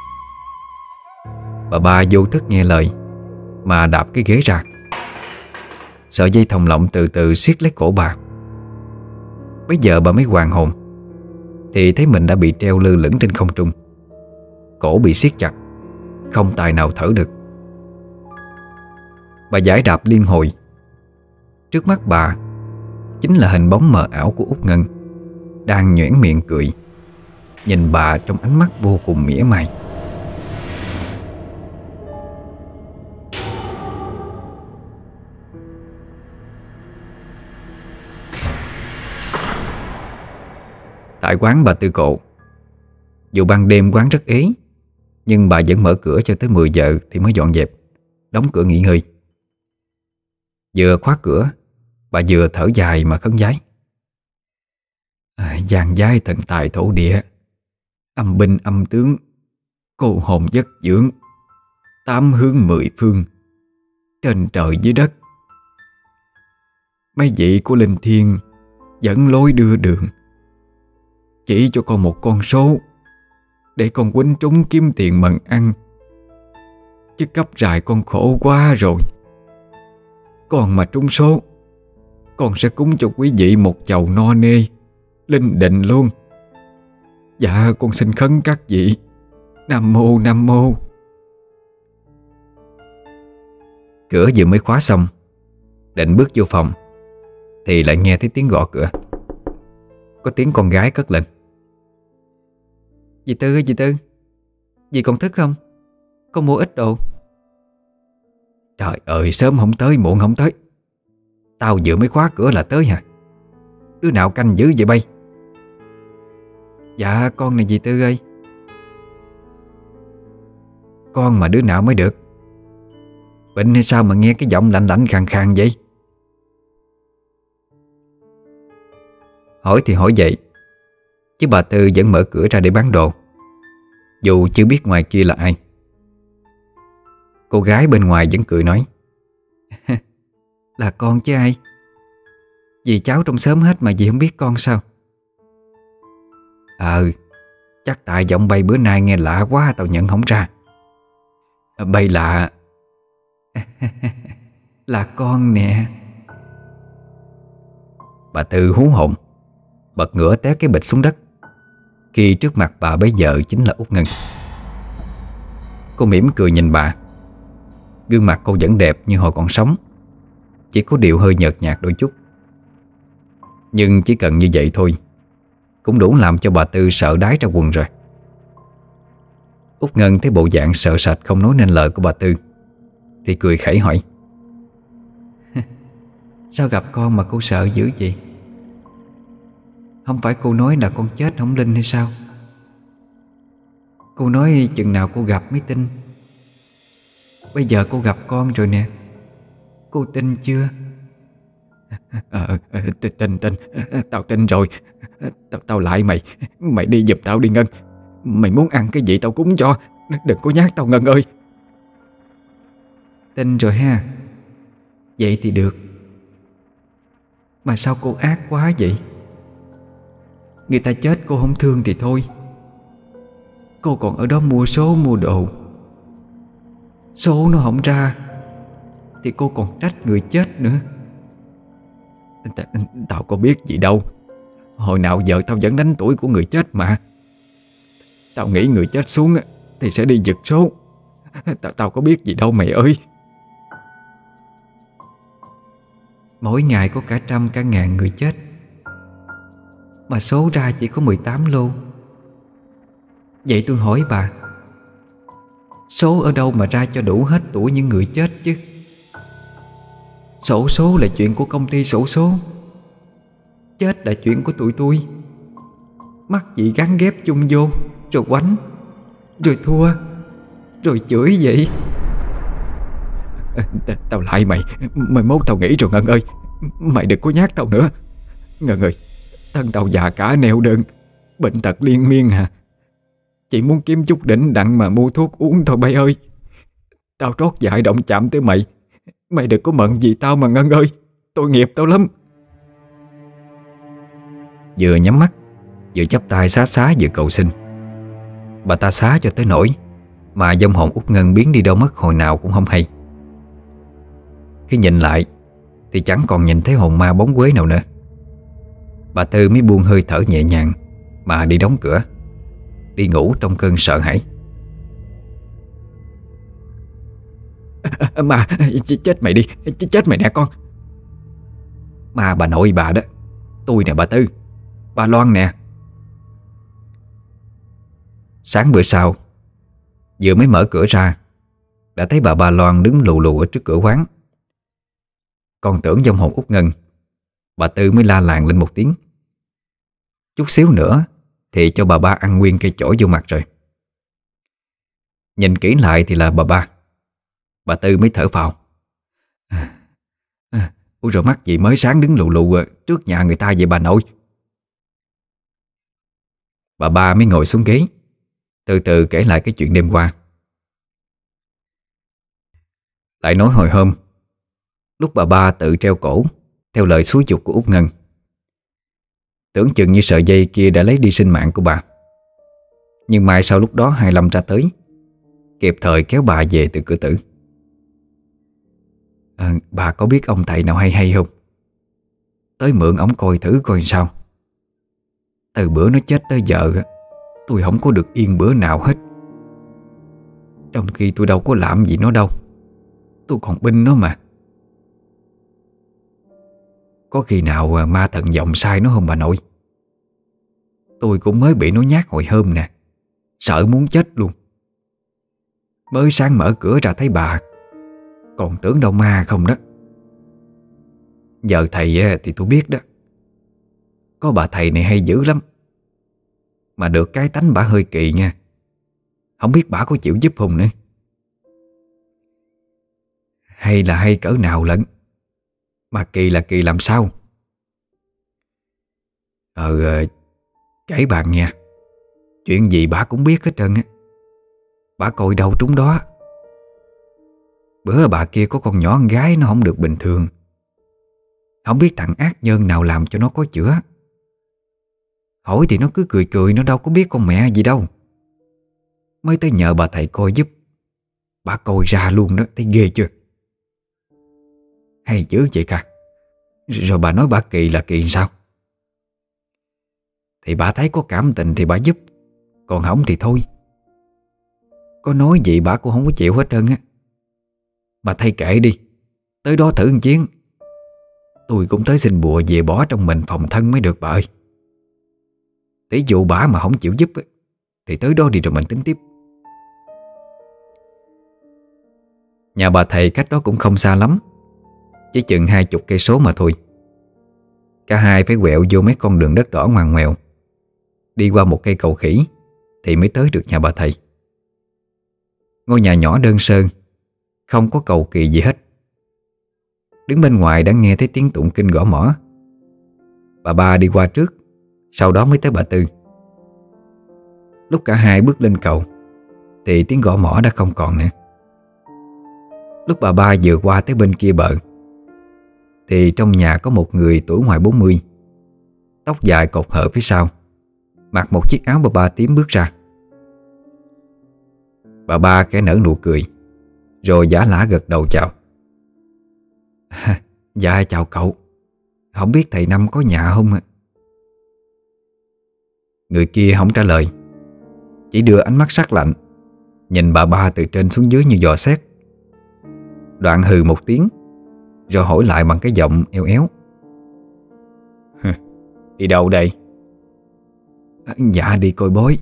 Bà ba vô thức nghe lời mà đạp cái ghế ra. Sợi dây thòng lọng từ từ siết lấy cổ bà. Bây giờ bà mới hoàn hồn thì thấy mình đã bị treo lơ lửng trên không trung. Cổ bị siết chặt, không tài nào thở được. Bà giải đạp liên hồi. Trước mắt bà chính là hình bóng mờ ảo của Út Ngân, đang nhoẻn miệng cười, nhìn bà trong ánh mắt vô cùng mỉa mai. Tại quán bà Tư Cộ, dù ban đêm quán rất ế, nhưng bà vẫn mở cửa cho tới mười giờ thì mới dọn dẹp, đóng cửa nghỉ ngơi. Vừa khóa cửa, bà vừa thở dài mà khấn vái. À, giang giái thần tài thổ địa, âm binh âm tướng, cô hồn giấc dưỡng, tám hướng mười phương, trên trời dưới đất. Mấy vị của linh thiêng dẫn lối đưa đường, chỉ cho con một con số để con quýnh trúng kiếm tiền mần ăn, chứ cấp rài con khổ quá rồi. Con mà trúng số, con sẽ cúng cho quý vị một chầu no nê linh định luôn. Dạ con xin khấn các vị. Nam mô Nam mô. Cửa vừa mới khóa xong, định bước vô phòng thì lại nghe thấy tiếng gõ cửa. Có tiếng con gái cất lên. Dì Tư ơi, dì Tư, dì còn thức không? Con mua ít đồ. Trời ơi, sớm không tới muộn không tới. Tao vừa mới khóa cửa là tới hả? Đứa nào canh giữ vậy bay? Dạ con này dì Tư ơi. Con mà đứa nào mới được? Bệnh hay sao mà nghe cái giọng lạnh lạnh khàn khàn vậy? Hỏi thì hỏi vậy, chứ bà Tư vẫn mở cửa ra để bán đồ, dù chưa biết ngoài kia là ai. Cô gái bên ngoài vẫn cười nói. Là con chứ ai. Dì cháu trong xóm hết mà dì không biết con sao? Ờ, chắc tại giọng bay bữa nay nghe lạ quá tao nhận không ra. Bay lạ. Là con nè. Bà Tư hú hồn, bật ngửa té cái bịch xuống đất, khi trước mặt bà bấy giờ chính là Út Ngân. Cô mỉm cười nhìn bà. Gương mặt cô vẫn đẹp như hồi còn sống, chỉ có điều hơi nhợt nhạt đôi chút. Nhưng chỉ cần như vậy thôi cũng đủ làm cho bà Tư sợ đái ra quần rồi. Út Ngân thấy bộ dạng sợ sệt không nói nên lời của bà Tư thì cười khẩy hỏi. Sao gặp con mà cô sợ dữ vậy? Không phải cô nói là con chết không linh hay sao? Cô nói chừng nào cô gặp mới tin. Bây giờ cô gặp con rồi nè, cô tin chưa? Ờ, tin, tin, tao tin rồi. Tao, tao lại mày. Mày đi giùm tao đi Ngân. Mày muốn ăn cái gì tao cúng cho. Đừng có nhát tao Ngân ơi. Tin rồi ha. Vậy thì được. Mà sao cô ác quá vậy? Người ta chết cô không thương thì thôi, cô còn ở đó mua số mua đồ. Số nó không ra thì cô còn trách người chết nữa. T- Tao có biết gì đâu. Hồi nào giờ tao vẫn đánh tuổi của người chết mà. Tao nghĩ người chết xuống thì sẽ đi giật số. Tao, tao có biết gì đâu mày ơi. Mỗi ngày có cả trăm cả ngàn người chết, mà số ra chỉ có mười tám lô. Vậy tôi hỏi bà, số ở đâu mà ra cho đủ hết tuổi những người chết chứ? Sổ số là chuyện của công ty sổ số, chết là chuyện của tụi tôi. Mắc gì gắn ghép chung vô, rồi quánh, rồi thua, rồi chửi vậy. Tao lại mày. Mày mốt tao nghĩ rồi Ngân ơi. Mày đừng có nhát tao nữa Ngân ơi. Thân tao già cả neo đơn, bệnh tật liên miên hả? Chỉ muốn kiếm chút đỉnh đặng mà mua thuốc uống thôi bay ơi. Tao trót dại động chạm tới mày. Mày đừng có mận gì tao mà Ngân ơi. Tội nghiệp tao lắm. Vừa nhắm mắt vừa chắp tay xá xá vừa cầu xin. Bà ta xá cho tới nỗi mà vong hồn Út Ngân biến đi đâu mất hồi nào cũng không hay. Khi nhìn lại thì chẳng còn nhìn thấy hồn ma bóng quế nào nữa. Bà Tư mới buông hơi thở nhẹ nhàng mà đi đóng cửa, đi ngủ trong cơn sợ hãi. Mà chết mày đi, chết mày nè con. Ma bà nội bà đó. Tôi nè bà Tư, bà Loan nè. Sáng bữa sau, vừa mới mở cửa ra, đã thấy bà Ba Loan đứng lù lù ở trước cửa quán. Còn tưởng vong hồn Út Ngân, bà Tư mới la làng lên một tiếng. Chút xíu nữa thì cho bà Ba ăn nguyên cây chổi vô mặt rồi. Nhìn kỹ lại thì là bà Ba. Bà Tư mới thở phào. À, à, ủa rồi mắc gì mới sáng đứng lù lù trước nhà người ta vậy bà nội? Bà Ba mới ngồi xuống ghế, từ từ kể lại cái chuyện đêm qua. Lại nói hồi hôm, lúc bà Ba tự treo cổ theo lời xúi giục của Út Ngân. Tưởng chừng như sợi dây kia đã lấy đi sinh mạng của bà. Nhưng mai sau lúc đó Hai Lâm ra tới, kịp thời kéo bà về từ cửa tử. à, Bà có biết ông thầy nào hay hay không? Tới mượn ổng coi thử coi sao. Từ bữa nó chết tới giờ, tôi không có được yên bữa nào hết. Trong khi tôi đâu có làm gì nó đâu, tôi còn binh nó mà. Có khi nào ma thần giọng sai nó không bà nội? Tôi cũng mới bị nó nhát hồi hôm nè, sợ muốn chết luôn. Mới sáng mở cửa ra thấy bà, còn tưởng đâu ma không đó. Giờ thầy thì tôi biết đó, có bà thầy này hay dữ lắm. Mà được cái tánh bả hơi kỳ nha. Không biết bả có chịu giúp Hùng nữa. Hay là hay cỡ nào lận, mà kỳ là kỳ làm sao? Ờ Kể bạn nha, chuyện gì bả cũng biết hết trơn á. Bả coi đâu trúng đó. Bữa bà kia có con nhỏ con gái nó không được bình thường. Không biết thằng ác nhân nào làm cho nó có chữa. Hỏi thì nó cứ cười cười, nó đâu có biết con mẹ gì đâu. Mới tới nhờ bà thầy coi giúp. Bà coi ra luôn đó, thấy ghê chưa? Hay dữ vậy cả. Rồi bà nói bà kỳ là kỳ sao? Thì bà thấy có cảm tình thì bà giúp, còn không thì thôi. Có nói gì bà cũng không có chịu hết trơn á. Bà thay kệ đi, tới đó thử một chuyến. Tôi cũng tới xin bùa về bỏ trong mình phòng thân mới được bà ơi. Tỷ dụ bà mà không chịu giúp á, thì tới đó đi rồi mình tính tiếp. Nhà bà thầy cách đó cũng không xa lắm, chỉ chừng hai chục cây số mà thôi. Cả hai phải quẹo vô mấy con đường đất đỏ ngoằn ngoèo, đi qua một cây cầu khỉ thì mới tới được nhà bà thầy. Ngôi nhà nhỏ đơn sơ, không có cầu kỳ gì hết. Đứng bên ngoài đã nghe thấy tiếng tụng kinh gõ mõ. Bà Ba đi qua trước, sau đó mới tới bà Tư. Lúc cả hai bước lên cầu thì tiếng gõ mõ đã không còn nữa. Lúc bà Ba vừa qua tới bên kia bờ thì trong nhà có một người tuổi ngoài bốn mươi, tóc dài cột hở phía sau, mặc một chiếc áo bà ba tím bước ra. Bà Ba khẽ nở nụ cười, rồi giả lả gật đầu chào. Dạ chào cậu, không biết thầy Năm có nhà không ạ? Người kia không trả lời, chỉ đưa ánh mắt sắc lạnh nhìn bà Ba từ trên xuống dưới như dò xét. Đoạn hừ một tiếng, rồi hỏi lại bằng cái giọng eo éo. Đi đâu đây? Dạ đi coi bói.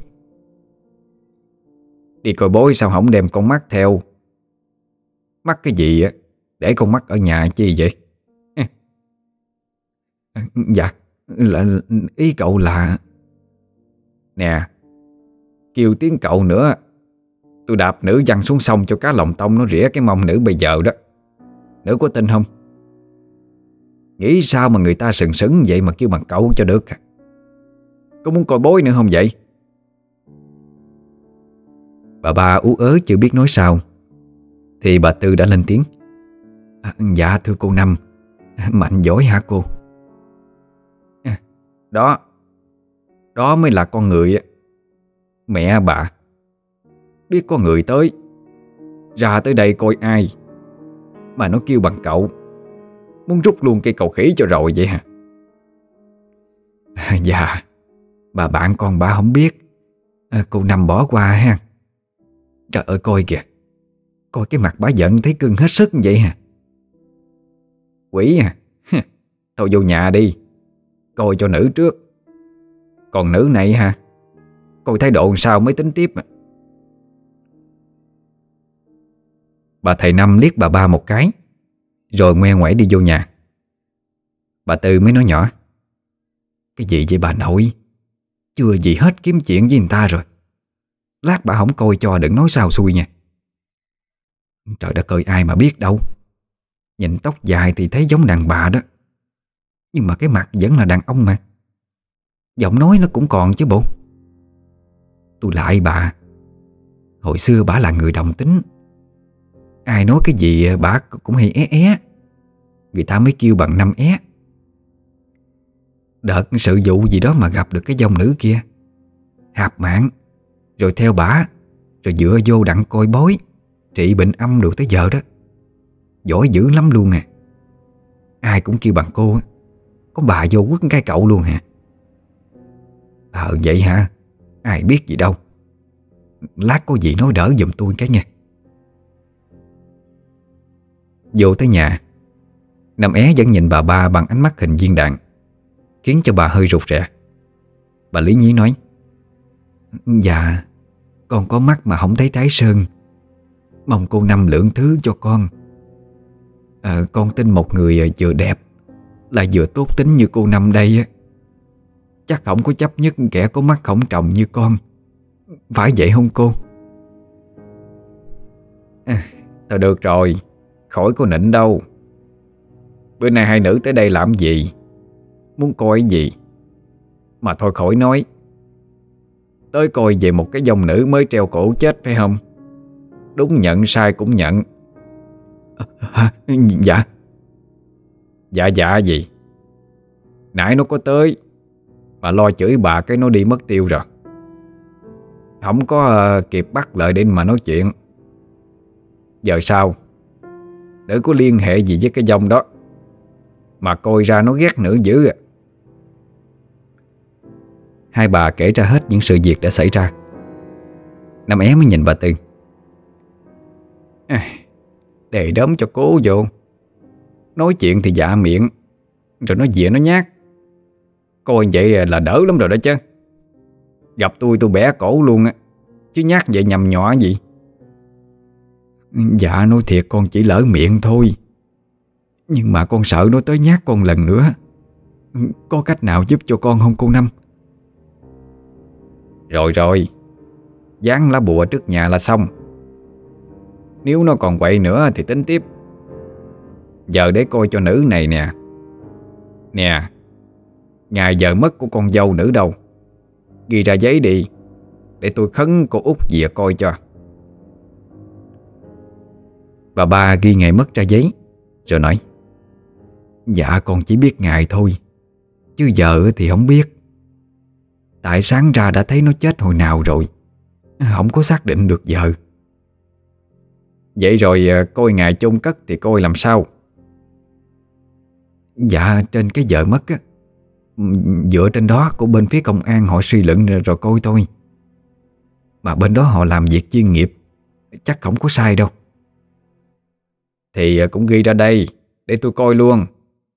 Đi coi bói sao không đem con mắt theo? Mắt cái gì á, để con mắt ở nhà chi vậy? Dạ là, ý cậu là... Nè, kêu tiếng cậu nữa, tôi đạp nữ văng xuống sông cho cá lòng tông nó rỉa cái mông nữ bây giờ đó. Nữ có tin không? Nghĩ sao mà người ta sừng sững vậy mà kêu bằng cậu cho được? Có muốn coi bói nữa không vậy? Bà Ba ú ớ chưa biết nói sao thì bà Tư đã lên tiếng. À, dạ thưa cô Năm, mạnh giỏi hả cô? Đó, đó mới là con người. Mẹ bà, biết có người tới, ra tới đây coi ai mà nó kêu bằng cậu. Muốn rút luôn cây cầu khỉ cho rồi vậy hả? À, dạ, bà bạn con bà không biết. À, cô Năm bỏ qua ha. Trời ơi coi kìa, coi cái mặt bà giận thấy cưng hết sức vậy hả? Quỷ à. Thôi vô nhà đi, coi cho nữ trước. Còn nữ này hả, coi thái độ sao mới tính tiếp. Bà thầy Năm liếc bà ba một cái, rồi ngoe ngoẩy đi vô nhà. Bà Tư mới nói nhỏ: Cái gì vậy bà nội? Chưa gì hết kiếm chuyện với người ta rồi. Lát bà không coi cho đừng nói sao xui nha. Trời đất ơi, ai mà biết đâu. Nhìn tóc dài thì thấy giống đàn bà đó, nhưng mà cái mặt vẫn là đàn ông mà. Giọng nói nó cũng còn chứ bộ. Tôi lại bà, hồi xưa bà là người đồng tính. Ai nói cái gì bà cũng hay é é. Người ta mới kêu bằng năm é. Đợt sự vụ gì đó mà gặp được cái dòng nữ kia, hạp mạng, rồi theo bả, rồi dựa vô đặng coi bói, trị bệnh âm được tới giờ đó. Giỏi dữ lắm luôn à. Ai cũng kêu bằng cô. Có bà vô quất cái cậu luôn hả? Ờ vậy hả? Ai biết gì đâu. Lát có gì nói đỡ giùm tôi cái nha. Vô tới nhà, Năm é vẫn nhìn bà ba bằng ánh mắt hình viên đạn, khiến cho bà hơi rụt rè. Bà lý nhí nói: Dạ, con có mắt mà không thấy Thái Sơn. Mong cô Năm lượng thứ cho con. à, Con tin một người vừa đẹp lại vừa tốt tính như cô Năm đây á, chắc không có chấp nhất kẻ có mắt khổng trọng như con. Phải vậy không cô? À, thôi được rồi, khỏi có nịnh đâu. Bữa nay hai nữ tới đây làm gì, muốn coi cái gì? Mà thôi khỏi nói. Tới coi về một cái dòng nữ mới treo cổ chết phải không? Đúng nhận sai cũng nhận. à, Dạ. Dạ dạ gì? Nãy nó có tới mà lo chửi bà cái nó đi mất tiêu rồi. Không có uh, kịp bắt lại để mà nói chuyện. Giờ sao? Đỡ có liên hệ gì với cái dòng đó mà coi ra nó ghét nữ dữ à. Hai bà kể ra hết những sự việc đã xảy ra. Năm é mới nhìn bà Tư: à, Đề đốm cho cố vô. Nói chuyện thì dạ miệng, rồi nó dịa nó nhát. Coi vậy là đỡ lắm rồi đó chứ. Gặp tôi tôi bẻ cổ luôn á, chứ nhát vậy nhầm nhọ gì. Dạ nói thiệt con chỉ lỡ miệng thôi, nhưng mà con sợ nó tới nhát con lần nữa. Có cách nào giúp cho con không cô Năm? Rồi rồi, dán lá bùa trước nhà là xong. Nếu nó còn quậy nữa thì tính tiếp. Giờ để coi cho nữ này nè. Nè, ngày giờ mất của con dâu nữ đâu, ghi ra giấy đi, để tôi khấn cô út dìa coi cho. Bà ba ghi ngày mất ra giấy, rồi nói: Dạ con chỉ biết ngày thôi, chứ giờ thì không biết. Tại sáng ra đã thấy nó chết hồi nào rồi, không có xác định được giờ. Vậy rồi coi ngày chôn cất thì coi làm sao? Dạ trên cái giờ mất á, dựa trên đó của bên phía công an họ suy luận rồi, rồi coi thôi. Mà bên đó họ làm việc chuyên nghiệp, chắc không có sai đâu. Thì cũng ghi ra đây để tôi coi luôn.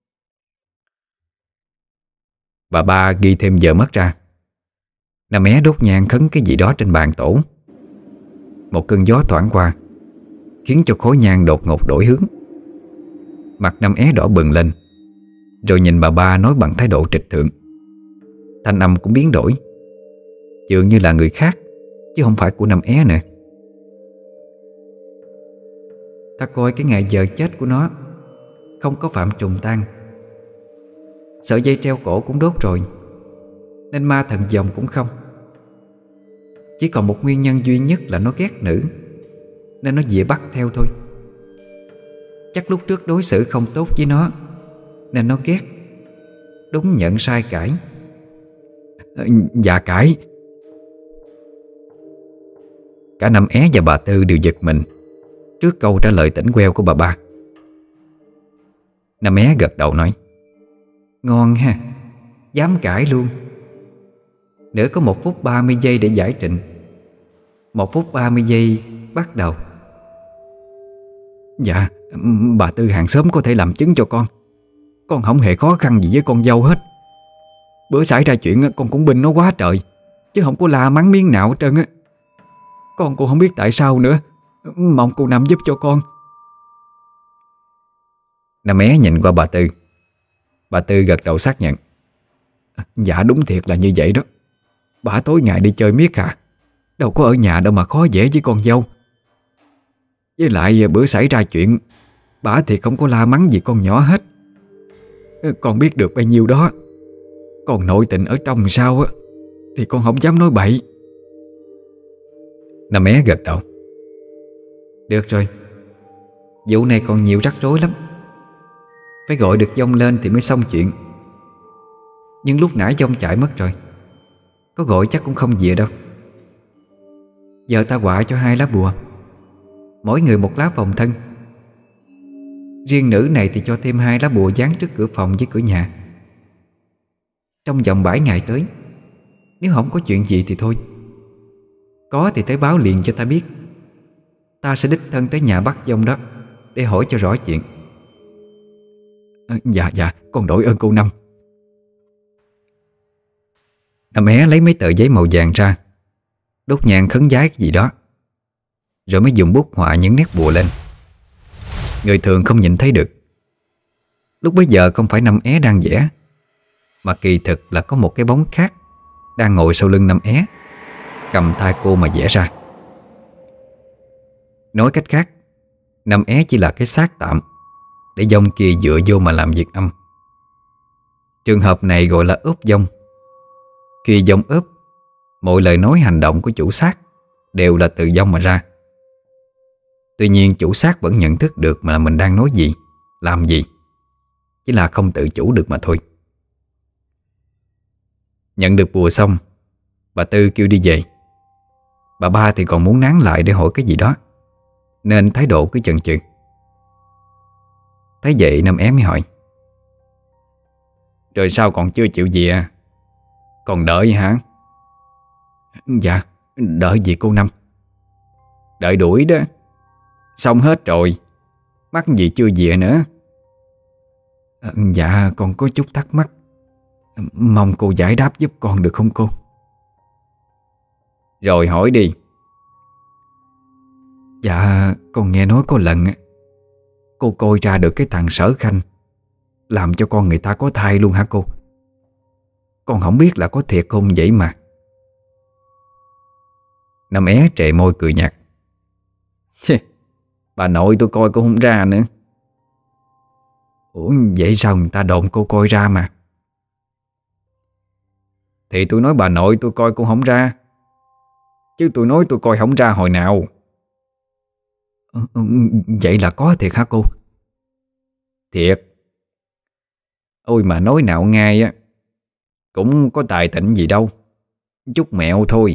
Bà ba ghi thêm giờ mất ra. Năm é đốt nhang khấn cái gì đó trên bàn tổ. Một cơn gió thoảng qua, khiến cho khối nhang đột ngột đổi hướng. Mặt Năm é đỏ bừng lên, rồi nhìn bà ba nói bằng thái độ trịch thượng. Thanh âm cũng biến đổi, dường như là người khác, chứ không phải của Năm é nữa. Ta coi cái ngày giờ chết của nó không có phạm trùng tang. Sợi dây treo cổ cũng đốt rồi, nên ma thần dòng cũng không. Chỉ còn một nguyên nhân duy nhất là nó ghét nữ, nên nó dễ bắt theo thôi. Chắc lúc trước đối xử không tốt với nó, nên nó ghét. Đúng nhận sai cãi. à, Dạ cãi. Cả Năm é và bà Tư đều giật mình trước câu trả lời tỉnh queo của bà ba. Năm Mé gật đầu nói: Ngon ha, dám cãi luôn. Nữa có một phút ba mươi giây để giải trình. Một phút ba mươi giây bắt đầu. Dạ, bà Tư hàng xóm có thể làm chứng cho con. Con không hề khó khăn gì với con dâu hết. Bữa xảy ra chuyện con cũng binh nó quá trời, chứ không có la mắng miếng nào hết trơn á. Con cũng không biết tại sao nữa. Mong cô Năm giúp cho con. Năm Mé nhìn qua bà Tư. Bà Tư gật đầu xác nhận: Dạ đúng thiệt là như vậy đó. Bà tối ngày đi chơi miết à, đâu có ở nhà đâu mà khó dễ với con dâu. Với lại bữa xảy ra chuyện, bà thì không có la mắng gì con nhỏ hết. Con biết được bao nhiêu đó. Còn nội tình ở trong sao á thì con không dám nói bậy. Năm Mé gật đầu: Được rồi, vụ này còn nhiều rắc rối lắm. Phải gọi được dông lên thì mới xong chuyện. Nhưng lúc nãy dông chạy mất rồi, có gọi chắc cũng không về đâu. Giờ ta quạ cho hai lá bùa, mỗi người một lá phòng thân. Riêng nữ này thì cho thêm hai lá bùa dán trước cửa phòng với cửa nhà. Trong vòng bảy ngày tới, nếu không có chuyện gì thì thôi. Có thì tới báo liền cho ta biết. Ta sẽ đích thân tới nhà bắt dông đó để hỏi cho rõ chuyện. à, Dạ dạ, con đội ơn cô Năm. Năm Mé lấy mấy tờ giấy màu vàng ra, đốt nhang khấn vái cái gì đó, rồi mới dùng bút họa những nét bùa lên. Người thường không nhìn thấy được. Lúc bấy giờ không phải Năm É đang vẽ, mà kỳ thực là có một cái bóng khác đang ngồi sau lưng Năm É, cầm tay cô mà vẽ ra. Nói cách khác, Năm É chỉ là cái xác tạm để dông kia dựa vô mà làm việc âm. Trường hợp này gọi là ốp dông. Khi dông ốp, mọi lời nói hành động của chủ xác đều là từ dông mà ra. Tuy nhiên chủ xác vẫn nhận thức được mà mình đang nói gì, làm gì, chỉ là không tự chủ được mà thôi. Nhận được bùa xong, bà Tư kêu đi về. Bà Ba thì còn muốn nán lại để hỏi cái gì đó, nên thái độ cứ chần chừ. Thấy vậy Năm É mới hỏi: Rồi sao còn chưa chịu về à? Còn đợi hả? Dạ, đợi gì cô Năm? Đợi đuổi đó. Xong hết rồi, mắc gì chưa về nữa? à, Dạ con có chút thắc mắc, mong cô giải đáp giúp con được không cô? Rồi hỏi đi. Dạ con nghe nói có lần cô coi ra được cái thằng Sở Khanh làm cho con người ta có thai luôn hả cô? Con không biết là có thiệt không vậy mà. Năm É trề môi cười nhạt: Bà nội tôi coi cũng không ra nữa. Ủa vậy sao người ta đồn cô coi ra mà? Thì tôi nói bà nội tôi coi cũng không ra, chứ tôi nói tôi coi không ra hồi nào. ừ, ừ, Vậy là có thiệt hả cô? Thiệt. Ôi mà nói nạo ngay á, cũng có tài tịnh gì đâu, chút mẹo thôi.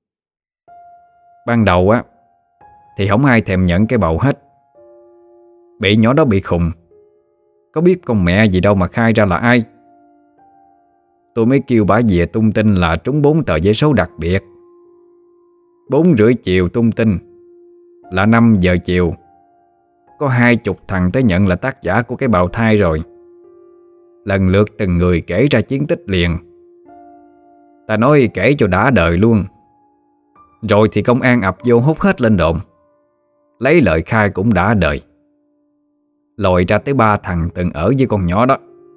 Ban đầu á thì không ai thèm nhận cái bầu hết. Bị nhỏ đó bị khùng, có biết con mẹ gì đâu mà khai ra là ai. Tôi mới kêu bả về tung tin là trúng bốn tờ giấy số đặc biệt. Bốn rưỡi chiều tung tin là năm giờ chiều có hai chục thằng tới nhận là tác giả của cái bào thai rồi. Lần lượt từng người kể ra chiến tích liền. Ta nói kể cho đã đời luôn. Rồi thì công an ập vô hút hết lên đồn, lấy lời khai cũng đã đời. Lòi ra tới ba thằng từng ở với con nhỏ đó.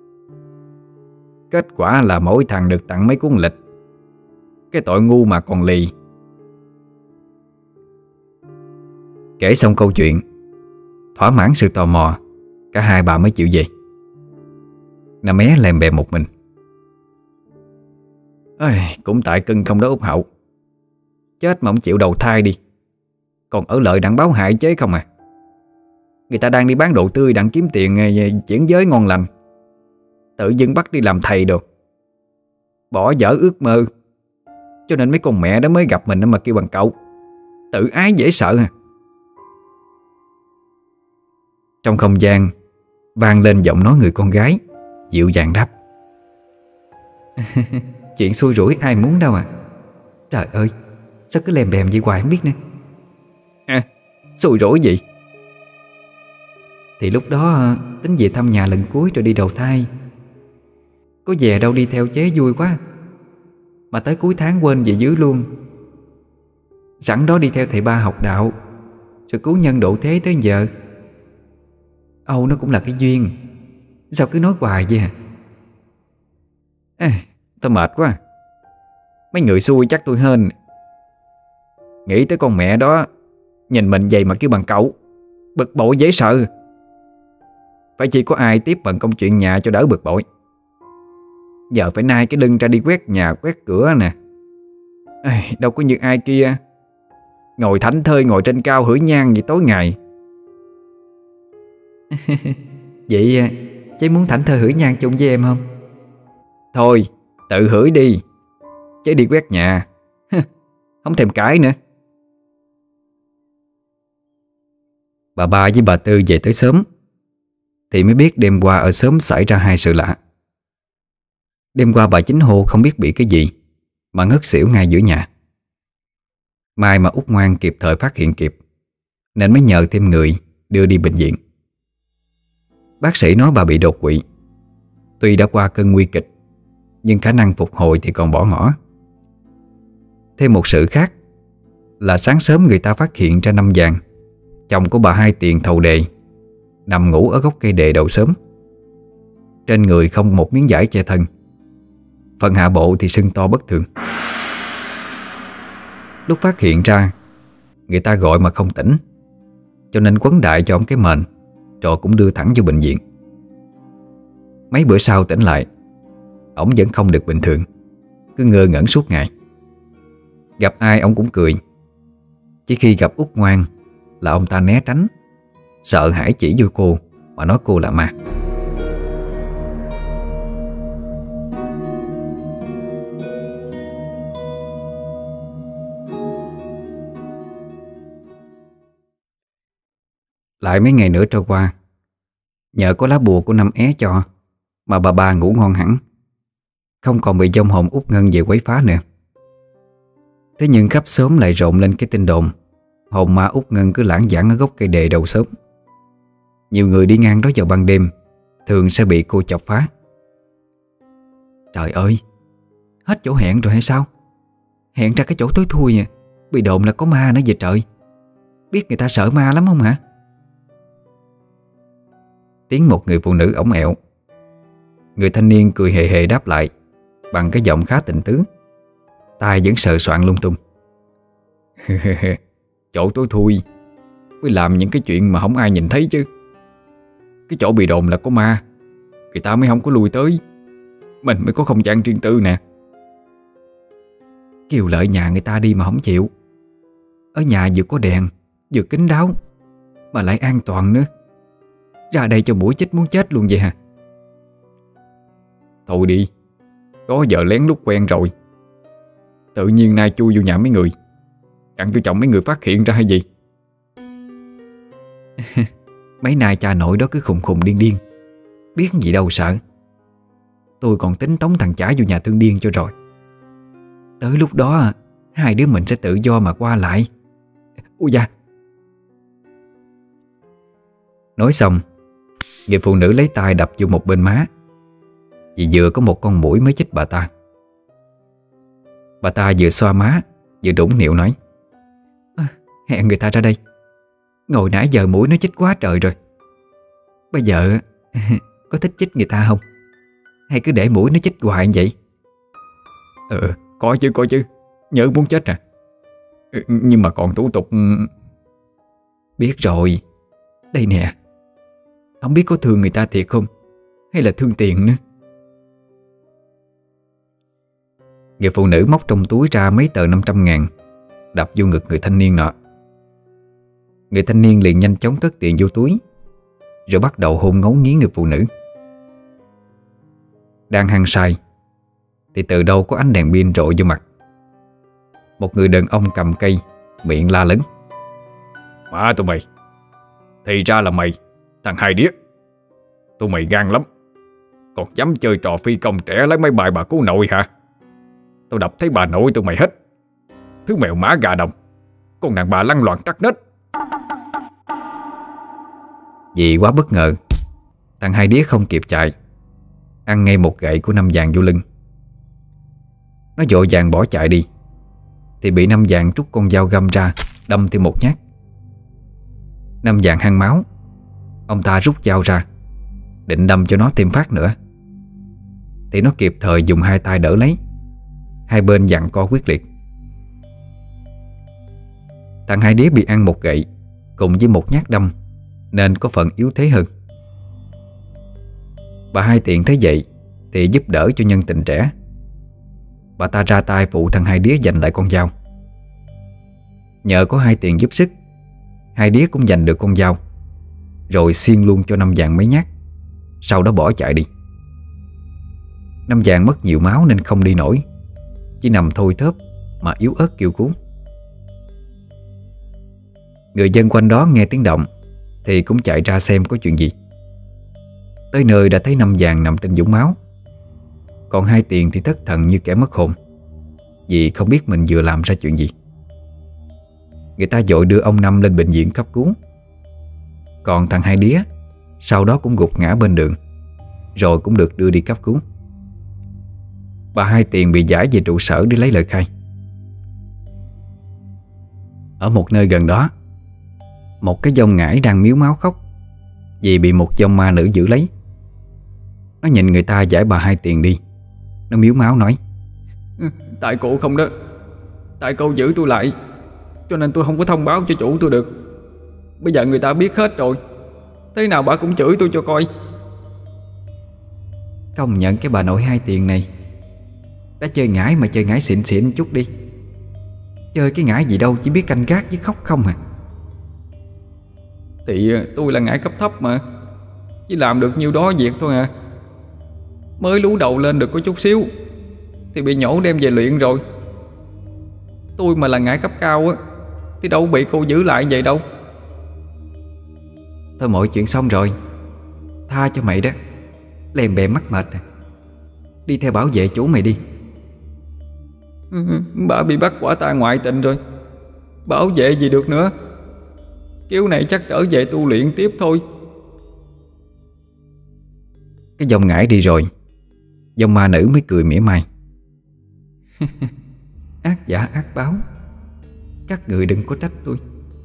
Kết quả là mỗi thằng được tặng mấy cuốn lịch. Cái tội ngu mà còn lì. Kể xong câu chuyện, thỏa mãn sự tò mò, cả hai bà mới chịu về. Năm É lèm bèm một mình: Ây, cũng tại cưng không đó Út Hậu. Chết mà không chịu đầu thai đi, còn ở lợi đặng báo hại chế không à. Người ta đang đi bán đồ tươi đặng kiếm tiền chuyển giới ngon lành, tự dưng bắt đi làm thầy đồ, bỏ dở ước mơ. Cho nên mấy con mẹ đó mới gặp mình mà kêu bằng cậu. Tự ái dễ sợ à. Trong không gian, vang lên giọng nói người con gái, dịu dàng đáp: Chuyện xui rủi ai muốn đâu à. Trời ơi, sao cứ lèm bèm vậy hoài không biết nữa. À, xui rủi gì? Thì lúc đó tính về thăm nhà lần cuối rồi đi đầu thai. Có về đâu đi theo chế vui quá, mà tới cuối tháng quên về dưới luôn. Sẵn đó đi theo thầy ba học đạo, rồi cứu nhân độ thế tới giờ. Âu nó cũng là cái duyên. Sao cứ nói hoài vậy hả? À, tôi mệt quá. Mấy người xui chắc tôi hên. Nghĩ tới con mẹ đó, nhìn mình vậy mà kêu bằng cậu, bực bội dễ sợ. Phải chỉ có ai tiếp bận công chuyện nhà cho đỡ bực bội. Giờ phải nai cái lưng ra đi quét nhà quét cửa nè. À, đâu có như ai kia ngồi thảnh thơi ngồi trên cao hửi nhang vậy tối ngày. Vậy chứ muốn thảnh thơi hửi nhang chung với em không? Thôi tự hửi đi, chứ đi quét nhà không thèm cãi nữa. Bà ba với bà Tư về tới sớm thì mới biết đêm qua ở xóm xảy ra hai sự lạ. Đêm qua bà Chính Hô không biết bị cái gì mà ngất xỉu ngay giữa nhà. May mà Út Ngoan kịp thời phát hiện kịp, nên mới nhờ thêm người đưa đi bệnh viện. Bác sĩ nói bà bị đột quỵ. Tuy đã qua cơn nguy kịch, nhưng khả năng phục hồi thì còn bỏ ngỏ. Thêm một sự khác là sáng sớm người ta phát hiện ra năm vàng, chồng của bà Hai Tiền thầu đề, nằm ngủ ở gốc cây đề đầu xóm. Trên người không một miếng vải che thân, phần hạ bộ thì sưng to bất thường. Lúc phát hiện ra, người ta gọi mà không tỉnh, cho nên quấn đại cho ông cái mền, rồi cũng đưa thẳng vô bệnh viện. Mấy bữa sau tỉnh lại, ổng vẫn không được bình thường, cứ ngơ ngẩn suốt ngày. Gặp ai ông cũng cười. Chỉ khi gặp Út Ngoan là ông ta né tránh, sợ hãi chỉ vô cô mà nói cô là ma. Lại mấy ngày nữa trôi qua, nhờ có lá bùa của năm é cho mà bà ba ngủ ngon hẳn, không còn bị vong hồn Út Ngân về quấy phá nữa. Thế nhưng khắp xóm lại rộn lên cái tin đồn hồn ma Út Ngân cứ lãng vãng ở gốc cây đề đầu xóm. Nhiều người đi ngang đó vào ban đêm thường sẽ bị cô chọc phá. Trời ơi, hết chỗ hẹn rồi hay sao? Hẹn ra cái chỗ tối thui à, bị đồn là có ma nữa về trời. Biết người ta sợ ma lắm không hả? Tiếng một người phụ nữ ổng ẹo. Người thanh niên cười hề hề đáp lại bằng cái giọng khá tình tứ, tai vẫn sờ soạng lung tung. Chỗ tối thui mới làm những cái chuyện mà không ai nhìn thấy chứ. Cái chỗ bị đồn là có ma, người ta mới không có lui tới, mình mới có không gian riêng tư nè. Kêu lợi nhà người ta đi mà không chịu. Ở nhà vừa có đèn, vừa kín đáo, mà lại an toàn nữa. Ra đây cho mũi chích muốn chết luôn vậy hả? Thôi đi, đó giờ lén lút quen rồi. Tự nhiên nay chui vô nhà mấy người, đặng cho chồng mấy người phát hiện ra hay gì? Mấy nay cha nội đó cứ khùng khùng điên điên, biết gì đâu sợ. Tôi còn tính tống thằng chả vô nhà thương điên cho rồi. Tới lúc đó hai đứa mình sẽ tự do mà qua lại. Ui da. Nói xong, người phụ nữ lấy tay đập vô một bên má, vì vừa có một con muỗi mới chích bà ta. Bà ta vừa xoa má vừa đũng nịu nói: à, hẹn người ta ra đây. Ngồi nãy giờ muỗi nó chích quá trời rồi. Bây giờ có thích chích người ta không? Hay cứ để muỗi nó chích hoài vậy? Ừ, có chứ có chứ. Nhớ muốn chết à. Ừ, nhưng mà còn thủ tục. Biết rồi. Đây nè, không biết có thương người ta thiệt không, hay là thương tiền nữa. Người phụ nữ móc trong túi ra mấy tờ năm trăm ngàn, đập vô ngực người thanh niên nọ. Người thanh niên liền nhanh chóng cất tiền vô túi, rồi bắt đầu hôn ngấu nghiến người phụ nữ. Đang hăng say thì từ đâu có ánh đèn pin rọi vô mặt. Một người đàn ông cầm cây, miệng la lớn: Má tụi mày, thì ra là mày, thằng hai điếc. Tụi mày gan lắm, còn dám chơi trò phi công trẻ lấy mấy bài bà cố nội hả? Tao đập thấy bà nội tụi mày hết. Thứ mèo mã gà đồng, con đàn bà lăng loàn trắc nết. Vì quá bất ngờ, thằng Hai Đía không kịp chạy, ăn ngay một gậy của Năm Vàng vô lưng. Nó vội vàng bỏ chạy đi thì bị Năm Vàng trút con dao găm ra, đâm thêm một nhát. Năm Vàng hăng máu, ông ta rút dao ra định đâm cho nó thêm phát nữa, thì nó kịp thời dùng hai tay đỡ lấy. Hai bên giằng co quyết liệt. Thằng Hai Đía bị ăn một gậy cùng với một nhát đâm nên có phần yếu thế hơn. Bà Hai Tiền thấy vậy thì giúp đỡ cho nhân tình trẻ. Bà ta ra tay phụ thằng Hai Đía giành lại con dao. Nhờ có Hai Tiền giúp sức, Hai Đía cũng giành được con dao, rồi xiên luôn cho Năm Vàng mấy nhát, sau đó bỏ chạy đi. Năm Vàng mất nhiều máu nên không đi nổi, chỉ nằm thôi thóp mà yếu ớt kêu cứu. Người dân quanh đó nghe tiếng động thì cũng chạy ra xem có chuyện gì. Tới nơi đã thấy Năm Vàng nằm trên vũng máu, còn Hai Tiền thì thất thần như kẻ mất hồn, vì không biết mình vừa làm ra chuyện gì. Người ta vội đưa ông Năm lên bệnh viện cấp cứu. Còn thằng Hai Đía sau đó cũng gục ngã bên đường, rồi cũng được đưa đi cấp cứu. Bà Hai Tiền bị giải về trụ sở để lấy lời khai. Ở một nơi gần đó, một cái dông ngải đang miếu máu khóc vì bị một dông ma nữ giữ lấy. Nó nhìn người ta giải bà Hai Tiền đi, nó miếu máu nói: Tại cô không đó, tại cô giữ tôi lại, cho nên tôi không có thông báo cho chủ tôi được. Bây giờ người ta biết hết rồi, thế nào bà cũng chửi tôi cho coi. Công nhận cái bà nội Hai Tiền này, đã chơi ngải mà chơi ngải xịn xịn chút đi. Chơi cái ngải gì đâu, chỉ biết canh gác với khóc không à. Thì tôi là ngải cấp thấp mà, chỉ làm được nhiêu đó việc thôi à. Mới lú đầu lên được có chút xíu thì bị nhổ đem về luyện rồi. Tôi mà là ngải cấp cao á thì đâu bị cô giữ lại vậy đâu. Thôi mọi chuyện xong rồi, tha cho mày đó. Lèm bè mắc mệt à. Đi theo bảo vệ chủ mày đi. Bà bị bắt quả tang ngoại tình rồi, bảo vệ gì được nữa. Kiểu này chắc trở về tu luyện tiếp thôi. Cái dòng ngải đi rồi, dòng ma nữ mới cười mỉa mai: Ác giả ác báo, các người đừng có trách tôi.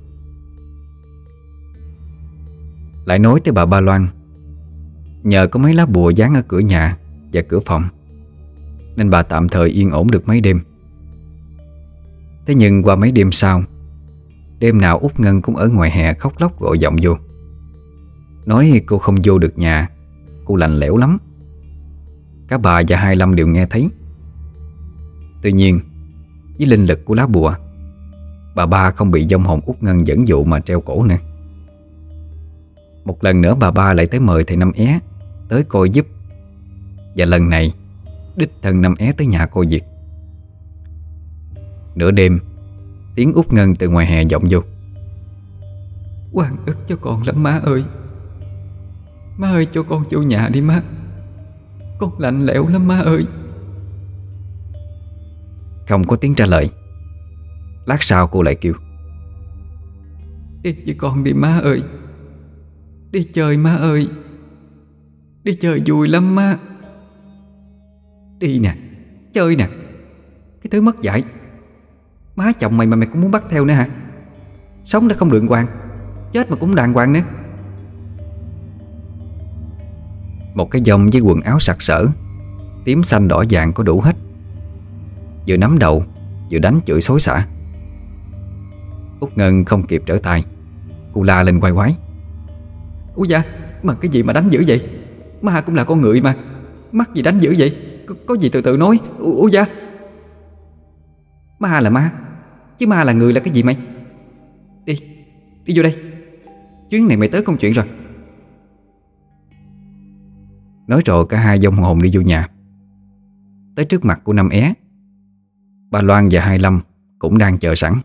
Lại nói tới bà Ba Loan. Nhờ có mấy lá bùa dán ở cửa nhà và cửa phòng nên bà tạm thời yên ổn được mấy đêm. Thế nhưng qua mấy đêm sau, đêm nào Út Ngân cũng ở ngoài hè khóc lóc gọi giọng vô, nói cô không vô được nhà, cô lạnh lẽo lắm. Cả bà và Hai Lâm đều nghe thấy. Tuy nhiên, với linh lực của lá bùa, bà Ba không bị vong hồn Út Ngân dẫn dụ mà treo cổ nữa. Một lần nữa bà Ba lại tới mời thầy Năm É tới coi giúp. Và lần này đích thân Năm É tới nhà coi việc. Nửa đêm, tiếng Út Ngân từ ngoài hè vọng vô: Oan ức cho con lắm má ơi. Má ơi cho con vô nhà đi má. Con lạnh lẽo lắm má ơi. Không có tiếng trả lời. Lát sau cô lại kêu: Đi với con đi má ơi. Đi chơi má ơi. Đi chơi vui lắm má. Đi nè, chơi nè. Cái thứ mất dạy. Má chồng mày mà mày cũng muốn bắt theo nữa hả? Sống đã không đàng hoàng, chết mà cũng đàng hoàng nữa. Một cái dòng với quần áo sặc sỡ, tím xanh đỏ vàng có đủ hết, vừa nắm đầu vừa đánh chửi xối xả. Út Ngân không kịp trở tay, cô la lên quay quái: Úi da, mà cái gì mà đánh dữ vậy? Ma cũng là con người mà, mắc gì đánh dữ vậy? Có, có gì từ từ nói. Úi da. Ma là ma, chứ ma là người là cái gì mày? Đi, đi vô đây. Chuyến này mày tới công chuyện rồi. Nói rồi cả hai vong hồn đi vô nhà. Tới trước mặt của Năm É, bà Loan và Hai Lâm cũng đang chờ sẵn.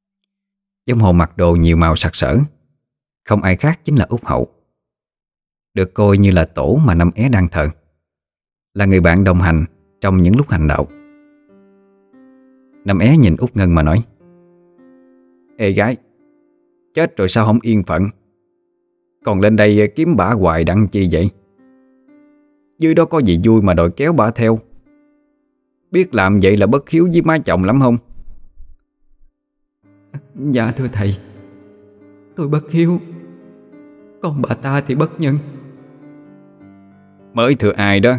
Vong hồn mặc đồ nhiều màu sặc sỡ, không ai khác chính là Út Hậu. được coi như là tổ mà Năm É đang thờ, là người bạn đồng hành trong những lúc hành đạo. Năm É nhìn Út Ngân mà nói: Ê gái, chết rồi sao không yên phận, còn lên đây kiếm bả hoài đặng chi vậy? Dưới đó có gì vui mà đòi kéo bả theo? Biết làm vậy là bất hiếu với má chồng lắm không? Dạ thưa thầy, tôi bất hiếu, còn bà ta thì bất nhân. Mới thưa ai đó?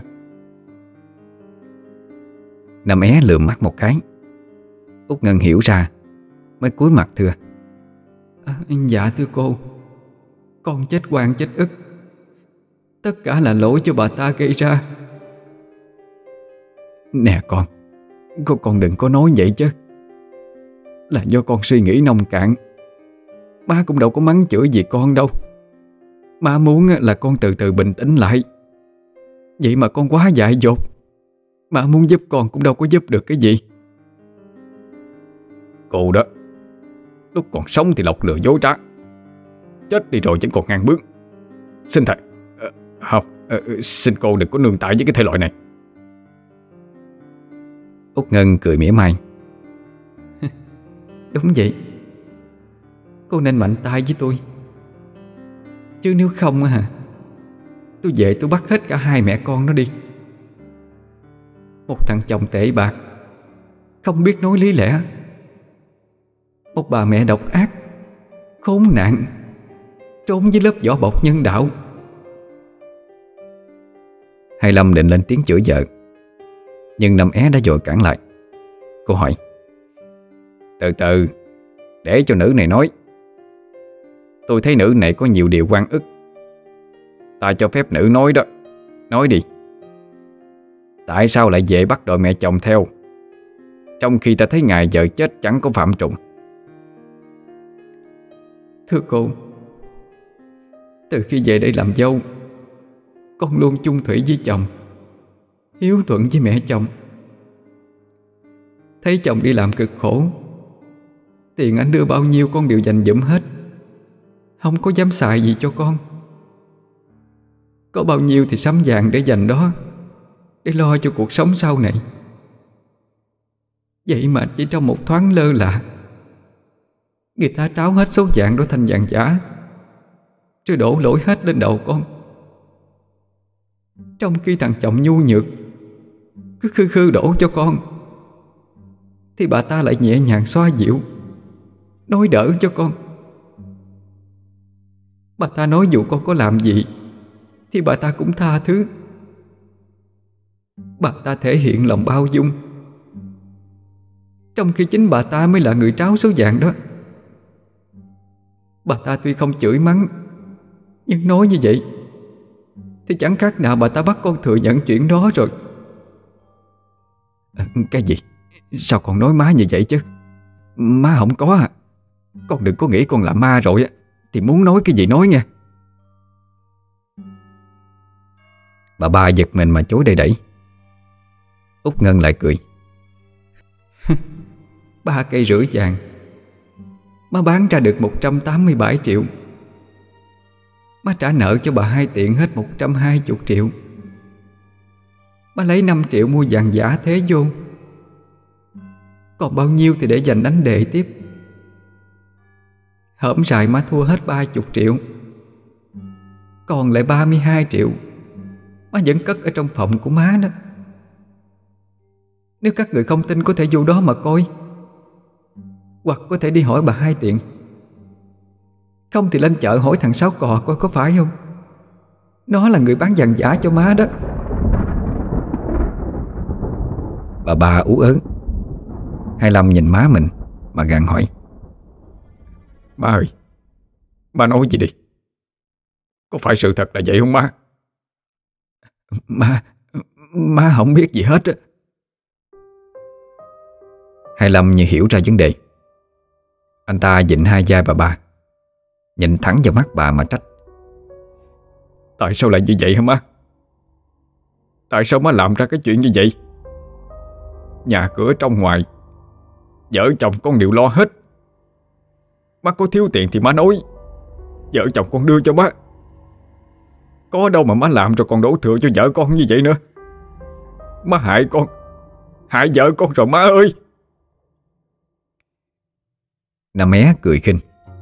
Năm É lườm mắt một cái. Út Ngân hiểu ra, mới cúi mặt thưa: à, Dạ thưa cô, con chết oan chết ức, tất cả là lỗi cho bà ta gây ra. Nè con, con, con đừng có nói vậy chứ. Là do con suy nghĩ nông cạn. Má cũng đâu có mắng chửi gì con đâu. Má muốn là con từ từ bình tĩnh lại. Vậy mà con quá dại dột. Má muốn giúp con cũng đâu có giúp được cái gì. Cô đó, lúc còn sống thì lọc lừa dối trá, chết đi rồi vẫn còn ngang bướng. Xin thầy à, Không à, xin cô đừng có nương tay với cái thể loại này. Út Ngân cười mỉa mai: Đúng vậy, cô nên mạnh tay với tôi, chứ nếu không hả, tôi về tôi bắt hết cả hai mẹ con nó đi. Một thằng chồng tệ bạc, không biết nói lý lẽ. Một bà mẹ độc ác, khốn nạn, trốn dưới lớp vỏ bọc nhân đạo. Hai Lâm định lên tiếng chửi vợ, nhưng Năm É đã vội cản lại. Cô hỏi: Từ từ, để cho nữ này nói. Tôi thấy nữ này có nhiều điều oan ức. Ta cho phép nữ nói đó. Nói đi. Tại sao lại về bắt đội mẹ chồng theo, trong khi ta thấy ngày vợ chết chẳng có phạm trùng? Thưa cô, từ khi về đây làm dâu, con luôn chung thủy với chồng, hiếu thuận với mẹ chồng. Thấy chồng đi làm cực khổ, tiền anh đưa bao nhiêu con đều dành dụm hết, không có dám xài gì cho con. Có bao nhiêu thì sắm vàng để dành đó, để lo cho cuộc sống sau này. Vậy mà chỉ trong một thoáng lơ là, người ta tráo hết số vàng đó thành vàng giả, rồi đổ lỗi hết lên đầu con. Trong khi thằng chồng nhu nhược cứ khư khư đổ cho con, thì bà ta lại nhẹ nhàng xoa dịu, nói đỡ cho con. Bà ta nói dù con có làm gì thì bà ta cũng tha thứ. Bà ta thể hiện lòng bao dung, trong khi chính bà ta mới là người tráo số vàng đó. Bà ta tuy không chửi mắng, nhưng nói như vậy thì chẳng khác nào bà ta bắt con thừa nhận chuyện đó rồi. À, cái gì? Sao con nói má như vậy chứ? Má không có à. Con đừng có nghĩ con là ma rồi á, thì muốn nói cái gì nói nghe. Bà ba giật mình mà chối đầy đẩy. Út Ngân lại cười. Ba cây rưỡi vàng má bán ra được một trăm tám mươi bảy triệu. Má trả nợ cho bà Hai Tiện hết một trăm hai mươi triệu. Má lấy năm triệu mua vàng giả thế vô, còn bao nhiêu thì để dành đánh đề tiếp. Hổm rày má thua hết ba mươi triệu, còn lại ba mươi hai triệu má vẫn cất ở trong phòng của má đó. Nếu các người không tin có thể vô đó mà coi, hoặc có thể đi hỏi bà Hai Tiện. Không thì lên chợ hỏi thằng Sáu Cò coi có phải không. Nó là người bán vàng giả cho má đó. Bà ba ú ớn. Hai Lâm nhìn má mình mà gặng hỏi: Má ơi, má nói gì đi, có phải sự thật là vậy không má? Má Má không biết gì hết á. Hai Lâm như hiểu ra vấn đề. Anh ta vịn hai vai bà ba, nhìn thẳng vào mắt bà mà trách: Tại sao lại như vậy hả má? Tại sao má làm ra cái chuyện như vậy? Nhà cửa trong ngoài, vợ chồng con đều lo hết. Má có thiếu tiền thì má nói, vợ chồng con đưa cho má. Có đâu mà má làm cho con đổ thừa cho vợ con như vậy nữa. Má hại con, hại vợ con rồi má ơi. Năm Mé cười khinh.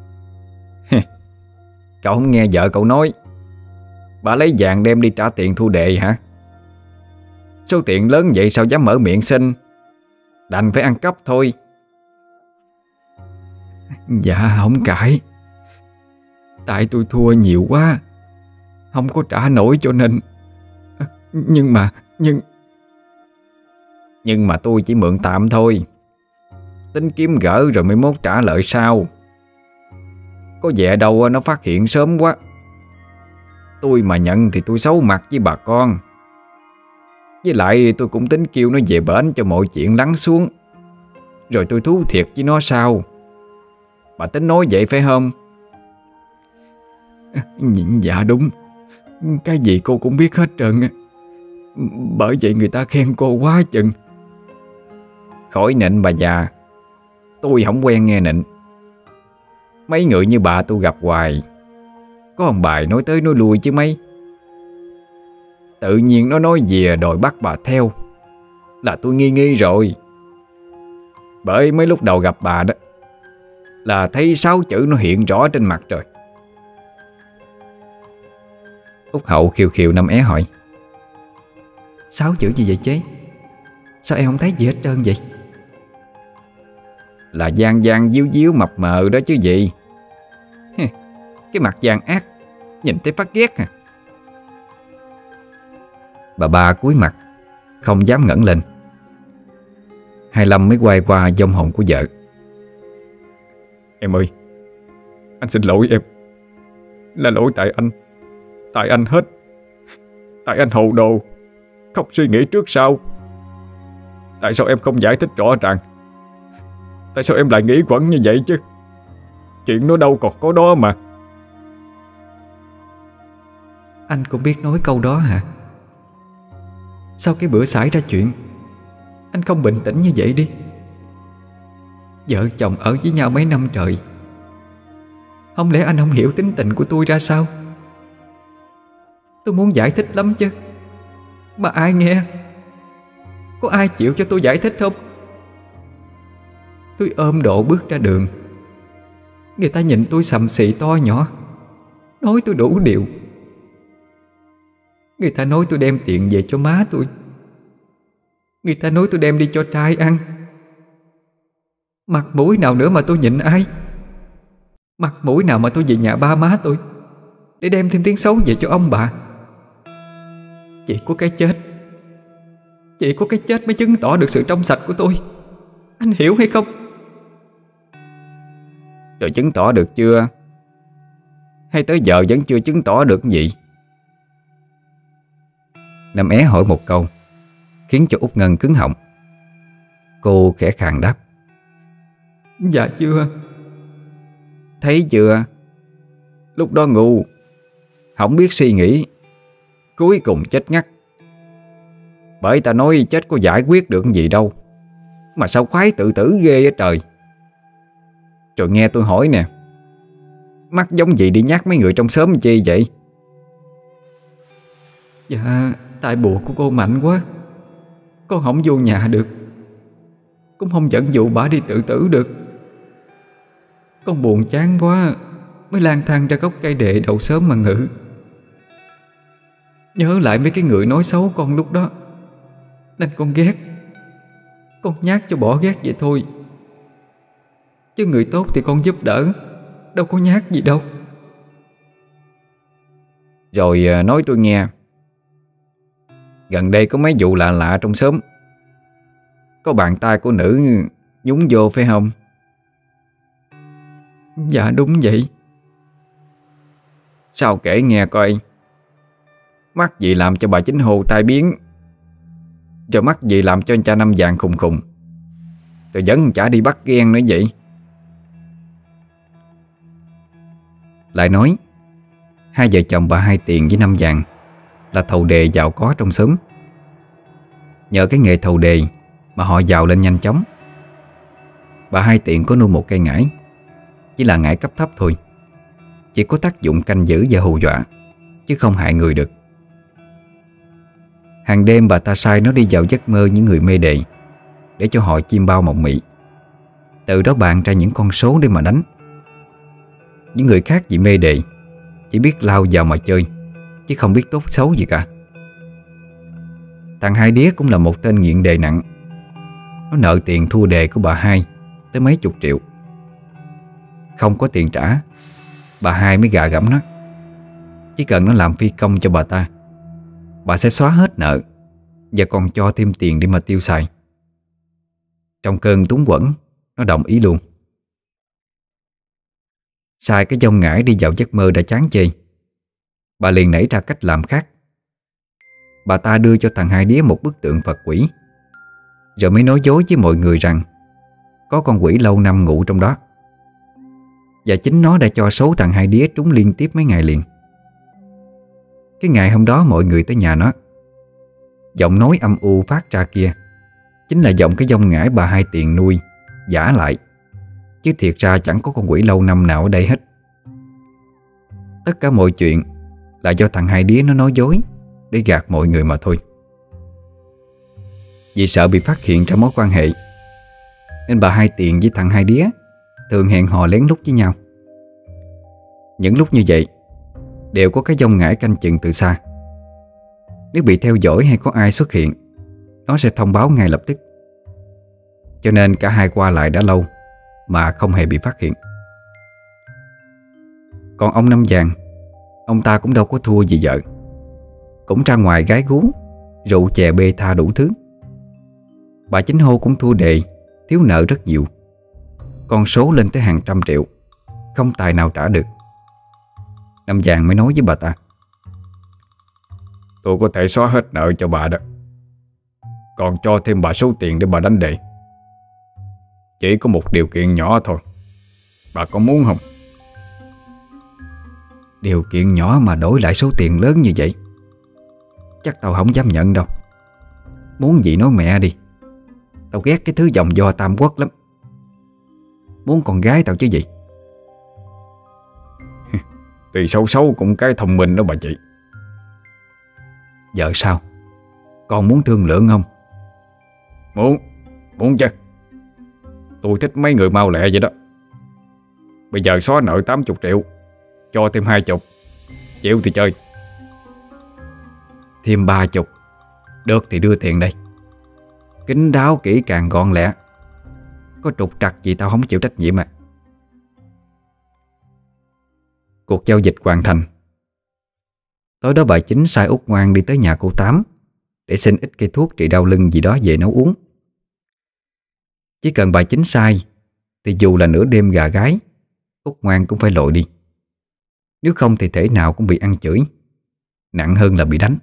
Cậu không nghe vợ cậu nói bà lấy vàng đem đi trả tiền thu đệ hả? Số tiền lớn vậy sao dám mở miệng xin, đành phải ăn cắp thôi. Dạ không cãi, tại tôi thua nhiều quá, không có trả nổi cho nên. Nhưng mà Nhưng Nhưng mà tôi chỉ mượn tạm thôi, tính kiếm gỡ rồi mới mốt trả lợi sau. Có vẻ đâu nó phát hiện sớm quá. Tôi mà nhận thì tôi xấu mặt với bà con. Với lại tôi cũng tính kêu nó về bển cho mọi chuyện lắng xuống, rồi tôi thú thiệt với nó sau. Bà tính nói vậy phải không? Dạ đúng, cái gì cô cũng biết hết trơn. Bởi vậy người ta khen cô quá chừng. Khỏi nịnh bà già, tôi không quen nghe nịnh. Mấy người như bà tôi gặp hoài, có ông bài nói tới nói lui chứ mấy. Tự nhiên nó nói về đòi bắt bà theo là tôi nghi nghi rồi. Bởi mấy lúc đầu gặp bà đó là thấy sáu chữ nó hiện rõ trên mặt rồi. Út Hậu khiêu khiêu Năm É hỏi: Sáu chữ gì vậy chế? Sao em không thấy gì hết trơn vậy? Là gian gian díu díu mập mờ đó chứ gì. Cái mặt gian ác, nhìn thấy phát ghét à. Bà ba cúi mặt, không dám ngẩng lên. Hai Lâm mới quay qua vong hồn của vợ: Em ơi, anh xin lỗi em. Là lỗi tại anh. Tại anh hết. Tại anh hồ đồ, không suy nghĩ trước sau. Tại sao em không giải thích rõ ràng? Tại sao em lại nghĩ quẩn như vậy chứ? Chuyện nó đâu còn có đó mà. Anh cũng biết nói câu đó hả? Sau cái bữa xảy ra chuyện, anh không bình tĩnh như vậy đi. Vợ chồng ở với nhau mấy năm trời, không lẽ anh không hiểu tính tình của tôi ra sao? Tôi muốn giải thích lắm chứ, mà ai nghe? Có ai chịu cho tôi giải thích không? Tôi ôm độ bước ra đường, người ta nhìn tôi xầm xị to nhỏ, nói tôi đủ điều. Người ta nói tôi đem tiền về cho má tôi, người ta nói tôi đem đi cho trai ăn. Mặt mũi nào nữa mà tôi nhịn ai? Mặt mũi nào mà tôi về nhà ba má tôi để đem thêm tiếng xấu về cho ông bà? Chỉ có cái chết, chỉ có cái chết mới chứng tỏ được sự trong sạch của tôi. Anh hiểu hay không? Rồi chứng tỏ được chưa? Hay tới giờ vẫn chưa chứng tỏ được gì? Năm É hỏi một câu khiến cho Út Ngân cứng họng. Cô khẽ khàng đáp: Dạ chưa. Thấy chưa? Lúc đó ngu, không biết suy nghĩ, cuối cùng chết ngắt. Bởi ta nói chết có giải quyết được gì đâu, mà sao khoái tự tử ghê á trời. Rồi nghe tôi hỏi nè, mắc giống gì đi nhát mấy người trong xóm chi vậy? Dạ tại bùa của cô mạnh quá, con không vô nhà được, cũng không dẫn dụ bà đi tự tử được. Con buồn chán quá mới lang thang ra gốc cây đệ đầu xóm mà ngự. Nhớ lại mấy cái người nói xấu con lúc đó, nên con ghét. Con nhát cho bỏ ghét vậy thôi, chứ người tốt thì con giúp đỡ, đâu có nhát gì đâu. Rồi nói tôi nghe, gần đây có mấy vụ lạ lạ trong xóm, có bàn tay của nữ nhúng vô phải không? Dạ đúng vậy. Sao kể nghe coi. Mắc gì làm cho bà Chính Hồ tai biến, rồi mắc gì làm cho anh cha Năm Vàng khùng khùng, rồi dẫn chả đi bắt ghen nữa vậy? Lại nói hai vợ chồng bà Hai Tiền với Năm Vàng là thầu đề giàu có trong xóm. Nhờ cái nghề thầu đề mà họ giàu lên nhanh chóng. Bà Hai Tiền có nuôi một cây ngải, chỉ là ngải cấp thấp thôi, chỉ có tác dụng canh giữ và hù dọa, chứ chứ không hại người được. Hàng đêm bà ta sai nó đi vào giấc mơ những người mê đệ, để cho họ chiêm bao mộng mị, từ đó bàn ra những con số để mà đánh. Những người khác vì mê đệ chỉ biết lao vào mà chơi, chứ không biết tốt xấu gì cả. Thằng Hai Đía cũng là một tên nghiện đề nặng. Nó nợ tiền thua đề của bà Hai tới mấy chục triệu. Không có tiền trả, bà Hai mới gạ gẫm nó. Chỉ cần nó làm phi công cho bà ta, bà sẽ xóa hết nợ và còn cho thêm tiền để mà tiêu xài. Trong cơn túng quẫn, nó đồng ý luôn. Xài cái dông ngải đi vào giấc mơ đã chán chê, bà liền nảy ra cách làm khác. Bà ta đưa cho thằng Hai Đía một bức tượng Phật quỷ, rồi mới nói dối với mọi người rằng có con quỷ lâu năm ngủ trong đó. Và chính nó đã cho số thằng Hai Đía trúng liên tiếp mấy ngày liền. Cái ngày hôm đó mọi người tới nhà nó, giọng nói âm u phát ra kia chính là giọng cái dông ngải bà Hai Tiền nuôi giả lại, chứ thiệt ra chẳng có con quỷ lâu năm nào ở đây hết. Tất cả mọi chuyện là do thằng Hai Đía nó nói dối để gạt mọi người mà thôi. Vì sợ bị phát hiện ra mối quan hệ, nên bà Hai Tiền với thằng Hai Đía thường hẹn hò lén lút với nhau. Những lúc như vậy đều có cái dông ngải canh chừng từ xa. Nếu bị theo dõi hay có ai xuất hiện, nó sẽ thông báo ngay lập tức. Cho nên cả hai qua lại đã lâu mà không hề bị phát hiện. Còn ông Năm Vàng, ông ta cũng đâu có thua gì vợ, cũng ra ngoài gái gú, rượu chè bê tha đủ thứ. Bà Chính Hô cũng thua đề, thiếu nợ rất nhiều, con số lên tới hàng trăm triệu, không tài nào trả được. Năm Vàng mới nói với bà ta: Tôi có thể xóa hết nợ cho bà đó, còn cho thêm bà số tiền để bà đánh đề. Chỉ có một điều kiện nhỏ thôi, bà có muốn không? Điều kiện nhỏ mà đổi lại số tiền lớn như vậy, chắc tao không dám nhận đâu. Muốn gì nói mẹ đi, tao ghét cái thứ dòng do Tam Quốc lắm. Muốn con gái tao chứ gì. Tuy xấu xấu cũng cái thông minh đó bà chị. Giờ sao? Con muốn thương lượng không? Muốn, muốn chứ. Tôi thích mấy người mau lẹ vậy đó. Bây giờ xóa nợ tám mươi triệu, cho thêm hai chục, chịu thì chơi. Thêm ba chục, được thì đưa tiền đây. Kín đáo kỹ càng gọn lẹ, có trục trặc gì tao không chịu trách nhiệm mà. Cuộc giao dịch hoàn thành. Tối đó bà Chính sai Út Ngoan đi tới nhà cô Tám để xin ít cây thuốc trị đau lưng gì đó về nấu uống. Chỉ cần bà Chính sai thì dù là nửa đêm gà gái, Út Ngoan cũng phải lội đi. Nếu không thì thể nào cũng bị ăn chửi, nặng hơn là bị đánh.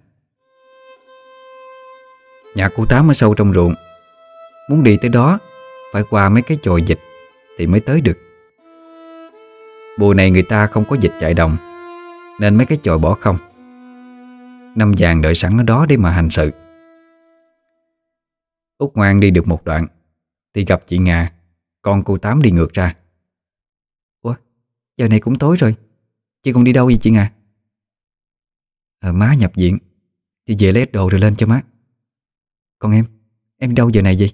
Nhà cô Tám ở sâu trong ruộng, muốn đi tới đó phải qua mấy cái chòi vịt thì mới tới được. Mùa này người ta không có vịt chạy đồng, nên mấy cái chòi bỏ không. Năm Vàng đợi sẵn ở đó để mà hành sự. Út Ngoan đi được một đoạn thì gặp chị Ngà, con cô Tám đi ngược ra. Ủa, giờ này cũng tối rồi, chị còn đi đâu vậy chị Ngà? Ờ, má nhập viện, chị về lấy ít đồ rồi lên cho má. Còn em, em đi đâu giờ này vậy?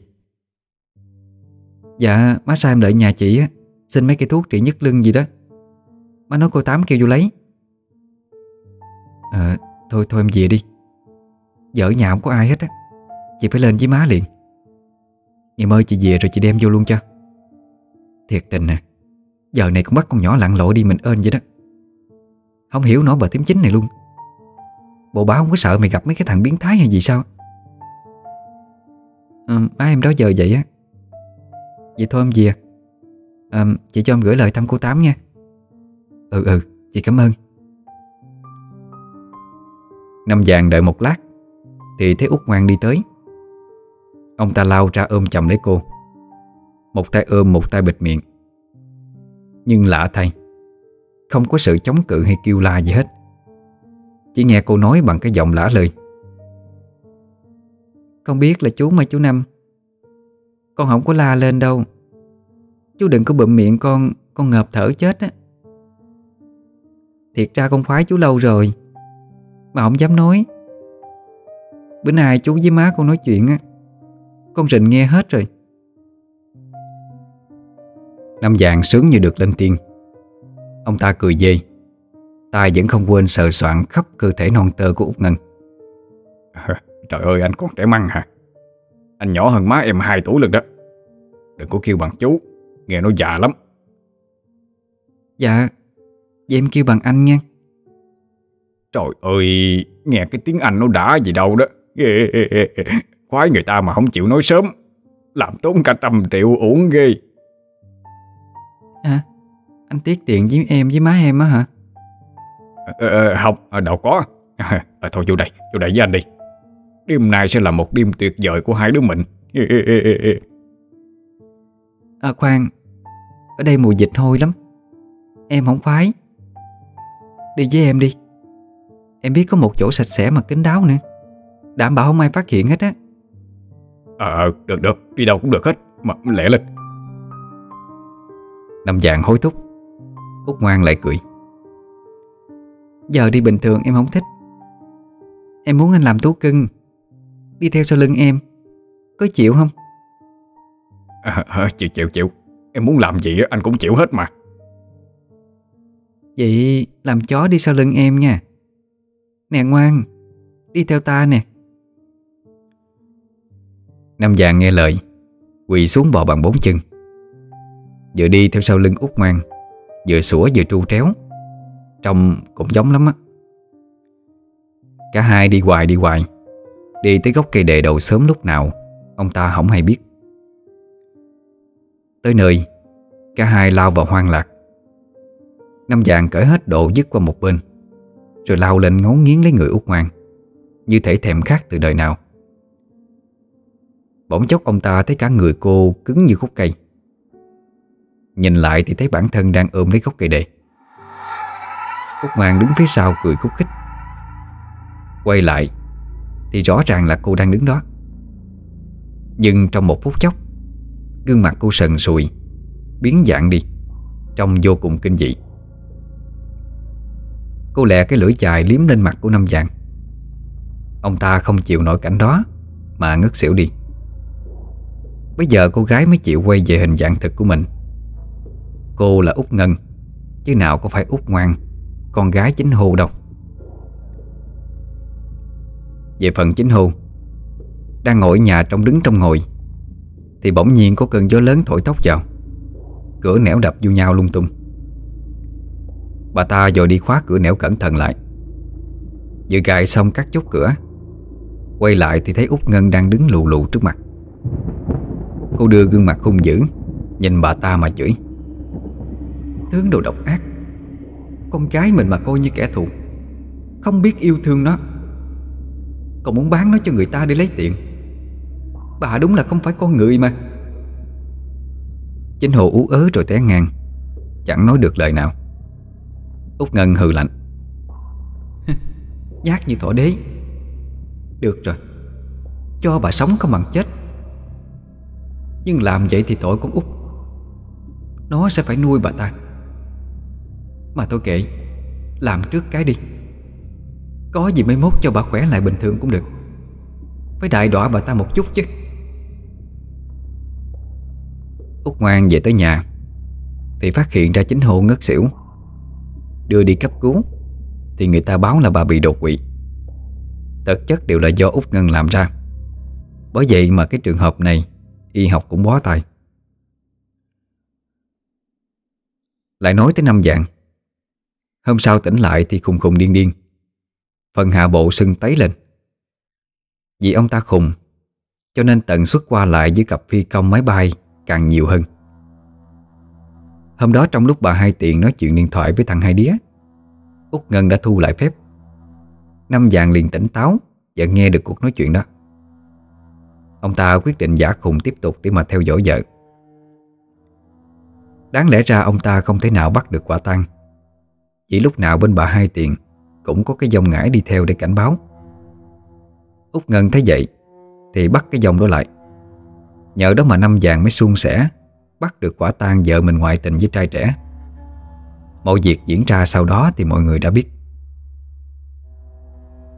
Dạ, má sai em đợi nhà chị á, xin mấy cây thuốc trị nhức lưng gì đó. Má nói cô Tám kêu vô lấy. Ờ, thôi thôi em về đi. Giờ ở nhà không có ai hết á, chị phải lên với má liền. Ngày mai chị về rồi chị đem vô luôn cho. Thiệt tình nè, giờ này cũng bắt con nhỏ lặn lội đi mình ơn vậy đó. Không hiểu nó bà tím chính này luôn. Bộ báo không có sợ mày gặp mấy cái thằng biến thái hay gì sao? À, má em đó giờ vậy á. Vậy thôi em về. À, chị cho em gửi lời thăm cô Tám nha. Ừ ừ, chị cảm ơn. Năm Vàng đợi một lát thì thấy Út Ngoan đi tới. Ông ta lao ra ôm chầm lấy cô, một tay ôm một tay bịt miệng. Nhưng lạ thay, không có sự chống cự hay kêu la gì hết. Chỉ nghe cô nói bằng cái giọng lả lời: Con biết là chú mà chú Năm, con không có la lên đâu. Chú đừng có bụm miệng con, con ngợp thở chết á. Thiệt ra con khoái chú lâu rồi, mà không dám nói. Bữa nay chú với má con nói chuyện á, con rình nghe hết rồi. Năm Vàng sướng như được lên tiên. Ông ta cười dê, tay vẫn không quên sờ soạng khắp cơ thể non tơ của Út Ngân. Trời ơi, anh còn trẻ măng hả? Anh nhỏ hơn má em hai tuổi lần đó. Đừng có kêu bằng chú, nghe nó già lắm. Dạ, vậy em kêu bằng anh nha. Trời ơi, nghe cái tiếng Anh nó đã gì đâu đó. Ghê, khoái người ta mà không chịu nói sớm, làm tốn cả trăm triệu uổng ghê. À, anh tiết tiền với em với má em á hả? Ờ, ờ, không, đâu có. À, thôi vô đây, vô đây với anh đi. Đêm nay sẽ là một đêm tuyệt vời của hai đứa mình. À khoan, ở đây mùi dịch hôi lắm, em không khoái. Đi với em đi. Em biết có một chỗ sạch sẽ mà kín đáo nữa, đảm bảo không ai phát hiện hết á. Ờ, được được, đi đâu cũng được hết, mà lẹ lên. Năm Vàng hối thúc. Út Ngoan lại cười. Giờ đi bình thường em không thích. Em muốn anh làm thú cưng, đi theo sau lưng em, có chịu không? À, à, chịu chịu chịu. Em muốn làm gì anh cũng chịu hết mà. Vậy làm chó đi sau lưng em nha. Nè ngoan, đi theo ta nè. Năm Vàng nghe lời, quỳ xuống bò bằng bốn chân, vừa đi theo sau lưng Út Ngoan, vừa sủa vừa tru tréo. Trông cũng giống lắm á. Cả hai đi hoài đi hoài, đi tới gốc cây đề đầu sớm lúc nào ông ta không hay biết. Tới nơi, cả hai lao vào hoang lạc. Năm Vàng cởi hết đồ dứt qua một bên, rồi lao lên ngấu nghiến lấy người Út Ngoan, như thể thèm khát từ đời nào. Bỗng chốc ông ta thấy cả người cô cứng như khúc cây. Nhìn lại thì thấy bản thân đang ôm lấy gốc cây đề. Út Ngoan đứng phía sau cười khúc khích. Quay lại thì rõ ràng là cô đang đứng đó. Nhưng trong một phút chốc, gương mặt cô sần sùi, biến dạng đi, trông vô cùng kinh dị. Cô lẹ cái lưỡi dài liếm lên mặt của Năm Vàng. Ông ta không chịu nổi cảnh đó mà ngất xỉu đi. Bây giờ cô gái mới chịu quay về hình dạng thực của mình. Cô là Út Ngân, chứ nào có phải Út Ngoan, con gái Chính Hô đâu. Về phần Chính Hô, đang ngồi ở nhà trong đứng trong ngồi, thì bỗng nhiên có cơn gió lớn thổi tóc vào. Cửa nẻo đập vô nhau lung tung. Bà ta vội đi khóa cửa nẻo cẩn thận lại. Vừa gài xong các chốt cửa, quay lại thì thấy Út Ngân đang đứng lù lù trước mặt. Cô đưa gương mặt hung dữ nhìn bà ta mà chửi. Tướng đồ độc ác, con gái mình mà coi như kẻ thù, không biết yêu thương nó, còn muốn bán nó cho người ta để lấy tiền. Bà đúng là không phải con người mà. Chính Hồ ú ớ rồi té ngang, chẳng nói được lời nào. Út Ngân hừ lạnh. Nhát như thỏ đế. Được rồi, cho bà sống không bằng chết. Nhưng làm vậy thì tội con Út, nó sẽ phải nuôi bà ta. Mà thôi kệ, làm trước cái đi. Có gì mới mốt cho bà khỏe lại bình thường cũng được. Phải đại đọa bà ta một chút chứ. Út Ngoan về tới nhà thì phát hiện ra Chính Hồ ngất xỉu. Đưa đi cấp cứu thì người ta báo là bà bị đột quỵ. Thực chất đều là do Út Ngân làm ra. Bởi vậy mà cái trường hợp này y học cũng bó tay. Lại nói tới Năm Vàng. Hôm sau tỉnh lại thì khùng khùng điên điên, phần hạ bộ sưng tấy lên. Vì ông ta khùng, cho nên tần suất qua lại với cặp phi công máy bay càng nhiều hơn. Hôm đó trong lúc bà Hai Tiền nói chuyện điện thoại với thằng Hai Đía, Út Ngân đã thu lại phép. Năm Vàng liền tỉnh táo và nghe được cuộc nói chuyện đó. Ông ta quyết định giả khùng tiếp tục để mà theo dõi vợ. Đáng lẽ ra ông ta không thể nào bắt được quả tang, chỉ lúc nào bên bà Hai Tiền cũng có cái dòng ngải đi theo để cảnh báo. Út Ngân thấy vậy thì bắt cái dòng đó lại. Nhờ đó mà Năm Vàng mới suôn sẻ bắt được quả tang vợ mình ngoại tình với trai trẻ. Mọi việc diễn ra sau đó thì mọi người đã biết.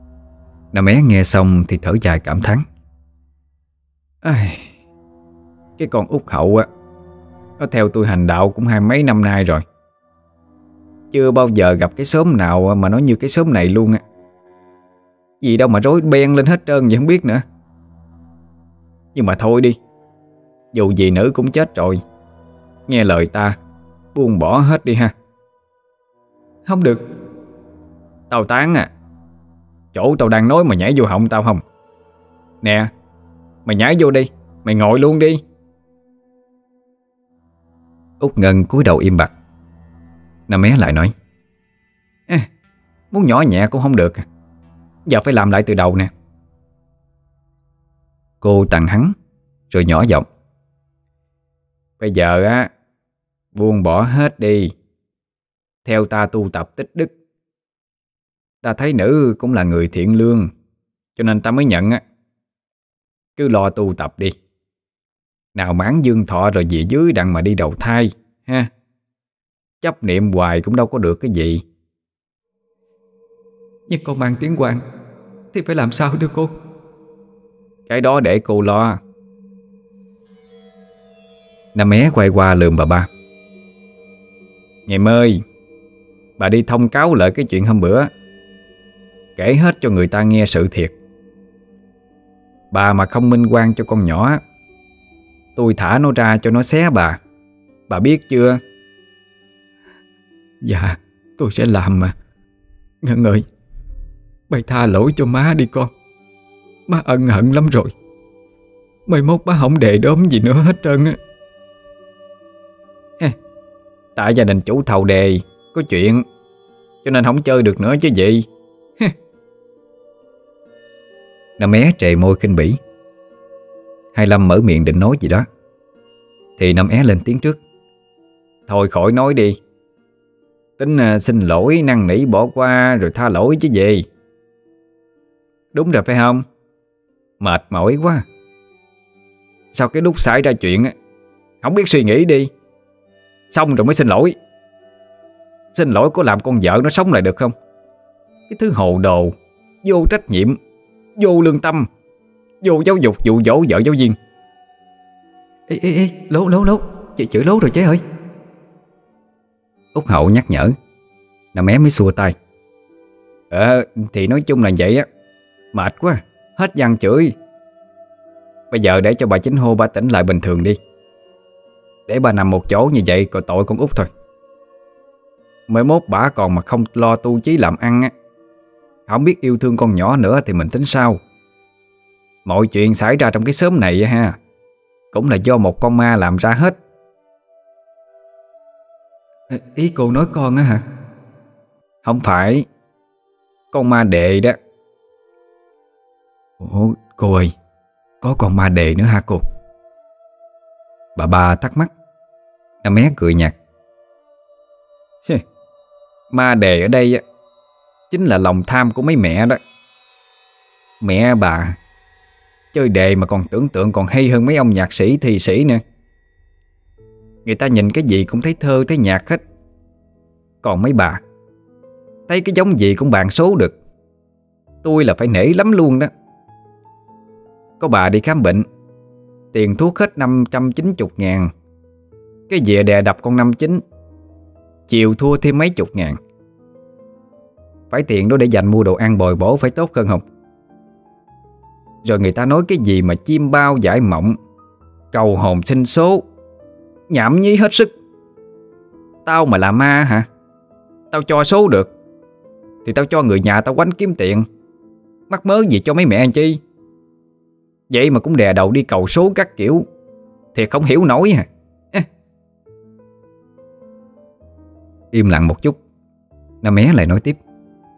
Năm Mé nghe xong thì thở dài cảm thán. Ai, cái con út Hậu á, nó theo tôi hành đạo cũng hai mấy năm nay rồi. Chưa bao giờ gặp cái xóm nào mà nó như cái xóm này luôn á. Gì đâu mà rối beng lên hết trơn vậy không biết nữa. Nhưng mà thôi đi, dù gì nữ cũng chết rồi, nghe lời ta, buông bỏ hết đi ha. Không được. Tao tán à. Chỗ tao đang nói mà nhảy vô họng tao không? Nè, mày nhảy vô đi, mày ngồi luôn đi. Út Ngân cúi đầu im bặt. Năm Mé lại nói: à, muốn nhỏ nhẹ cũng không được, giờ phải làm lại từ đầu nè. Cô tặng hắn rồi nhỏ giọng: Bây giờ á, buông bỏ hết đi, theo ta tu tập tích đức. Ta thấy nữ cũng là người thiện lương, cho nên ta mới nhận á. Cứ lo tu tập đi. Nào mãn dương thọ rồi về dưới đặng mà đi đầu thai ha. Chấp niệm hoài cũng đâu có được cái gì. Nhưng con mang tiếng Quang thì phải làm sao thưa cô? Cái đó để cô lo. Năm Mé quay qua lườm bà ba: Ngày ơi, bà đi thông cáo lại cái chuyện hôm bữa, kể hết cho người ta nghe sự thiệt. Bà mà không minh oan cho con nhỏ, tôi thả nó ra cho nó xé bà. Bà biết chưa? Dạ, tôi sẽ làm mà. Ngân ơi, bày tha lỗi cho má đi con. Má ân hận lắm rồi. Mai mốt má không đề đốm gì nữa hết trơn á. Tại gia đình chủ thầu đề có chuyện, cho nên không chơi được nữa chứ gì. Năm Mé trề môi khinh bỉ. Hai Lâm mở miệng định nói gì đó thì Năm É lên tiếng trước: Thôi khỏi nói đi. Tính uh, xin lỗi năn nỉ bỏ qua rồi tha lỗi chứ gì. Đúng rồi phải không? Mệt mỏi quá. Sao cái lúc xảy ra chuyện á, không biết suy nghĩ đi, xong rồi mới xin lỗi. Xin lỗi có làm con vợ nó sống lại được không? Cái thứ hồ đồ, vô trách nhiệm, vô lương tâm, vô giáo dục dụ dỗ vợ giáo viên. Ê ê ê, lố lố lố, chị chửi lố rồi chế ơi. Út Hậu nhắc nhở. Năm Mé mới xua tay: Ờ thì nói chung là vậy á. Mệt quá, hết văn chửi. Bây giờ để cho bà Chính hô bà tỉnh lại bình thường đi. Để bà nằm một chỗ như vậy coi tội con út thôi. Mới mốt bà còn mà không lo tu chí làm ăn á, không biết yêu thương con nhỏ nữa thì mình tính sao. Mọi chuyện xảy ra trong cái xóm này á ha, cũng là do một con ma làm ra hết. Ý cô nói con á hả? Không phải, con ma đệ đó. Ủa cô ơi, có con ma đề nữa hả cô? Bà ba thắc mắc. Năm Mé cười nhạt: Ma đề ở đây á, chính là lòng tham của mấy mẹ đó. Mẹ bà chơi đề mà còn tưởng tượng còn hay hơn mấy ông nhạc sĩ thi sĩ nữa. Người ta nhìn cái gì cũng thấy thơ thấy nhạc hết. Còn mấy bà thấy cái giống gì cũng bàn số được. Tôi là phải nể lắm luôn đó. Có bà đi khám bệnh, tiền thuốc hết năm trăm chín mươi ngàn. Cái dìa đè đập con năm chín, chiều thua thêm mấy chục ngàn. Phải tiền đó để dành mua đồ ăn bồi bổ phải tốt hơn không? Rồi người ta nói cái gì mà chim bao giải mộng, cầu hồn sinh số, nhảm nhí hết sức. Tao mà là ma hả? Tao cho số được thì tao cho người nhà tao quánh kiếm tiền, mắc mớ gì cho mấy mẹ anh chi. Vậy mà cũng đè đầu đi cầu số các kiểu, thiệt không hiểu nổi hả? À. Im lặng một chút, Năm Mé lại nói tiếp: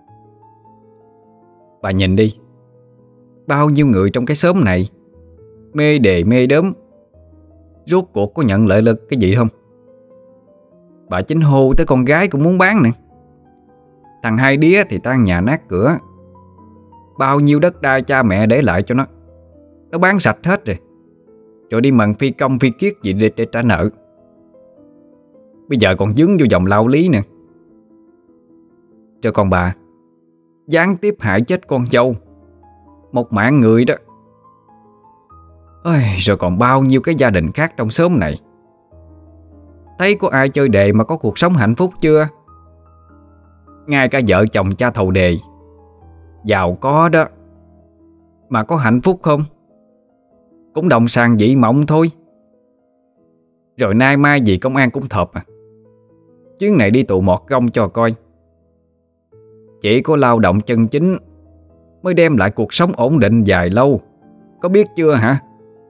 Bà nhìn đi, bao nhiêu người trong cái xóm này mê đề mê đớm, rốt cuộc có nhận lợi lực cái gì không? Bà Chính hô tới con gái cũng muốn bán nè. Thằng Hai Đía thì tan nhà nát cửa. Bao nhiêu đất đai cha mẹ để lại cho nó, nó bán sạch hết rồi. Rồi đi mần phi công phi kiết gì để, để trả nợ. Bây giờ còn dướng vô vòng lao lý nè. Rồi còn bà gián tiếp hại chết con dâu, một mạng người đó. Ôi, rồi còn bao nhiêu cái gia đình khác trong xóm này. Thấy có ai chơi đề mà có cuộc sống hạnh phúc chưa? Ngay cả vợ chồng cha thầu đề giàu có đó mà có hạnh phúc không? Cũng đồng sàng dị mộng thôi. Rồi nay mai gì công an cũng thộp à. Chuyến này đi tụ mọt gông cho coi. Chỉ có lao động chân chính mới đem lại cuộc sống ổn định dài lâu. Có biết chưa hả?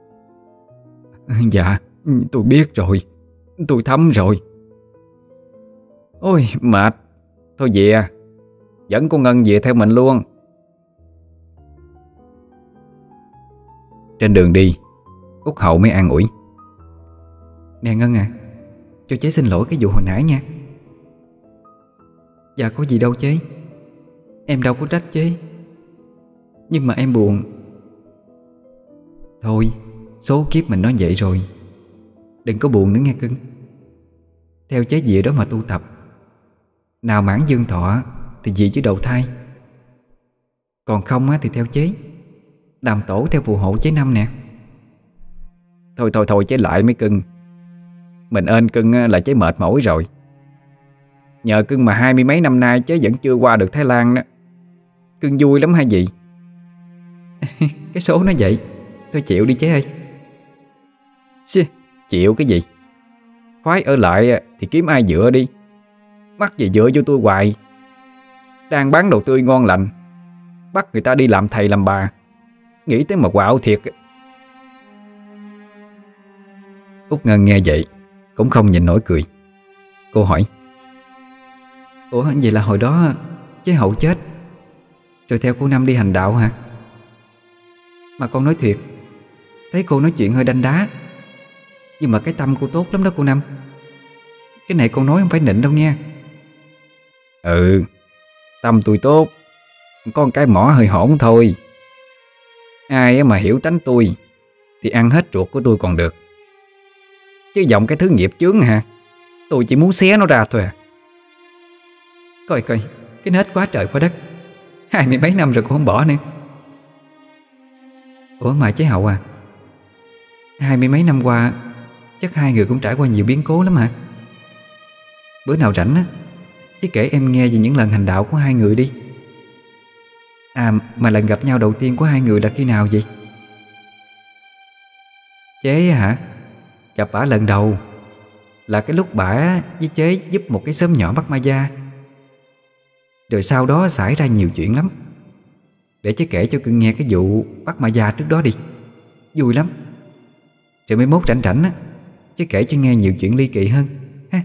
Dạ, tôi biết rồi. Tôi thấm rồi. Ôi mệt. Thôi về à. Dẫn cô Ngân về theo mình luôn. Trên đường đi, Út Hậu mới an ủi. Nè Ngân à, cho chế xin lỗi cái vụ hồi nãy nha. Dạ có gì đâu chế. Em đâu có trách chế. Nhưng mà em buồn. Thôi, số kiếp mình nói vậy rồi. Đừng có buồn nữa nghe cưng. Theo chế dịa đó mà tu tập. Nào mãn dương thọ thì dị chứ đầu thai. Còn không á thì theo chế làm tổ theo phù hộ chế năm nè. Thôi thôi thôi chế lại mấy cưng. Mình ên cưng là chế mệt mỏi rồi. Nhờ cưng mà hai mươi mấy năm nay chế vẫn chưa qua được Thái Lan đó. Cưng vui lắm hay gì? Cái số nó vậy. Thôi chịu đi chế ơi. Xì, chịu cái gì? Khoái ở lại thì kiếm ai dựa đi. Mắc gì dựa vô tôi hoài. Đang bán đồ tươi ngon lành, bắt người ta đi làm thầy làm bà. Nghĩ tới mà quạo thiệt. Út Ngân nghe vậy cũng không nhìn nổi cười. Cô hỏi: Ủa vậy là hồi đó chế Hậu chết rồi theo cô Năm đi hành đạo hả? Mà con nói thiệt, thấy cô nói chuyện hơi đanh đá, nhưng mà cái tâm cô tốt lắm đó cô Năm. Cái này con nói không phải nịnh đâu nghe. Ừ, tâm tôi tốt. Con cái mỏ hơi hổn thôi. Ai mà hiểu tánh tôi thì ăn hết ruột của tôi còn được. Chứ giọng cái thứ nghiệp chướng hả, tôi chỉ muốn xé nó ra thôi à. Coi coi, cái nết quá trời quá đất. Hai mươi mấy năm rồi cũng không bỏ nữa. Ủa mà chế Hậu à, hai mươi mấy năm qua chắc hai người cũng trải qua nhiều biến cố lắm hả? Bữa nào rảnh á, chứ kể em nghe về những lần hành đạo của hai người đi. À mà lần gặp nhau đầu tiên của hai người là khi nào vậy? Chế hả? Gặp bả lần đầu là cái lúc bả với chế giúp một cái xóm nhỏ Bắc Ma Gia. Rồi sau đó xảy ra nhiều chuyện lắm. Để chế kể cho cưng nghe cái vụ Bắc Ma Gia trước đó đi. Vui lắm. Rồi mới mốt rảnh rảnh á, chế kể cho nghe nhiều chuyện ly kỳ hơn ha.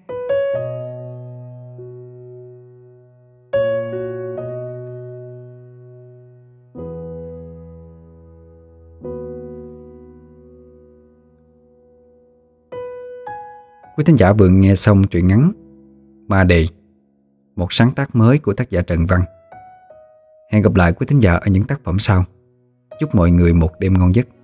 Quý thính giả vừa nghe xong truyện ngắn Ma Đề, một sáng tác mới của tác giả Trần Văn. Hẹn gặp lại quý thính giả ở những tác phẩm sau. Chúc mọi người một đêm ngon giấc.